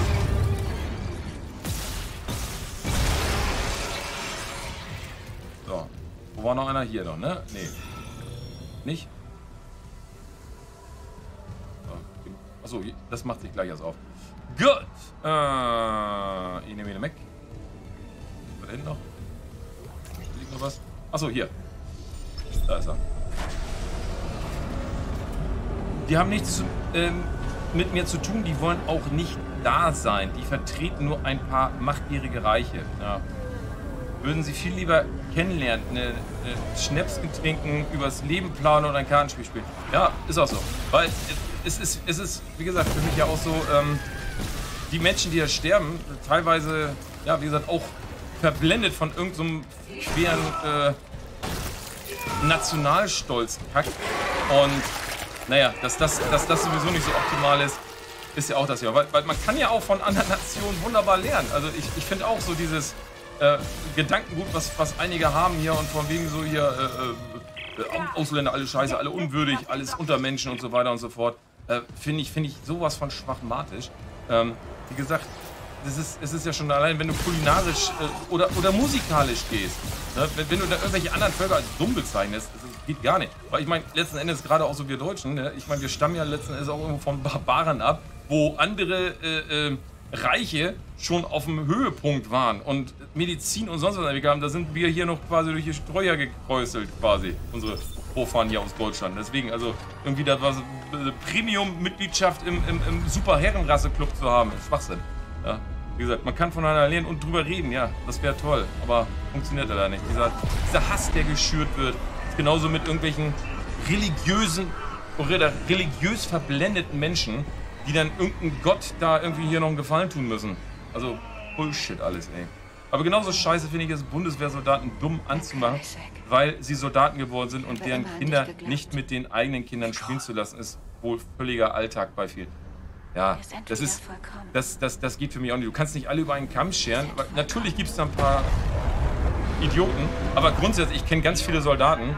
So. Wo war noch einer? Hier doch, ne? Nee. Nicht? So. Achso, das macht sich gleich erst auf. Gut. Äh, ich nehme wieder weg. Was da hinten noch? Liegt noch was? Achso, hier. Da ist er. Die haben nichts zu, ähm, mit mir zu tun, die wollen auch nicht da sein. Die vertreten nur ein paar machtgierige Reiche. Ja. Würden sie viel lieber kennenlernen, eine, eine Schnäpschen trinken, übers Leben planen oder ein Kartenspiel spielen. Ja, ist auch so. Weil es ist, es ist, wie gesagt, für mich ja auch so, ähm, die Menschen, die da sterben, teilweise, ja, wie gesagt, auch verblendet von irgendeinem so schweren äh, Nationalstolz-Kack. Und naja, dass das, dass das sowieso nicht so optimal ist, ist ja auch das ja. Weil, weil man kann ja auch von anderen Nationen wunderbar lernen. Also ich, ich finde auch so dieses äh, Gedankengut, was, was einige haben hier und von wegen so hier äh, äh, Ausländer, alle scheiße, alle unwürdig, alles Untermenschen und so weiter und so fort, äh, finde ich, find ich sowas von schwachmatisch. Ähm, wie gesagt, das ist, es ist ja schon allein, wenn du kulinarisch äh, oder, oder musikalisch gehst, ne? wenn, wenn du da irgendwelche anderen Völker als dumm bezeichnest, das geht gar nicht. Weil ich meine, letzten Endes, gerade auch so wir Deutschen, ne? Ich meine, wir stammen ja letzten Endes auch irgendwo von Barbaren ab, wo andere äh, äh, Reiche schon auf dem Höhepunkt waren und Medizin und sonst was entwickelt haben. Da sind wir hier noch quasi durch die Streuer gekräuselt, quasi, unsere Vorfahren hier aus Deutschland. Deswegen, also irgendwie da war so eine Premium-Mitgliedschaft im, im, im Super-Herrenrasse-Club zu haben, ist Schwachsinn. Ja, wie gesagt, man kann voneinander lernen und drüber reden, ja, das wäre toll, aber funktioniert leider nicht. Dieser, dieser Hass, der geschürt wird, ist genauso mit irgendwelchen religiösen oder religiös verblendeten Menschen, die dann irgendeinem Gott da irgendwie hier noch einen Gefallen tun müssen. Also Bullshit alles, ey. Aber genauso scheiße finde ich es, Bundeswehrsoldaten dumm anzumachen, weil sie Soldaten geworden sind und deren Kinder nicht mit den eigenen Kindern spielen zu lassen, ist wohl völliger Alltag bei vielen. Ja, das ist, das, das, das geht für mich auch nicht. Du kannst nicht alle über einen Kamm scheren. Weil natürlich gibt es da ein paar Idioten, aber grundsätzlich, ich kenne ganz viele Soldaten.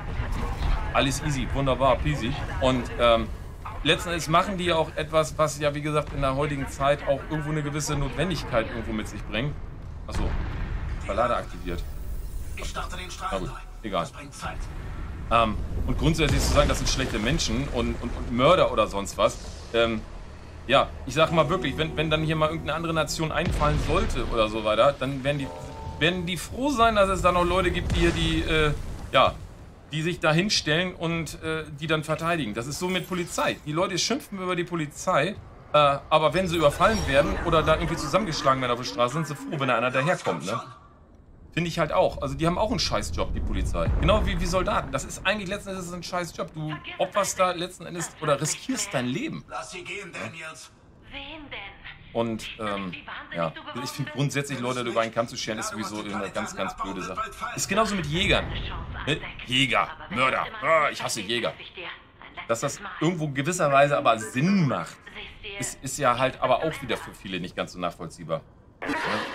Alles easy, wunderbar, peasy. Und ähm, letzten Endes machen die ja auch etwas, was ja, wie gesagt, in der heutigen Zeit auch irgendwo eine gewisse Notwendigkeit irgendwo mit sich bringt. Achso, Verlader aktiviert. Ich starte den Strahl Na gut, neu. egal. Das bringt Zeit. Ähm, und grundsätzlich zu sagen, das sind schlechte Menschen und, und, und Mörder oder sonst was, ähm, ja, ich sag mal wirklich, wenn, wenn dann hier mal irgendeine andere Nation einfallen sollte oder so weiter, dann werden die, werden die froh sein, dass es da noch Leute gibt, die hier die, äh, ja, die sich da hinstellen und äh, die dann verteidigen. Das ist so mit Polizei. Die Leute schimpfen über die Polizei, äh, aber wenn sie überfallen werden oder da irgendwie zusammengeschlagen werden auf der Straße, sind sie froh, wenn da einer daherkommt, ne? Finde ich halt auch. Also die haben auch einen Scheißjob, die Polizei. Genau wie, wie Soldaten. Das ist eigentlich letzten Endes ein Scheißjob. Du opferst da letzten Endes oder riskierst dein Leben. Lass sie gehen, Daniels. Wen denn? Und ähm, ja, ich finde grundsätzlich Leute über einen Kamm zu scheren, ist sowieso eine ganz, ganz blöde Sache. Ist genauso mit Jägern. Ne? Jäger, Mörder. Ah, ich hasse Jäger. Dass das irgendwo gewisserweise aber Sinn macht, ist, ist ja halt aber auch wieder für viele nicht ganz so nachvollziehbar. Ja?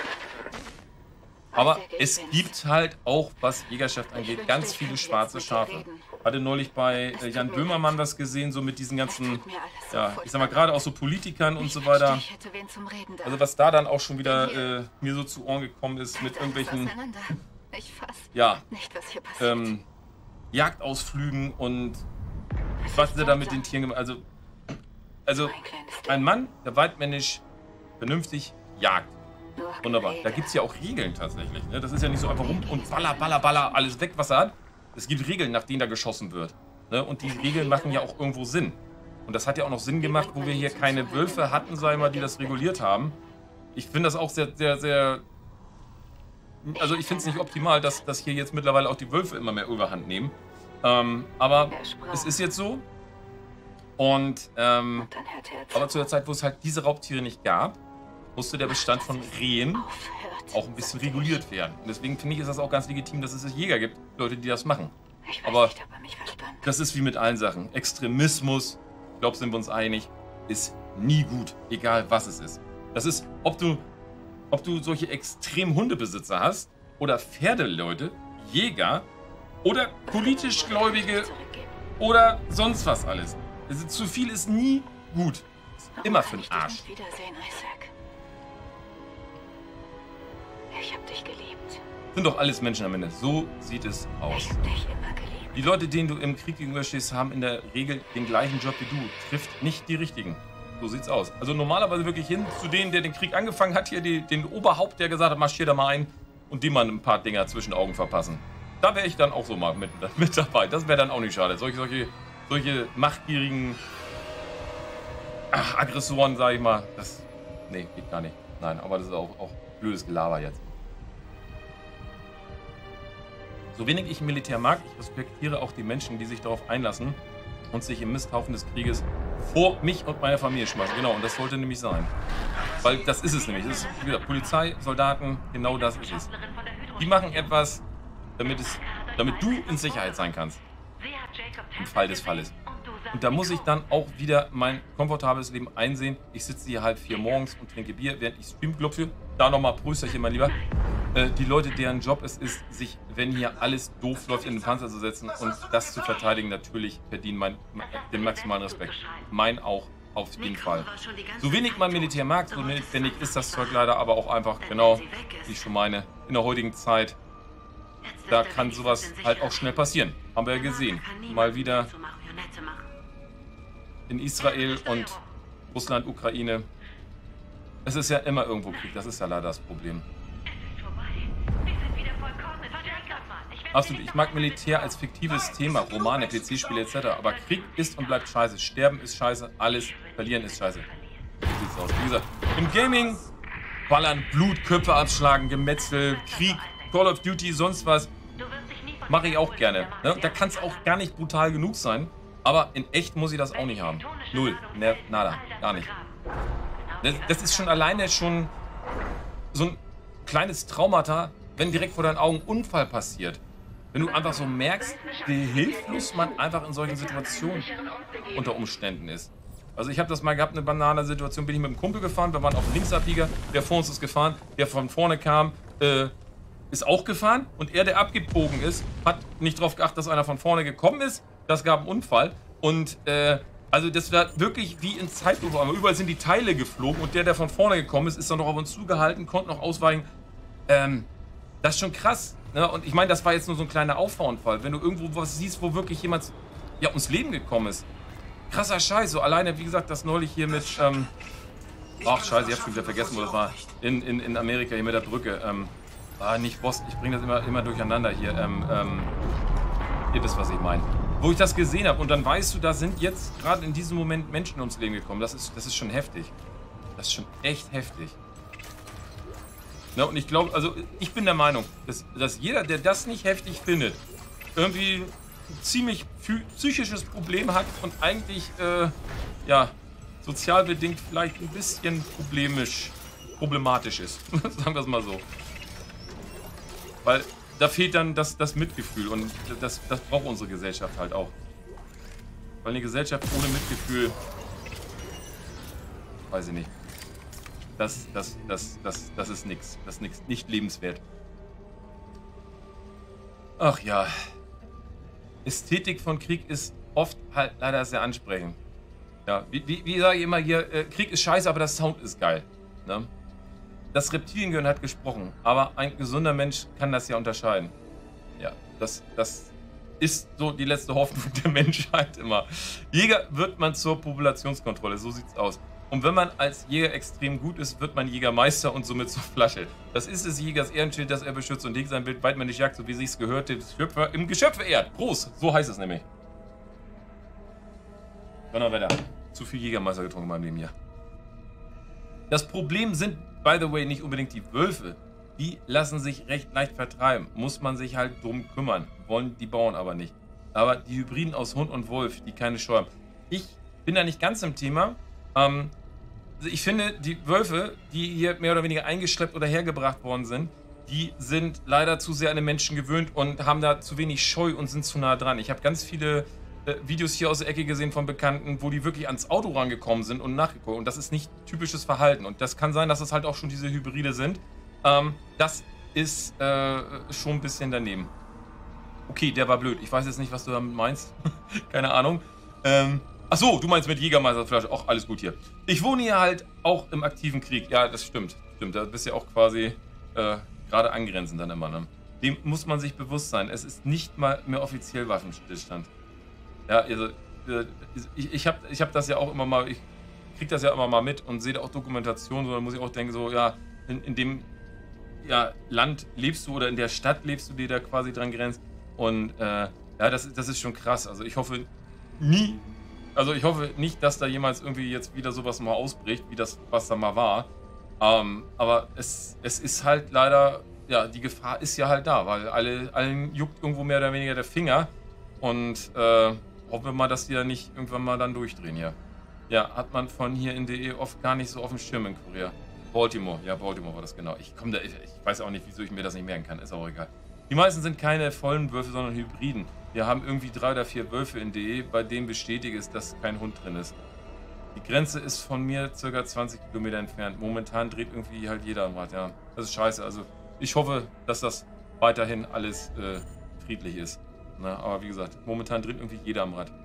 Aber es gibt halt auch, was Jägerschaft angeht, ganz viele schwarze Schafe. Hatte neulich bei äh, Jan Böhmermann das gesehen, so mit diesen ganzen, ja, ich sag mal, gerade auch so Politikern und so weiter. Also was da dann auch schon wieder äh, mir so zu Ohren gekommen ist mit irgendwelchen, ja, ähm, Jagdausflügen und was sie da mit den Tieren gemacht. Also, also ein Mann, der weitmännisch vernünftig jagt. Wunderbar. Da gibt es ja auch Regeln tatsächlich. Ne? Das ist ja nicht so einfach rum und baller, baller, baller, alles weg, was er hat. Es gibt Regeln, nach denen da geschossen wird. Ne? Und die Regeln machen ja auch irgendwo Sinn. Und das hat ja auch noch Sinn gemacht, wo wir hier keine Wölfe hatten, sagen wir mal, die das reguliert haben. Ich finde das auch sehr, sehr, sehr... Also ich finde es nicht optimal, dass, dass hier jetzt mittlerweile auch die Wölfe immer mehr Überhand nehmen. Ähm, aber es ist jetzt so. Und, ähm, aber zu der Zeit, wo es halt diese Raubtiere nicht gab, musste der Bestand von Rehen auch ein bisschen reguliert werden. Und deswegen finde ich, ist das auch ganz legitim, dass es Jäger gibt, Leute, die das machen. Aber das ist wie mit allen Sachen. Extremismus, ich glaube, sind wir uns einig, ist nie gut, egal was es ist. Das ist, ob du, ob du solche extremen Hundebesitzer hast oder Pferdeleute, Jäger oder politisch Gläubige oder sonst was alles. Also zu viel ist nie gut. Ist immer für den Arsch. Wiedersehen, Isaac. Ich hab dich geliebt. Sind doch alles Menschen am Ende. So sieht es aus. Ich hab dich immer geliebt. Die Leute, denen du im Krieg gegenüberstehst, haben in der Regel den gleichen Job wie du. Trifft nicht die richtigen. So sieht's aus. Also normalerweise wirklich hin zu denen, der den Krieg angefangen hat, hier die, den Oberhaupt, der gesagt hat, marschier da mal ein und dem mal ein paar Dinger zwischen Augen verpassen. Da wäre ich dann auch so mal mit, mit dabei. Das wäre dann auch nicht schade. Solche, solche, solche machtgierigen ach, Aggressoren, sage ich mal, das, nee, geht gar nicht. Nein, aber das ist auch, auch blödes Gelaber jetzt. So wenig ich Militär mag, ich respektiere auch die Menschen, die sich darauf einlassen und sich im Misthaufen des Krieges vor mich und meine Familie schmeißen. Genau, und das sollte nämlich sein. Weil das ist es nämlich. Das ist wieder Polizei, Soldaten, genau das ist es. Die machen etwas, damit, es, damit du in Sicherheit sein kannst. Im Fall des Falles. Und da muss ich dann auch wieder mein komfortables Leben einsehen. Ich sitze hier halb vier morgens und trinke Bier, während ich Stream klopfe. Da nochmal Prösterchen, mein Lieber. Äh, die Leute, deren Job es ist, sich, wenn hier alles doof läuft, in den Panzer zu setzen und das zu verteidigen, natürlich verdienen mein, den maximalen Respekt. Mein auch auf jeden Fall. So wenig man Militär mag, so wenig ist das Zeug leider aber auch einfach, genau, wie ich schon meine, in der heutigen Zeit, da kann sowas halt auch schnell passieren. Haben wir ja gesehen. Mal wieder in Israel und Russland, Ukraine. Es ist ja immer irgendwo Krieg, das ist ja leider das Problem. Absolut, ich mag Militär als fiktives Thema, Romane, P C-Spiele et cetera. Aber Krieg ist und bleibt scheiße. Sterben ist scheiße, alles verlieren ist scheiße. So sieht's aus. Wie gesagt, im Gaming ballern, Blut, Köpfe abschlagen, Gemetzel, Krieg, Call of Duty, sonst was. Mache ich auch gerne. Ne? Da kann es auch gar nicht brutal genug sein. Aber in echt muss ich das auch nicht haben. Null. Ne, nada. Gar nicht. Das, das ist schon alleine schon so ein kleines Traumata, wenn direkt vor deinen Augen ein Unfall passiert. Wenn du einfach so merkst, wie hilflos man einfach in solchen Situationen unter Umständen ist. Also ich habe das mal gehabt, eine banale Situation, bin ich mit einem Kumpel gefahren, wir waren auf dem Linksabbieger, der vor uns ist gefahren, der von vorne kam, äh, ist auch gefahren und er, der abgebogen ist, hat nicht darauf geachtet, dass einer von vorne gekommen ist. Das gab einen Unfall und äh, also das war wirklich wie in Zeitlupe. Überall sind die Teile geflogen und der, der von vorne gekommen ist, ist dann noch auf uns zugehalten, konnte noch ausweichen. Ähm, das ist schon krass. Ne? Und ich meine, das war jetzt nur so ein kleiner Auffahrunfall. Wenn du irgendwo was siehst, wo wirklich jemand ja, ums Leben gekommen ist. Krasser Scheiß. So alleine, wie gesagt, das neulich hier mit... Ähm, ach, scheiße, ich hab schon wieder vergessen, wo das war. In, in, in Amerika, hier mit der Brücke. Ähm, ah, nicht Boston, ich bringe das immer, immer durcheinander hier. Ähm, ähm, ihr wisst, was ich meine. Wo ich das gesehen habe und dann weißt du, da sind jetzt gerade in diesem Moment Menschen ums Leben gekommen. Das ist, das ist schon heftig. Das ist schon echt heftig. Ja, und ich glaube, also ich bin der Meinung, dass, dass jeder, der das nicht heftig findet, irgendwie ein ziemlich psychisches Problem hat und eigentlich, äh, ja, sozial bedingt vielleicht ein bisschen problemisch, problematisch ist. Sagen wir es mal so. Weil da fehlt dann das, das Mitgefühl und das, das braucht unsere Gesellschaft halt auch. Weil eine Gesellschaft ohne Mitgefühl, weiß ich nicht, das, das, das, das, das ist nix. Das ist nix, nicht lebenswert. Ach ja. Ästhetik von Krieg ist oft halt leider sehr ansprechend. Ja, wie, wie, wie sage ich immer hier, äh, Krieg ist scheiße, aber das Sound ist geil. Ne? Das Reptiliengehirn hat gesprochen, aber ein gesunder Mensch kann das ja unterscheiden. Ja, das, das ist so die letzte Hoffnung der Menschheit immer. Jäger wird man zur Populationskontrolle, so sieht's aus. Und wenn man als Jäger extrem gut ist, wird man Jägermeister und somit zur Flasche. Das ist des Jägers Ehrenschild, dass er beschützt und hegt sein Wild, weit man nicht jagt, so wie sich's gehört, den Schöpfer im Geschöpfe ehrt. Groß, so heißt es nämlich. Donnerwetter. Zu viel Jägermeister getrunken in meinem Leben hier. Das Problem sind, by the way, nicht unbedingt die Wölfe. Die lassen sich recht leicht vertreiben. Muss man sich halt drum kümmern. Wollen die Bauern aber nicht. Aber die Hybriden aus Hund und Wolf, die keine Scheu haben. Ich bin da nicht ganz im Thema. Ähm, ich finde, die Wölfe, die hier mehr oder weniger eingeschleppt oder hergebracht worden sind, die sind leider zu sehr an den Menschen gewöhnt und haben da zu wenig Scheu und sind zu nah dran. Ich habe ganz viele äh, Videos hier aus der Ecke gesehen von Bekannten, wo die wirklich ans Auto rangekommen sind und nachgeguckt. Und das ist nicht typisches Verhalten. Und das kann sein, dass es halt auch schon diese Hybride sind. Ähm, das ist äh, schon ein bisschen daneben. Okay, der war blöd. Ich weiß jetzt nicht, was du damit meinst. Keine Ahnung. Ähm, ach so, du meinst mit Jägermeisterflasche. Auch alles gut hier. Ich wohne hier halt auch im aktiven Krieg. Ja, das stimmt. Stimmt, da bist du ja auch quasi äh, gerade angrenzend dann immer. Ne? Dem muss man sich bewusst sein. Es ist nicht mal mehr offiziell Waffenstillstand. Ja, also äh, ich, ich habe ich hab das ja auch immer mal, ich krieg das ja immer mal mit und sehe da auch Dokumentation, so, da muss ich auch denken, so, ja, in, in dem ja, Land lebst du oder in der Stadt lebst du, die da quasi dran grenzt. Und äh, ja, das, das ist schon krass. Also ich hoffe nie, also ich hoffe nicht, dass da jemals irgendwie jetzt wieder sowas mal ausbricht, wie das, was da mal war. Ähm, aber es, es ist halt leider, ja, die Gefahr ist ja halt da, weil alle, allen juckt irgendwo mehr oder weniger der Finger. Und äh, hoffen wir mal, dass die da nicht irgendwann mal dann durchdrehen hier. Ja, hat man von hier in D E oft gar nicht so auf dem Schirm in Korea. Baltimore, ja, Baltimore war das genau. Ich komme da, ich, ich weiß auch nicht, wieso ich mir das nicht merken kann, ist auch egal. Die meisten sind keine vollen Wölfe, sondern Hybriden. Wir haben irgendwie drei oder vier Wölfe in D E, bei denen bestätigt ist, dass kein Hund drin ist. Die Grenze ist von mir ca. zwanzig Kilometer entfernt. Momentan dreht irgendwie halt jeder am Rad, ja. Das ist scheiße, also ich hoffe, dass das weiterhin alles äh, friedlich ist. Na, aber wie gesagt, momentan dreht irgendwie jeder am Rad.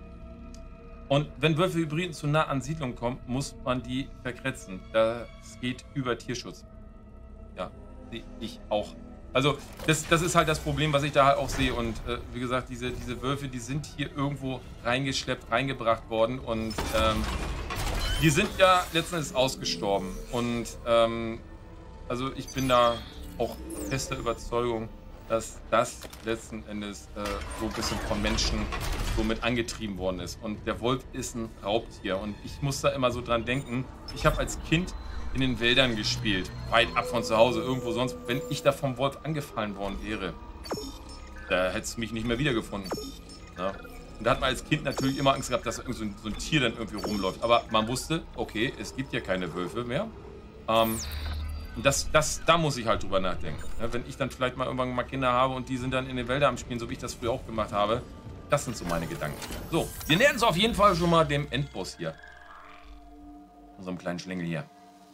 Und wenn Wölfe-Hybriden zu nah an Siedlungen kommen, muss man die verkretzen. Das geht über Tierschutz. Ja, sehe ich auch. Also, das, das ist halt das Problem, was ich da halt auch sehe. Und äh, wie gesagt, diese, diese Wölfe, die sind hier irgendwo reingeschleppt, reingebracht worden. Und ähm, die sind ja letzten Endes ausgestorben. Und ähm, also ich bin da auch fester Überzeugung, dass das letzten Endes äh, so ein bisschen von Menschen so mit angetrieben worden ist. Und der Wolf ist ein Raubtier. Und ich muss da immer so dran denken, ich habe als Kind in den Wäldern gespielt, weit ab von zu Hause, irgendwo sonst. Wenn ich da vom Wolf angefallen worden wäre, da hättest du mich nicht mehr wiedergefunden. Ja? Und da hat man als Kind natürlich immer Angst gehabt, dass irgend so ein, so ein Tier dann irgendwie rumläuft. Aber man wusste, okay, es gibt ja keine Wölfe mehr. Ähm, Und das, das, da muss ich halt drüber nachdenken. Ja, wenn ich dann vielleicht mal irgendwann mal Kinder habe und die sind dann in den Wäldern am Spielen, so wie ich das früher auch gemacht habe. Das sind so meine Gedanken. So, wir nähern uns auf jeden Fall schon mal dem Endboss hier. Unserem kleinen Schlingel hier.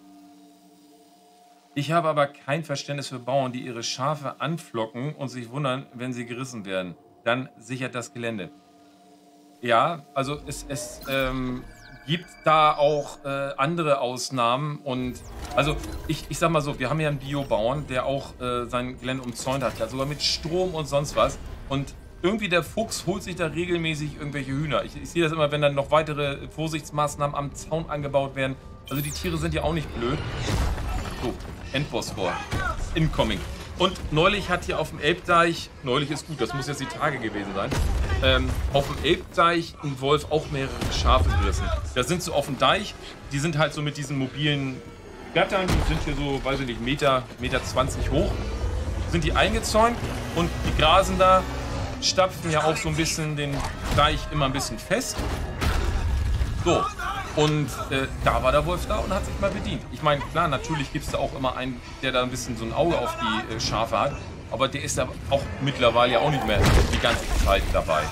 Ich habe aber kein Verständnis für Bauern, die ihre Schafe anflocken und sich wundern, wenn sie gerissen werden. Dann sichert das Gelände. Ja, also es, es ähm, gibt da auch äh, andere Ausnahmen. Und also ich, ich sag mal so, wir haben ja einen Biobauern, der auch äh, sein Gelände umzäunt hat, ja, sogar mit Strom und sonst was. Und irgendwie der Fuchs holt sich da regelmäßig irgendwelche Hühner. Ich, ich sehe das immer, wenn dann noch weitere Vorsichtsmaßnahmen am Zaun angebaut werden. Also die Tiere sind ja auch nicht blöd. So, Endboss vor. Incoming. Und neulich hat hier auf dem Elbdeich, neulich ist gut, das muss jetzt die Tage gewesen sein, ähm, auf dem Elbdeich ein Wolf auch mehrere Schafe gerissen. Das sind so auf dem Deich, die sind halt so mit diesen mobilen Gattern, die sind hier so, weiß ich nicht, Meter, Meter zwanzig hoch, sind die eingezäunt und die grasen da, stapfen ja auch so ein bisschen den Deich immer ein bisschen fest. So. Und äh, da war der Wolf da und hat sich mal bedient. Ich meine, klar, natürlich gibt es da auch immer einen, der da ein bisschen so ein Auge auf die äh, Schafe hat. Aber der ist da auch mittlerweile ja auch nicht mehr die ganze Zeit dabei.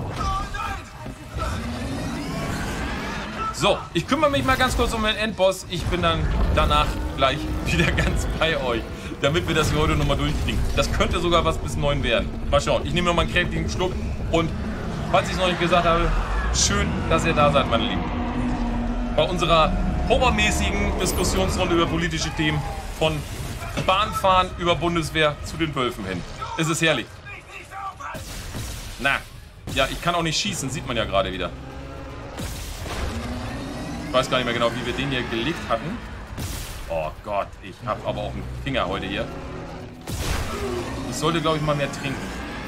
So, ich kümmere mich mal ganz kurz um den Endboss. Ich bin dann danach gleich wieder ganz bei euch, damit wir das für heute nochmal durchkriegen. Das könnte sogar was bis neun werden. Mal schauen. Ich nehme nochmal einen kräftigen Schluck. Und falls ich es noch nicht gesagt habe, schön, dass ihr da seid, meine Lieben. Bei unserer horrormäßigen Diskussionsrunde über politische Themen von Bahnfahren über Bundeswehr zu den Wölfen hin. Es ist herrlich. Na, ja, ich kann auch nicht schießen, sieht man ja gerade wieder. Ich weiß gar nicht mehr genau, wie wir den hier gelegt hatten. Oh Gott, ich habe aber auch einen Finger heute hier. Ich sollte, glaube ich, mal mehr trinken.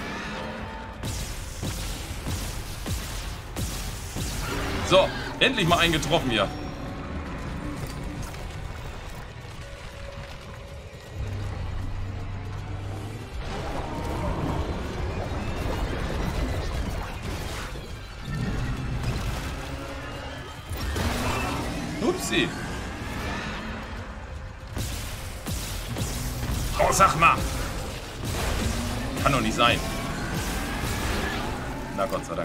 So, endlich mal einen getroffen hier. Upsi. Oh, sag mal. Kann doch nicht sein. Na Gott sei Dank.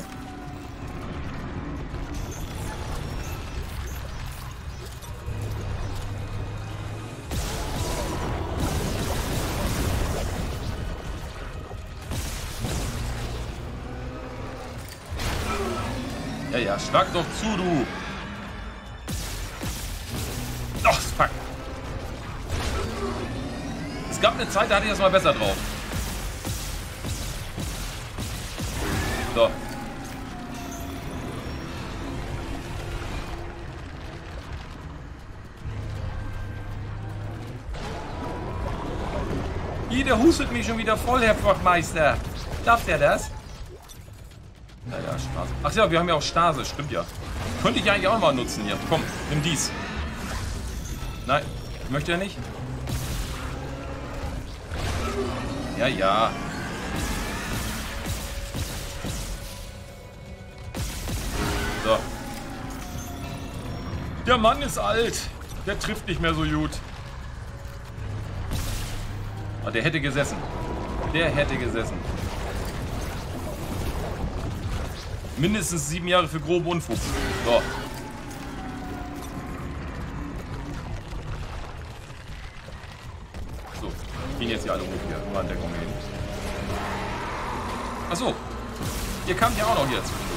Ja, ja, schlag doch zu, du. Ach, fuck. Es gab eine Zeit, da hatte ich das mal besser drauf. So. Hier, der hustet mich schon wieder voll, Herr Wachtmeister. Darf der das? Ja, ja, Stase. Ach ja, wir haben ja auch Stase, stimmt ja. Könnte ich eigentlich auch mal nutzen hier. Komm, nimm dies. Nein, möchte er nicht? Ja, ja. So. Der Mann ist alt. Der trifft nicht mehr so gut. Oh, der hätte gesessen. Der hätte gesessen. Mindestens sieben Jahre für groben Unfug. So. So. Gehen jetzt hier alle hoch hier. Immer an Deckung gehen. Achso. Ihr kamt ja auch noch hier zwischendurch.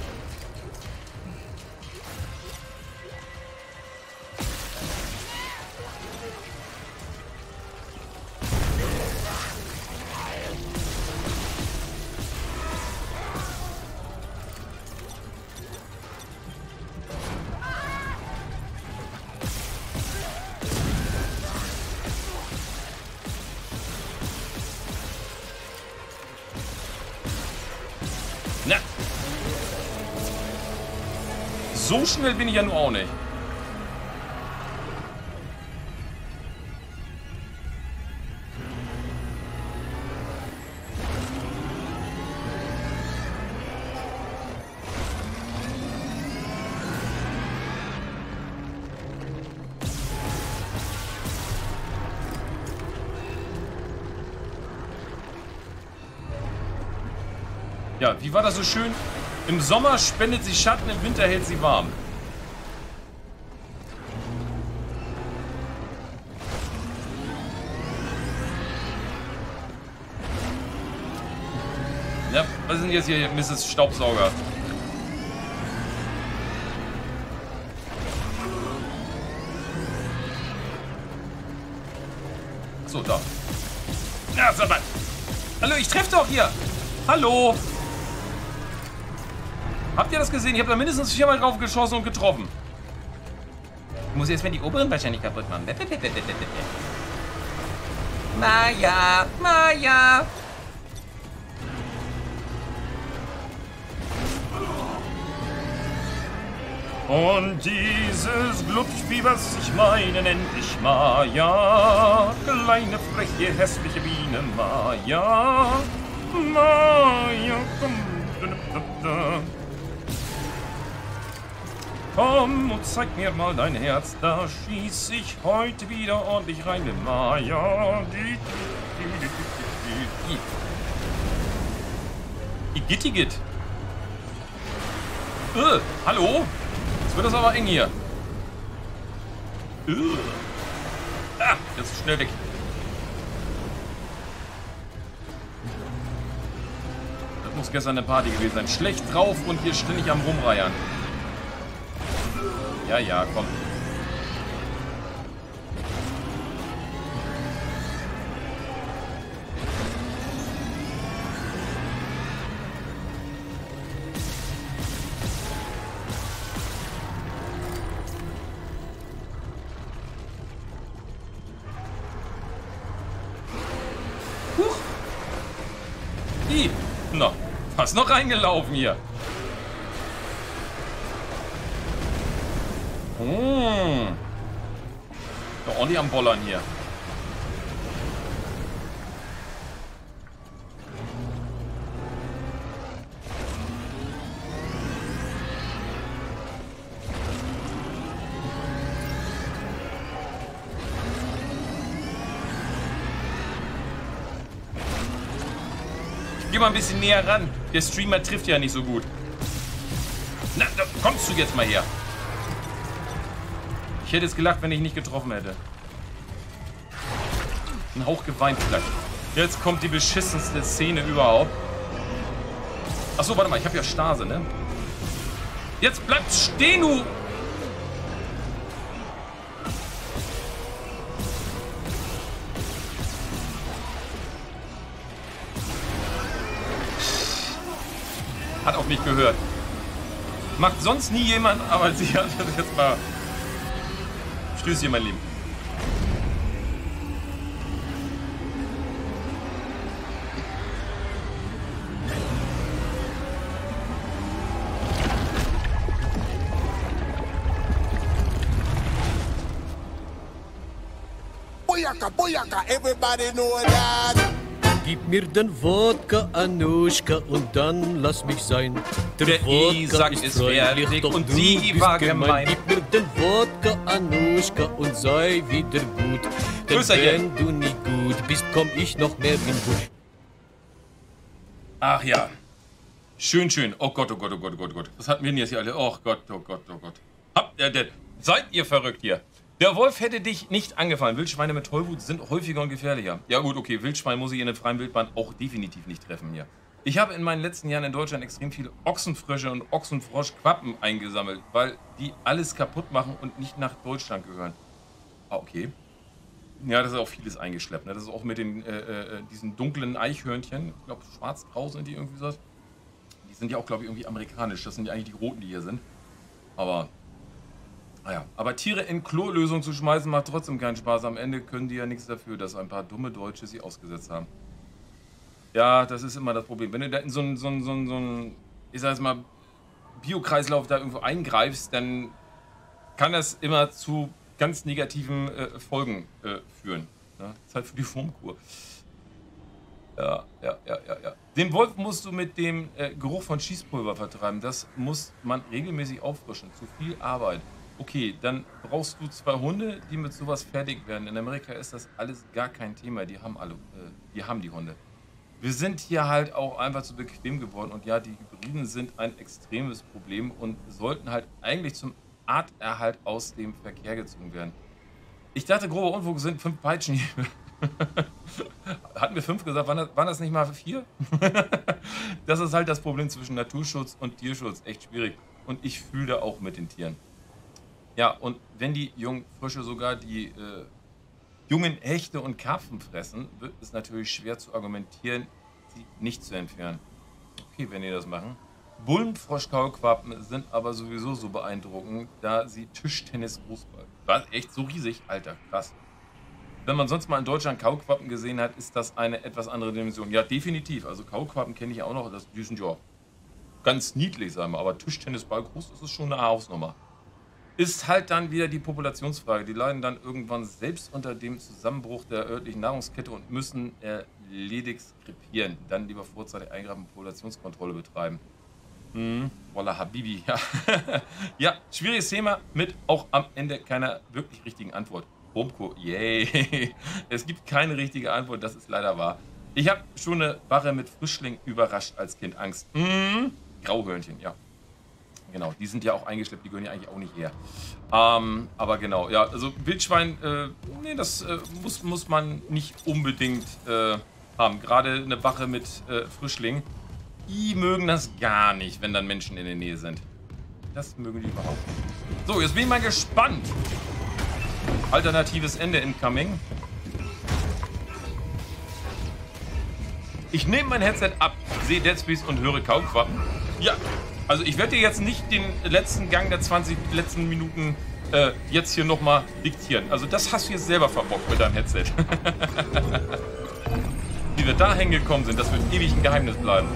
Na. So schnell bin ich ja nur auch nicht. Ja, wie war das so schön? Im Sommer spendet sie Schatten, im Winter hält sie warm. Ja, was ist denn jetzt hier, Misses Staubsauger? So, da. Ja, sag mal. Hallo, ich treffe doch hier. Hallo. Habt ihr das gesehen? Ich habe da mindestens viermal drauf geschossen und getroffen. Ich muss jetzt mal die oberen wahrscheinlich kaputt machen. Maya, Maya. Und dieses Glubschvieh, was ich meine, nennt ich Maya. Kleine, freche, hässliche Biene, Maya. Maya, komm. Komm und zeig mir mal dein Herz, da schieß ich heute wieder ordentlich rein in Maya. Igitigit. Äh, hallo? Jetzt wird das aber eng hier. Äh. Ah, jetzt ist schnell weg. Das muss gestern eine Party gewesen sein. Schlecht drauf und hier ständig am Rumreiern. Ja, ja, komm. Huch. I. Na, fast noch reingelaufen hier. Mmh. Ja, ordentlich am Bollern hier. Ich geh mal ein bisschen näher ran. Der Streamer trifft ja nicht so gut. Na, da kommst du jetzt mal her. Ich hätte es gelacht, wenn ich nicht getroffen hätte. Ein Hauch geweint vielleicht. Jetzt kommt die beschissenste Szene überhaupt. Achso, warte mal, ich habe ja Stase, ne? Jetzt bleib stehen, du! Hat auf mich gehört. Macht sonst nie jemand, aber sie hat das jetzt mal. Stößchen, mein Lieben. Booyaka, booyaka, everybody know that. Gib mir den Wodka, Anuschka, und dann lass mich sein. Der, Der Wodka Isaac ist ist freundlich, fertig doch und du sie bist war gemein. gemein. Gib mir den Wodka, Anuschka, und sei wieder gut. Denn Grüßerchen. wenn du nie gut bist, komm ich noch mehr in Busch. Ach ja. Schön, schön. Oh Gott, oh Gott, oh Gott, oh Gott, oh Gott. Was hatten wir denn jetzt hier alle? Oh Gott, oh Gott, oh Gott. Habt ihr denn? Seid ihr verrückt hier? Der Wolf hätte dich nicht angefallen. Wildschweine mit Tollwut sind häufiger und gefährlicher. Ja gut, okay, Wildschwein muss ich in der freien Wildbahn auch definitiv nicht treffen hier. Ich habe in meinen letzten Jahren in Deutschland extrem viele Ochsenfrösche und Ochsenfroschquappen eingesammelt, weil die alles kaputt machen und nicht nach Deutschland gehören. Ah, okay. Ja, das ist auch vieles eingeschleppt. Ne? Das ist auch mit den, äh, äh, diesen dunklen Eichhörnchen. Ich glaube, schwarz-grau sind die irgendwie so. Die sind ja auch, glaube ich, irgendwie amerikanisch. Das sind ja eigentlich die roten, die hier sind. Aber... Naja, aber Tiere in Klolösung zu schmeißen macht trotzdem keinen Spaß. Am Ende können die ja nichts dafür, dass ein paar dumme Deutsche sie ausgesetzt haben. Ja, das ist immer das Problem. Wenn du da in so einen, so einen, so einen, so einen ich sag jetzt mal, Biokreislauf da irgendwo eingreifst, dann kann das immer zu ganz negativen äh, Folgen äh, führen. Ja, das ist halt für die Wurmkur. Ja, ja, ja, ja, ja. Den Wolf musst du mit dem äh, Geruch von Schießpulver vertreiben. Das muss man regelmäßig auffrischen. Zu viel Arbeit. Okay, dann brauchst du zwei Hunde, die mit sowas fertig werden. In Amerika ist das alles gar kein Thema. Die haben alle, äh, die haben die Hunde. Wir sind hier halt auch einfach zu bequem geworden. Und ja, die Hybriden sind ein extremes Problem und sollten halt eigentlich zum Arterhalt aus dem Verkehr gezogen werden. Ich dachte, grober Unfug sind fünf Peitschenhiebe. Hatten wir fünf gesagt? Waren das, waren das nicht mal vier? Das ist halt das Problem zwischen Naturschutz und Tierschutz. Echt schwierig. Und ich fühle da auch mit den Tieren. Ja, und wenn die jungen Frösche sogar die äh, jungen Hechte und Karpfen fressen, wird es natürlich schwer zu argumentieren, sie nicht zu entfernen. Okay, wenn die das machen. Bullenfroschkaulquappen sind aber sowieso so beeindruckend, da sie Tischtennis groß waren. Was? Echt so riesig? Alter, krass. Wenn man sonst mal in Deutschland Kaulquappen gesehen hat, ist das eine etwas andere Dimension. Ja, definitiv. Also Kaulquappen kenne ich auch noch. Das, die sind ja ganz niedlich, sagen wir. Aber Tischtennisball groß, das ist schon eine Hausnummer. Ist halt dann wieder die Populationsfrage. Die leiden dann irgendwann selbst unter dem Zusammenbruch der örtlichen Nahrungskette und müssen erledigt krepieren. Dann lieber vorzeitig eingreifen und Populationskontrolle betreiben. Hm, Wallah Habibi. Ja. Ja, schwieriges Thema mit auch am Ende keiner wirklich richtigen Antwort. Wurmkur, yay. Es gibt keine richtige Antwort, das ist leider wahr. Ich habe schon eine Wache mit Frischling überrascht als Kind. Angst. Hm, Grauhörnchen, ja. Genau, die sind ja auch eingeschleppt, die gehören ja eigentlich auch nicht her. Ähm, aber genau, ja, also Wildschwein, äh, nee, das äh, muss, muss man nicht unbedingt äh, haben. Gerade eine Wache mit äh, Frischling, die mögen das gar nicht, wenn dann Menschen in der Nähe sind. Das mögen die überhaupt nicht. So, jetzt bin ich mal gespannt. Alternatives Ende incoming. Ich nehme mein Headset ab, sehe Dead Space und höre Kaulquappen. Ja. Also ich werde dir jetzt nicht den letzten Gang der zwanzig letzten Minuten äh, jetzt hier nochmal diktieren. Also das hast du jetzt selber verbockt mit deinem Headset. Wie wir da hingekommen sind, das wird ewig ein Geheimnis bleiben.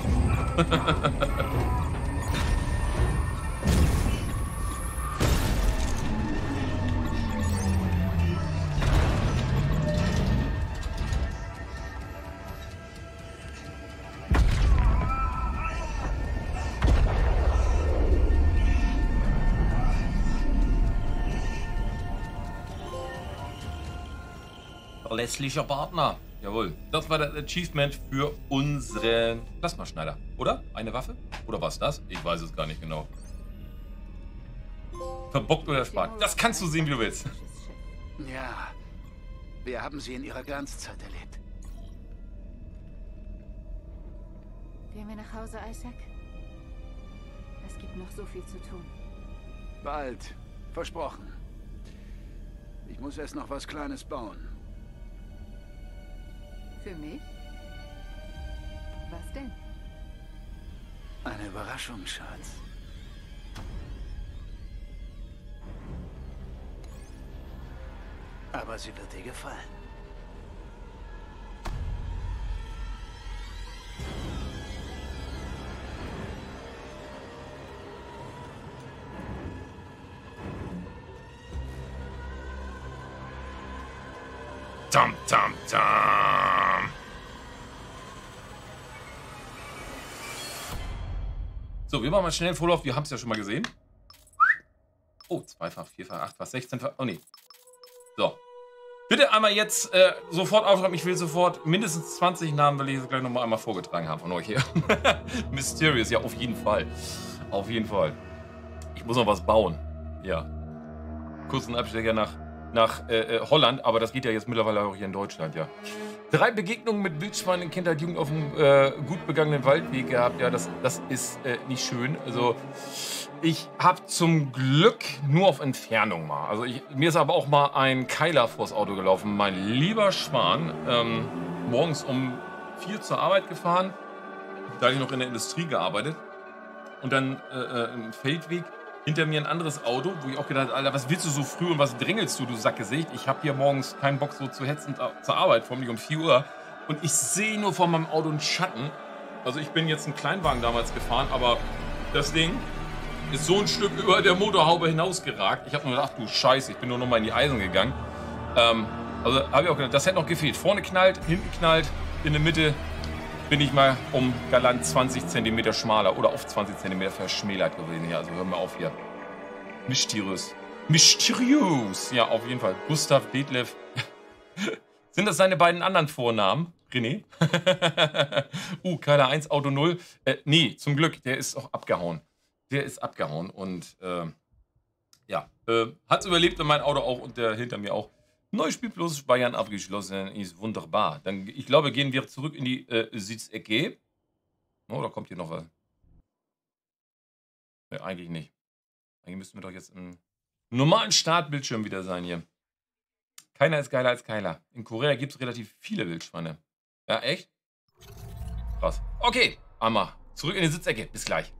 Verlässlicher Partner. Jawohl. Das war das Achievement für unseren Plasmaschneider. Oder? Eine Waffe? Oder was das? Ich weiß es gar nicht genau. Verbockt oder erspart. Das kannst du sehen, wie du willst. Ja, wir haben sie in ihrer Glanzzeit erlebt. Gehen wir nach Hause, Isaac? Das Es gibt noch so viel zu tun. Bald. Versprochen. Ich muss erst noch was Kleines bauen. Für mich? Was denn? Eine Überraschung, Schatz. Aber sie wird dir gefallen. Tam, tam, tam. So, wir machen mal schnell einen Vorlauf. Wir haben es ja schon mal gesehen. Oh, zweifach, vierfach, achtfach, sechzehnfach. Oh, nee. So. Bitte einmal jetzt äh, sofort aufschreiben. Ich will sofort mindestens zwanzig Namen, weil ich es gleich nochmal einmal vorgetragen habe von euch hier. Mysterious, ja, auf jeden Fall. Auf jeden Fall. Ich muss noch was bauen. Ja. Kurzen Abstecher nach, nach äh, Holland, aber das geht ja jetzt mittlerweile auch hier in Deutschland, ja. Drei Begegnungen mit Wildschweinen in Kindheit, Jugend auf dem äh, gut begangenen Waldweg gehabt. Ja, das, das ist äh, nicht schön. Also, ich habe zum Glück nur auf Entfernung mal. Also, ich, mir ist aber auch mal ein Keiler vors Auto gelaufen. Mein lieber Schwan, ähm, morgens um vier zur Arbeit gefahren. Da habe ich noch in der Industrie gearbeitet. Und dann äh, im Feldweg hinter mir ein anderes Auto, wo ich auch gedacht habe, Alter, was willst du so früh und was drängelst du, du Sackgesicht? Ich habe hier morgens keinen Bock, so zu hetzen zur Arbeit, vor allem um vier Uhr. Und ich sehe nur vor meinem Auto einen Schatten. Also ich bin jetzt einen Kleinwagen damals gefahren, aber das Ding ist so ein Stück über der Motorhaube hinausgeragt. Ich habe nur gedacht, du Scheiße, ich bin nur noch mal in die Eisen gegangen. Ähm, also habe ich auch gedacht, das hätte noch gefehlt. Vorne knallt, hinten knallt, in der Mitte bin ich mal um galant zwanzig Zentimeter schmaler oder auf zwanzig Zentimeter verschmälert gewesen. Ja, also hör mal auf hier. Mysterious. Mysterious. Ja, auf jeden Fall. Gustav, Detlef. Sind das seine beiden anderen Vornamen? René? uh, K L eins, Auto null. Äh, nee, zum Glück, der ist auch abgehauen. Der ist abgehauen und äh, ja, äh, hat's überlebt und mein Auto auch und der hinter mir auch. Neues Spiel plus Bayern abgeschlossen, ist wunderbar. Dann, ich glaube, gehen wir zurück in die äh, Sitzecke. Oh, da kommt hier noch was. Ne, eigentlich nicht. Eigentlich müssten wir doch jetzt im normalen Startbildschirm wieder sein hier. Keiner ist geiler als Keiler. In Korea gibt es relativ viele Wildschweine. Ja, echt? Krass. Okay, einmal zurück in die Sitzecke. Bis gleich.